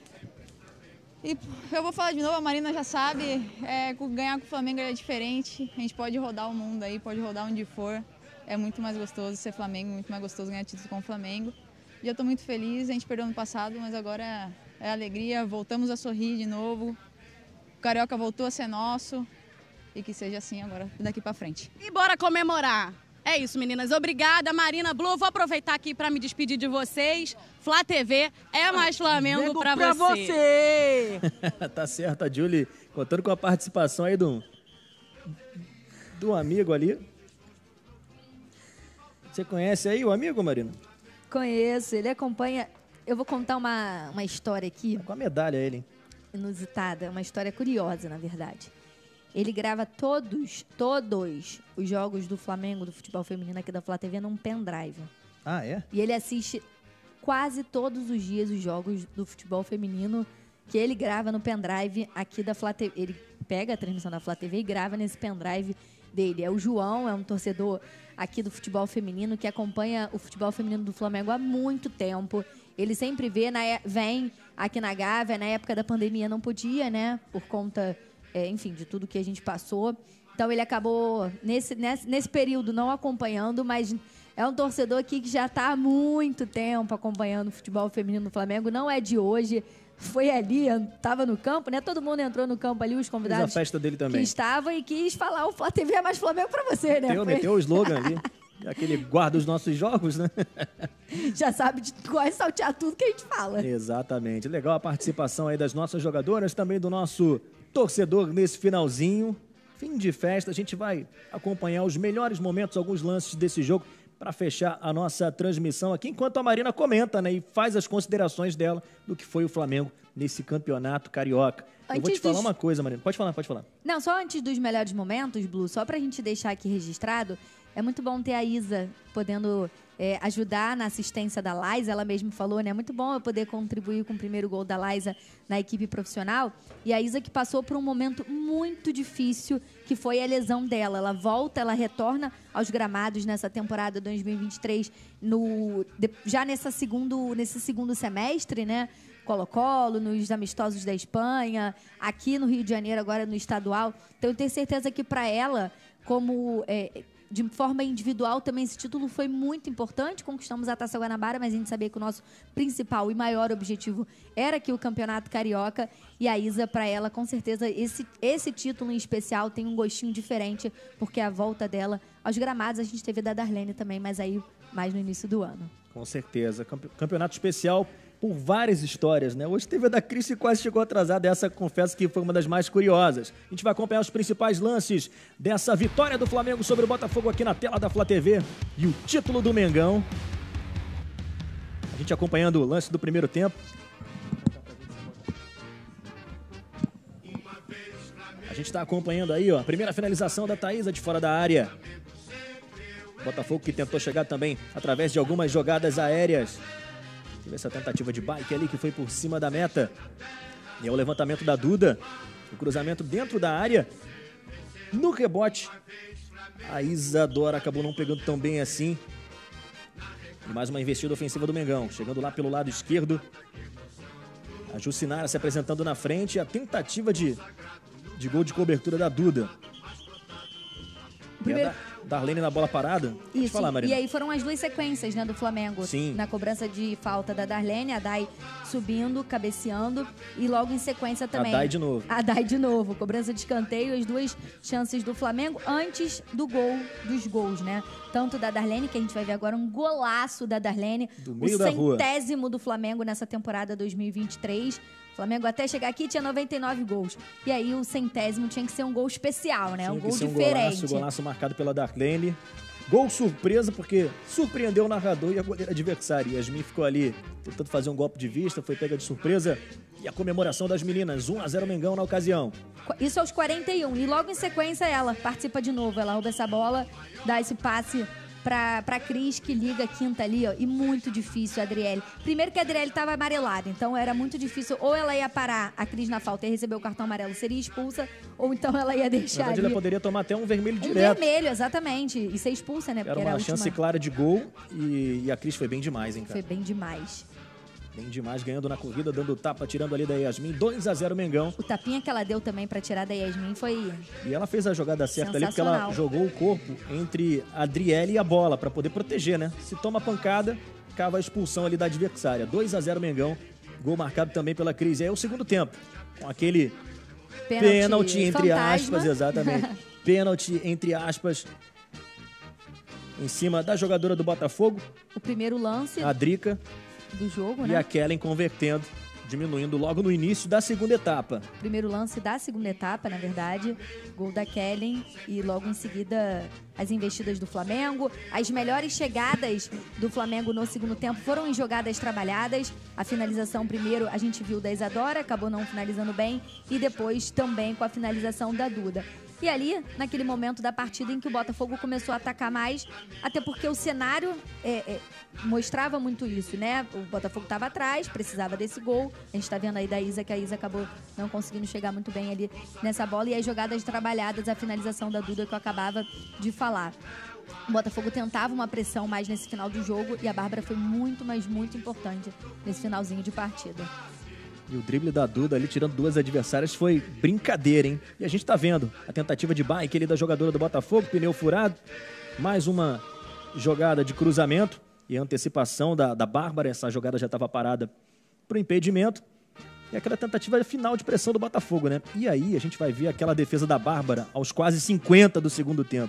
E eu vou falar de novo, a Marina já sabe, é, ganhar com o Flamengo é diferente. A gente pode rodar o mundo aí, pode rodar onde for. É muito mais gostoso ser Flamengo, muito mais gostoso ganhar título com o Flamengo. E eu estou muito feliz, a gente perdeu no passado, mas agora é, é alegria, voltamos a sorrir de novo. O Carioca voltou a ser nosso e que seja assim agora, daqui para frente. E bora comemorar! É isso, meninas. Obrigada, Marina Blue. Vou aproveitar aqui para me despedir de vocês. Flá T V é mais Flamengo para você. você. Tá certo, a Julie contando com a participação aí do, do amigo ali. Você conhece aí o amigo, Marina? Conheço, ele acompanha... Eu vou contar uma, uma história aqui. Tá com a medalha ele, hein? Inusitada, uma história curiosa, na verdade. Ele grava todos, todos os jogos do Flamengo, do futebol feminino aqui da Flá T V num pendrive. Ah, é? E ele assiste quase todos os dias os jogos do futebol feminino que ele grava no pendrive aqui da Flá T V. Ele pega a transmissão da Flá T V e grava nesse pendrive dele. É o João, é um torcedor aqui do futebol feminino que acompanha o futebol feminino do Flamengo há muito tempo. Ele sempre vê, na, vem aqui na Gávea, na época da pandemia não podia, né? Por conta... É, enfim, de tudo que a gente passou. Então, ele acabou, nesse, nesse, nesse período, não acompanhando, mas é um torcedor aqui que já está há muito tempo acompanhando o futebol feminino do Flamengo. Não é de hoje. Foi ali, estava no campo, né? Todo mundo entrou no campo ali, os convidados Fiz a festa dele também. que estavam e quis falar o Flá T V é mais Flamengo para você, né? Meteu, Foi... meteu o slogan ali. Aquele guarda os nossos jogos, né? Já sabe de quase saltear tudo que a gente fala. Exatamente. Legal a participação aí das nossas jogadoras, também do nosso torcedor nesse finalzinho. Fim de festa, a gente vai acompanhar os melhores momentos, alguns lances desse jogo para fechar a nossa transmissão aqui, enquanto a Marina comenta, né, e faz as considerações dela do que foi o Flamengo nesse campeonato carioca. Antes Eu vou te falar dos... uma coisa, Marina. Pode falar, pode falar. Não, só antes dos melhores momentos, Blue, só pra gente deixar aqui registrado, é muito bom ter a Isa podendo é, ajudar na assistência da Laisa. Ela mesma falou, né? É muito bom eu poder contribuir com o primeiro gol da Laisa na equipe profissional. E a Isa que passou por um momento muito difícil, que foi a lesão dela. Ela volta, ela retorna aos gramados nessa temporada dois mil e vinte e três, no, já nessa segundo, nesse segundo semestre, né? Colo-Colo, nos amistosos da Espanha, aqui no Rio de Janeiro, agora no estadual. Então, eu tenho certeza que para ela, como... É, de forma individual também esse título foi muito importante. Conquistamos a Taça Guanabara, mas a gente sabia que o nosso principal e maior objetivo era que o Campeonato Carioca. E a Isa, para ela, com certeza, esse, esse título em especial tem um gostinho diferente, porque a volta dela aos gramados, a gente teve da Darlene também, mas aí mais no início do ano. Com certeza. Campeonato especial por várias histórias, né? Hoje teve a da Cris que quase chegou atrasada. Essa, confesso que foi uma das mais curiosas. A gente vai acompanhar os principais lances dessa vitória do Flamengo sobre o Botafogo aqui na tela da Flá T V. E o título do Mengão. A gente acompanhando o lance do primeiro tempo. A gente está acompanhando aí, ó, a primeira finalização da Thaísa de fora da área. Botafogo que tentou chegar também através de algumas jogadas aéreas. Teve essa tentativa de bike ali que foi por cima da meta. E é o levantamento da Duda. O cruzamento dentro da área. No rebote, a Isadora acabou não pegando tão bem assim. E mais uma investida ofensiva do Mengão. Chegando lá pelo lado esquerdo. A Jucinara se apresentando na frente. A tentativa de, de gol de cobertura da Duda. Primeiro... Darlene na bola parada? Pode Isso, falar, Marina. E aí foram as duas sequências, né, do Flamengo. Sim. Na cobrança de falta da Darlene, a Dai subindo, cabeceando. E logo em sequência também... A Dai de novo. A Dai de novo. Cobrança de escanteio, as duas chances do Flamengo antes do gol, dos gols, né? Tanto da Darlene, que a gente vai ver agora um golaço da Darlene. Do meio da rua. O centésimo do Flamengo nessa temporada dois mil e vinte e três. O Flamengo até chegar aqui tinha noventa e nove gols. E aí o centésimo tinha que ser um gol especial, né? Tinha um que gol ser um diferente. Golaço, golaço marcado pela Darlene. Gol surpresa, porque surpreendeu o narrador e a goleira adversária. Yasmin ficou ali tentando fazer um golpe de vista, foi pega de surpresa. E a comemoração das meninas, um a zero Mengão na ocasião. Isso aos quarenta e um. E logo em sequência ela participa de novo. Ela rouba essa bola, dá esse passe pra, pra Cris, que liga a quinta ali, ó. E muito difícil a Adriele. Primeiro que a Adriele tava amarelada, então era muito difícil. Ou ela ia parar a Cris na falta e receber o cartão amarelo, seria expulsa. Ou então ela ia deixar Na verdade, ali. ela poderia tomar até um vermelho Um direto. vermelho, exatamente. E ser expulsa, né? Era Porque uma era a chance última... clara de gol e, e a Cris foi bem demais, hein, cara? Foi bem demais. Bem demais, ganhando na corrida, dando tapa, tirando ali da Yasmin. dois a zero Mengão. O tapinha que ela deu também pra tirar da Yasmin foi... E ela fez a jogada certa ali, porque ela sensacional. jogou o corpo entre a Adriele e a bola, pra poder proteger, né? Se toma pancada, cava a expulsão ali da adversária. dois a zero Mengão. Gol marcado também pela Cris. E aí é o segundo tempo, com aquele Pênalti pênalti, entre fantasma. aspas, exatamente. Pênalti, entre aspas, em cima da jogadora do Botafogo, O primeiro lance a Drica, do jogo, e né? a Kellen convertendo, diminuindo logo no início da segunda etapa. Primeiro lance da segunda etapa, na verdade. Gol da Kellen e logo em seguida as investidas do Flamengo. As melhores chegadas do Flamengo no segundo tempo foram em jogadas trabalhadas. A finalização primeiro a gente viu da Isadora, acabou não finalizando bem. E depois também com a finalização da Duda. E ali, naquele momento da partida em que o Botafogo começou a atacar mais, até porque o cenário é, é, mostrava muito isso, né? O Botafogo estava atrás, precisava desse gol. A gente está vendo aí da Isa, que a Isa acabou não conseguindo chegar muito bem ali nessa bola. E as jogadas trabalhadas, a finalização da Duda que eu acabava de falar. O Botafogo tentava uma pressão mais nesse final do jogo e a Bárbara foi muito, mas muito importante nesse finalzinho de partida. E o drible da Duda ali, tirando duas adversárias, foi brincadeira, hein? E a gente tá vendo a tentativa de bike ali da jogadora do Botafogo, pneu furado. Mais uma jogada de cruzamento e antecipação da, da Bárbara. Essa jogada já estava parada pro impedimento. E aquela tentativa final de pressão do Botafogo, né? E aí a gente vai ver aquela defesa da Bárbara aos quase cinquenta do segundo tempo.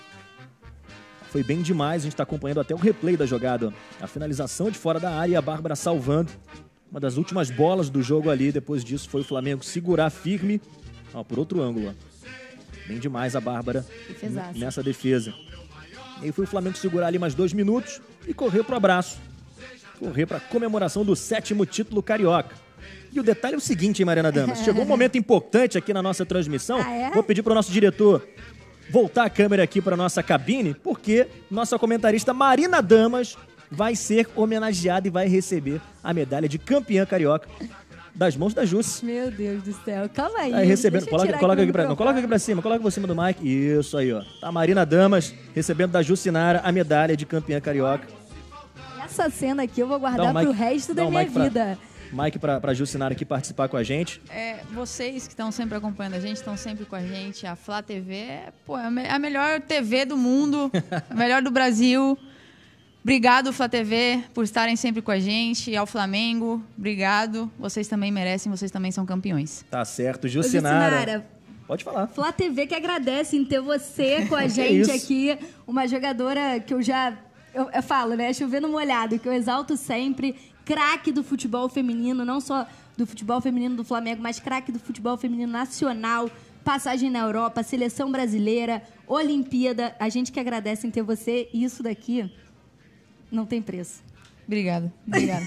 Foi bem demais, a gente tá acompanhando até o replay da jogada. Ó. A finalização de fora da área e a Bárbara salvando. Uma das últimas bolas do jogo ali, depois disso foi o Flamengo segurar firme. Ó, por outro ângulo, ó. Bem demais a Bárbara Defesaço. nessa defesa. E aí foi o Flamengo segurar ali mais dois minutos e correr pro abraço. Correr pra comemoração do sétimo título carioca. E o detalhe é o seguinte, hein, Mariana Damas? Chegou um momento importante aqui na nossa transmissão. Ah, é? Vou pedir pro nosso diretor voltar a câmera aqui pra nossa cabine, porque nossa comentarista Marina Damas vai ser homenageada e vai receber a medalha de campeã carioca das mãos da Jussi. Meu Deus do céu, calma aí. Aí recebendo, deixa eu coloca, tirar coloca, aqui aqui o pra, não, coloca aqui pra cima, coloca por cima do Mike. Isso aí, ó. Tá a Marina Damas recebendo da Jussinara a medalha de campeã carioca. Essa cena aqui eu vou Dá guardar um mic- pro resto dá da um minha mic pra- vida. Mike para a Jucinara aqui participar com a gente. É, vocês que estão sempre acompanhando a gente, estão sempre com a gente. A Flá T V é pô, a, me a melhor T V do mundo, a melhor do Brasil. Obrigado, Flá T V, por estarem sempre com a gente. E ao Flamengo, obrigado. Vocês também merecem, vocês também são campeões. Tá certo, Jucinara. Jucinara, pode falar. Flá T V que agradece em ter você com a gente aqui. Uma jogadora que eu já... Eu, eu falo, né? Chovendo molhado, que eu exalto sempre. Craque do futebol feminino, não só do futebol feminino do Flamengo, mas craque do futebol feminino nacional, passagem na Europa, seleção brasileira, Olimpíada. A gente que agradece em ter você e isso daqui não tem preço. Obrigada. Obrigada.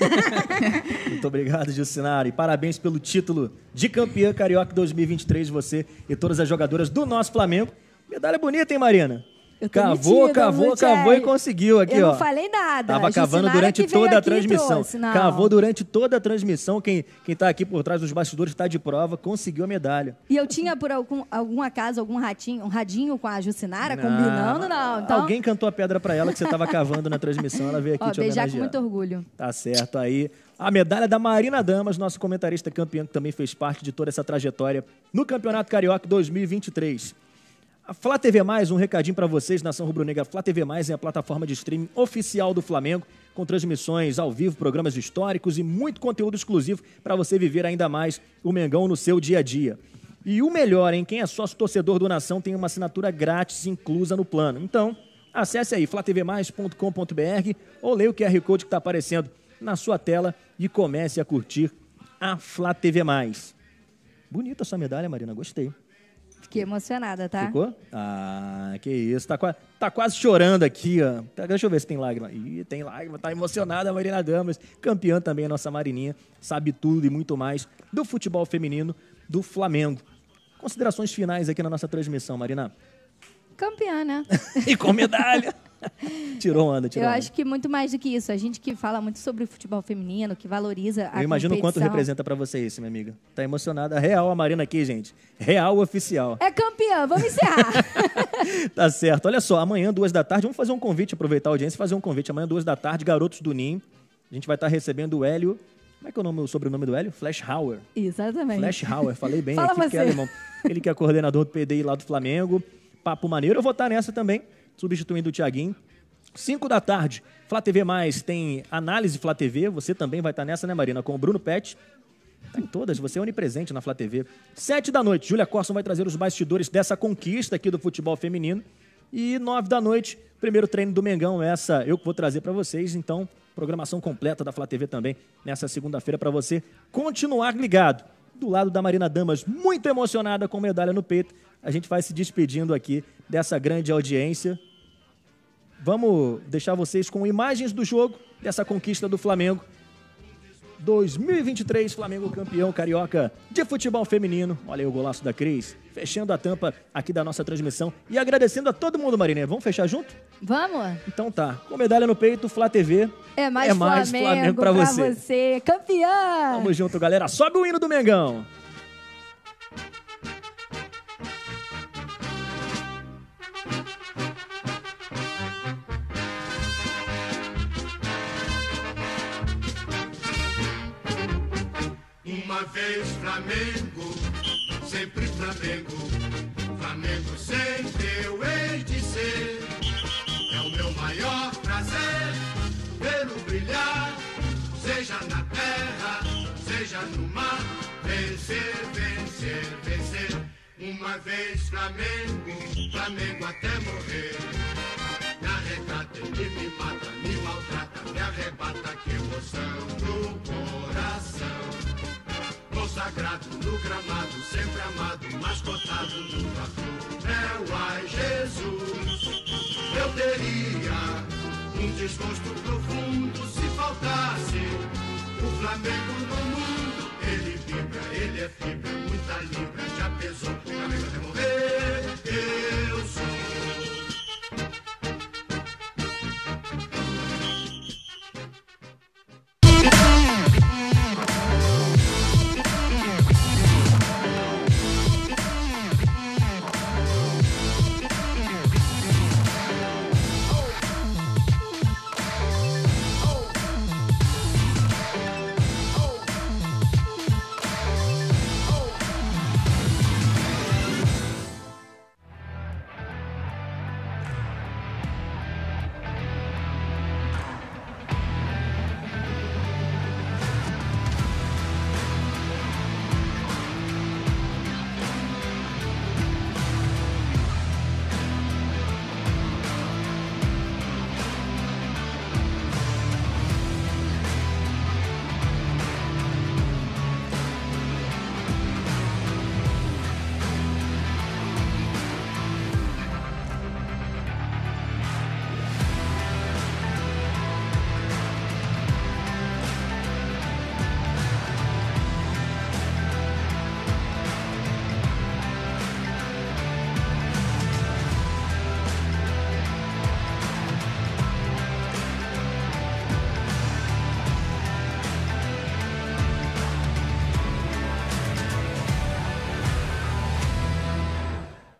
Muito obrigado, Jucinara. E parabéns pelo título de campeã carioca dois mil e vinte e três, você e todas as jogadoras do nosso Flamengo. Medalha bonita, hein, Marina? Cavou, metida, cavou, cavou e conseguiu aqui, eu ó. não falei nada. Tava cavando Jucinara durante toda a transmissão. Trouxe, Cavou durante toda a transmissão. Quem, quem tá aqui por trás dos bastidores está de prova, conseguiu a medalha. E eu tinha, por algum, algum acaso, algum ratinho, um radinho com a Jucinara, não, combinando, não. Então... Alguém cantou a pedra para ela que você tava cavando na transmissão, ela veio aqui ó, te beijar homenagear. com muito orgulho. Tá certo aí. A medalha da Marina Damas, nosso comentarista campeão, que também fez parte de toda essa trajetória no Campeonato Carioca dois mil e vinte e três. A Flá T V Mais, um recadinho para vocês, Nação Rubro-Negra. A Flá T V Mais é a plataforma de streaming oficial do Flamengo, com transmissões ao vivo, programas históricos e muito conteúdo exclusivo para você viver ainda mais o Mengão no seu dia a dia. E o melhor, hein? Quem é sócio torcedor do Nação tem uma assinatura grátis inclusa no plano. Então, acesse aí flá t v mais ponto com ponto b r ou leia o Q R Code que está aparecendo na sua tela e comece a curtir a Flá T V Mais. Bonita a sua medalha, Marina, gostei. Fiquei emocionada, tá? Ficou? Ah, que isso. Tá, qua tá quase chorando aqui, ó. Tá, deixa eu ver se tem lágrima. Ih, tem lágrima. Tá emocionada a Marina Damas. Campeã também, a nossa Marininha. Sabe tudo e muito mais do futebol feminino do Flamengo. Considerações finais aqui na nossa transmissão, Marina. Campeã, né? E com medalha. Tirou onda, tirou Eu onda. acho que muito mais do que isso. A gente que fala muito sobre o futebol feminino, que valoriza a Eu imagino o quanto competição. representa pra você isso, minha amiga. Tá emocionada. Real a Marina aqui, gente. Real oficial. É campeã, vamos encerrar. Tá certo. Olha só, amanhã, duas da tarde, vamos fazer um convite, aproveitar a audiência e fazer um convite. Amanhã, duas da tarde, Garotos do Ninho. A gente vai estar recebendo o Hélio. Como é que é o, nome, o sobrenome do Hélio? Flashhauer. Exatamente. Flashhauer, falei bem Fala aqui, porque é você. alemão. Ele que é coordenador do P D I lá do Flamengo. Papo maneiro. Eu vou estar nessa também, substituindo o Thiaguinho. cinco da tarde, Flá T V Mais tem análise Flá T V. Você também vai estar nessa, né, Marina? Com o Bruno Pet. Tá em todas, você é onipresente na Flá T V. sete da noite, Júlia Corson vai trazer os bastidores dessa conquista aqui do futebol feminino. E nove da noite, primeiro treino do Mengão. Essa eu que vou trazer para vocês. Então, programação completa da Flá T V também nessa segunda-feira para você continuar ligado. Do lado da Marina Damas, muito emocionada com medalha no peito. A gente vai se despedindo aqui dessa grande audiência. Vamos deixar vocês com imagens do jogo, dessa conquista do Flamengo. dois mil e vinte e três, Flamengo campeão carioca de futebol feminino. Olha aí o golaço da Cris. Fechando a tampa aqui da nossa transmissão. E agradecendo a todo mundo, Marinê. Vamos fechar junto? Vamos? Então tá. Com medalha no peito, Flá T V. É mais, é mais Flamengo, Flamengo pra pra você. você. Campeã! Tamo junto, galera. Sobe o hino do Mengão. Uma vez Flamengo, sempre Flamengo, Flamengo sempre eu hei de ser. É o meu maior prazer vê-lo brilhar, seja na terra, seja no mar. Vencer, vencer, vencer. Uma vez Flamengo, Flamengo até morrer. Me arrecata, ele me mata, me maltrata, me arrebata, que emoção no coração. Consagrado no gramado, sempre amado, mascotado no troféu. Ai, Jesus, eu teria um desgosto profundo se faltasse o Flamengo no mundo. Ele vibra, ele é fibra, muita libra, já pesou, Flamengo até morrer. Eu sou.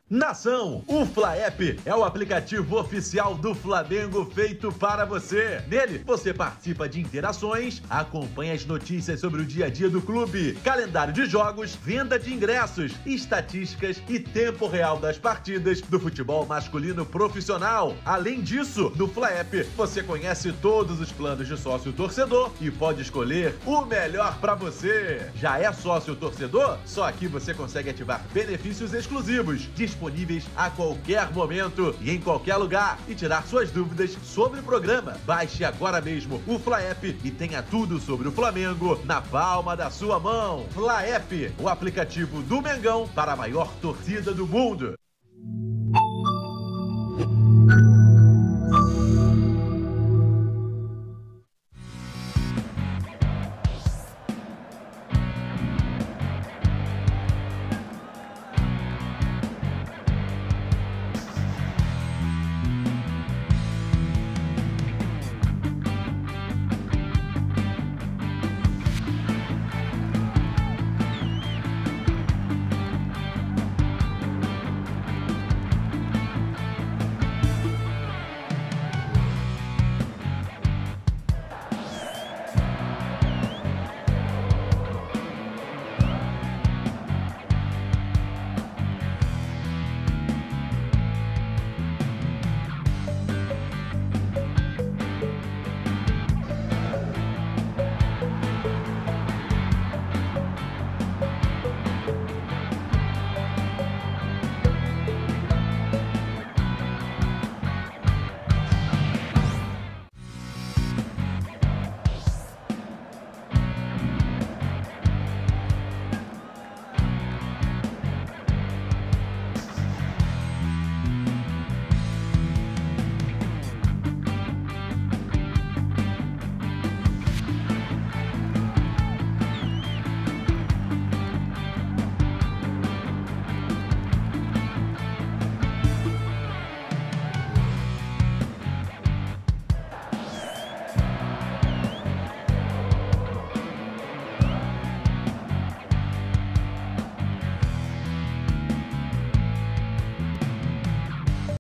Nação, o FlaApp é o aplicativo oficial do Flamengo feito para você. Nele, você participa de interações, acompanha as notícias sobre o dia a dia do clube, calendário de jogos, venda de ingressos, estatísticas e tempo real das partidas do futebol masculino profissional. Além disso, no FlaApp, você conhece todos os planos de sócio-torcedor e pode escolher o melhor para você. Já é sócio-torcedor? Só aqui você consegue ativar benefícios exclusivos, disponíveis a qualquer momento e em qualquer lugar, e tirar suas dúvidas sobre o programa. Baixe agora mesmo o FlaApp e tenha tudo sobre o Flamengo na palma da sua mão. FlaApp, o aplicativo do Mengão para a maior torcida do mundo.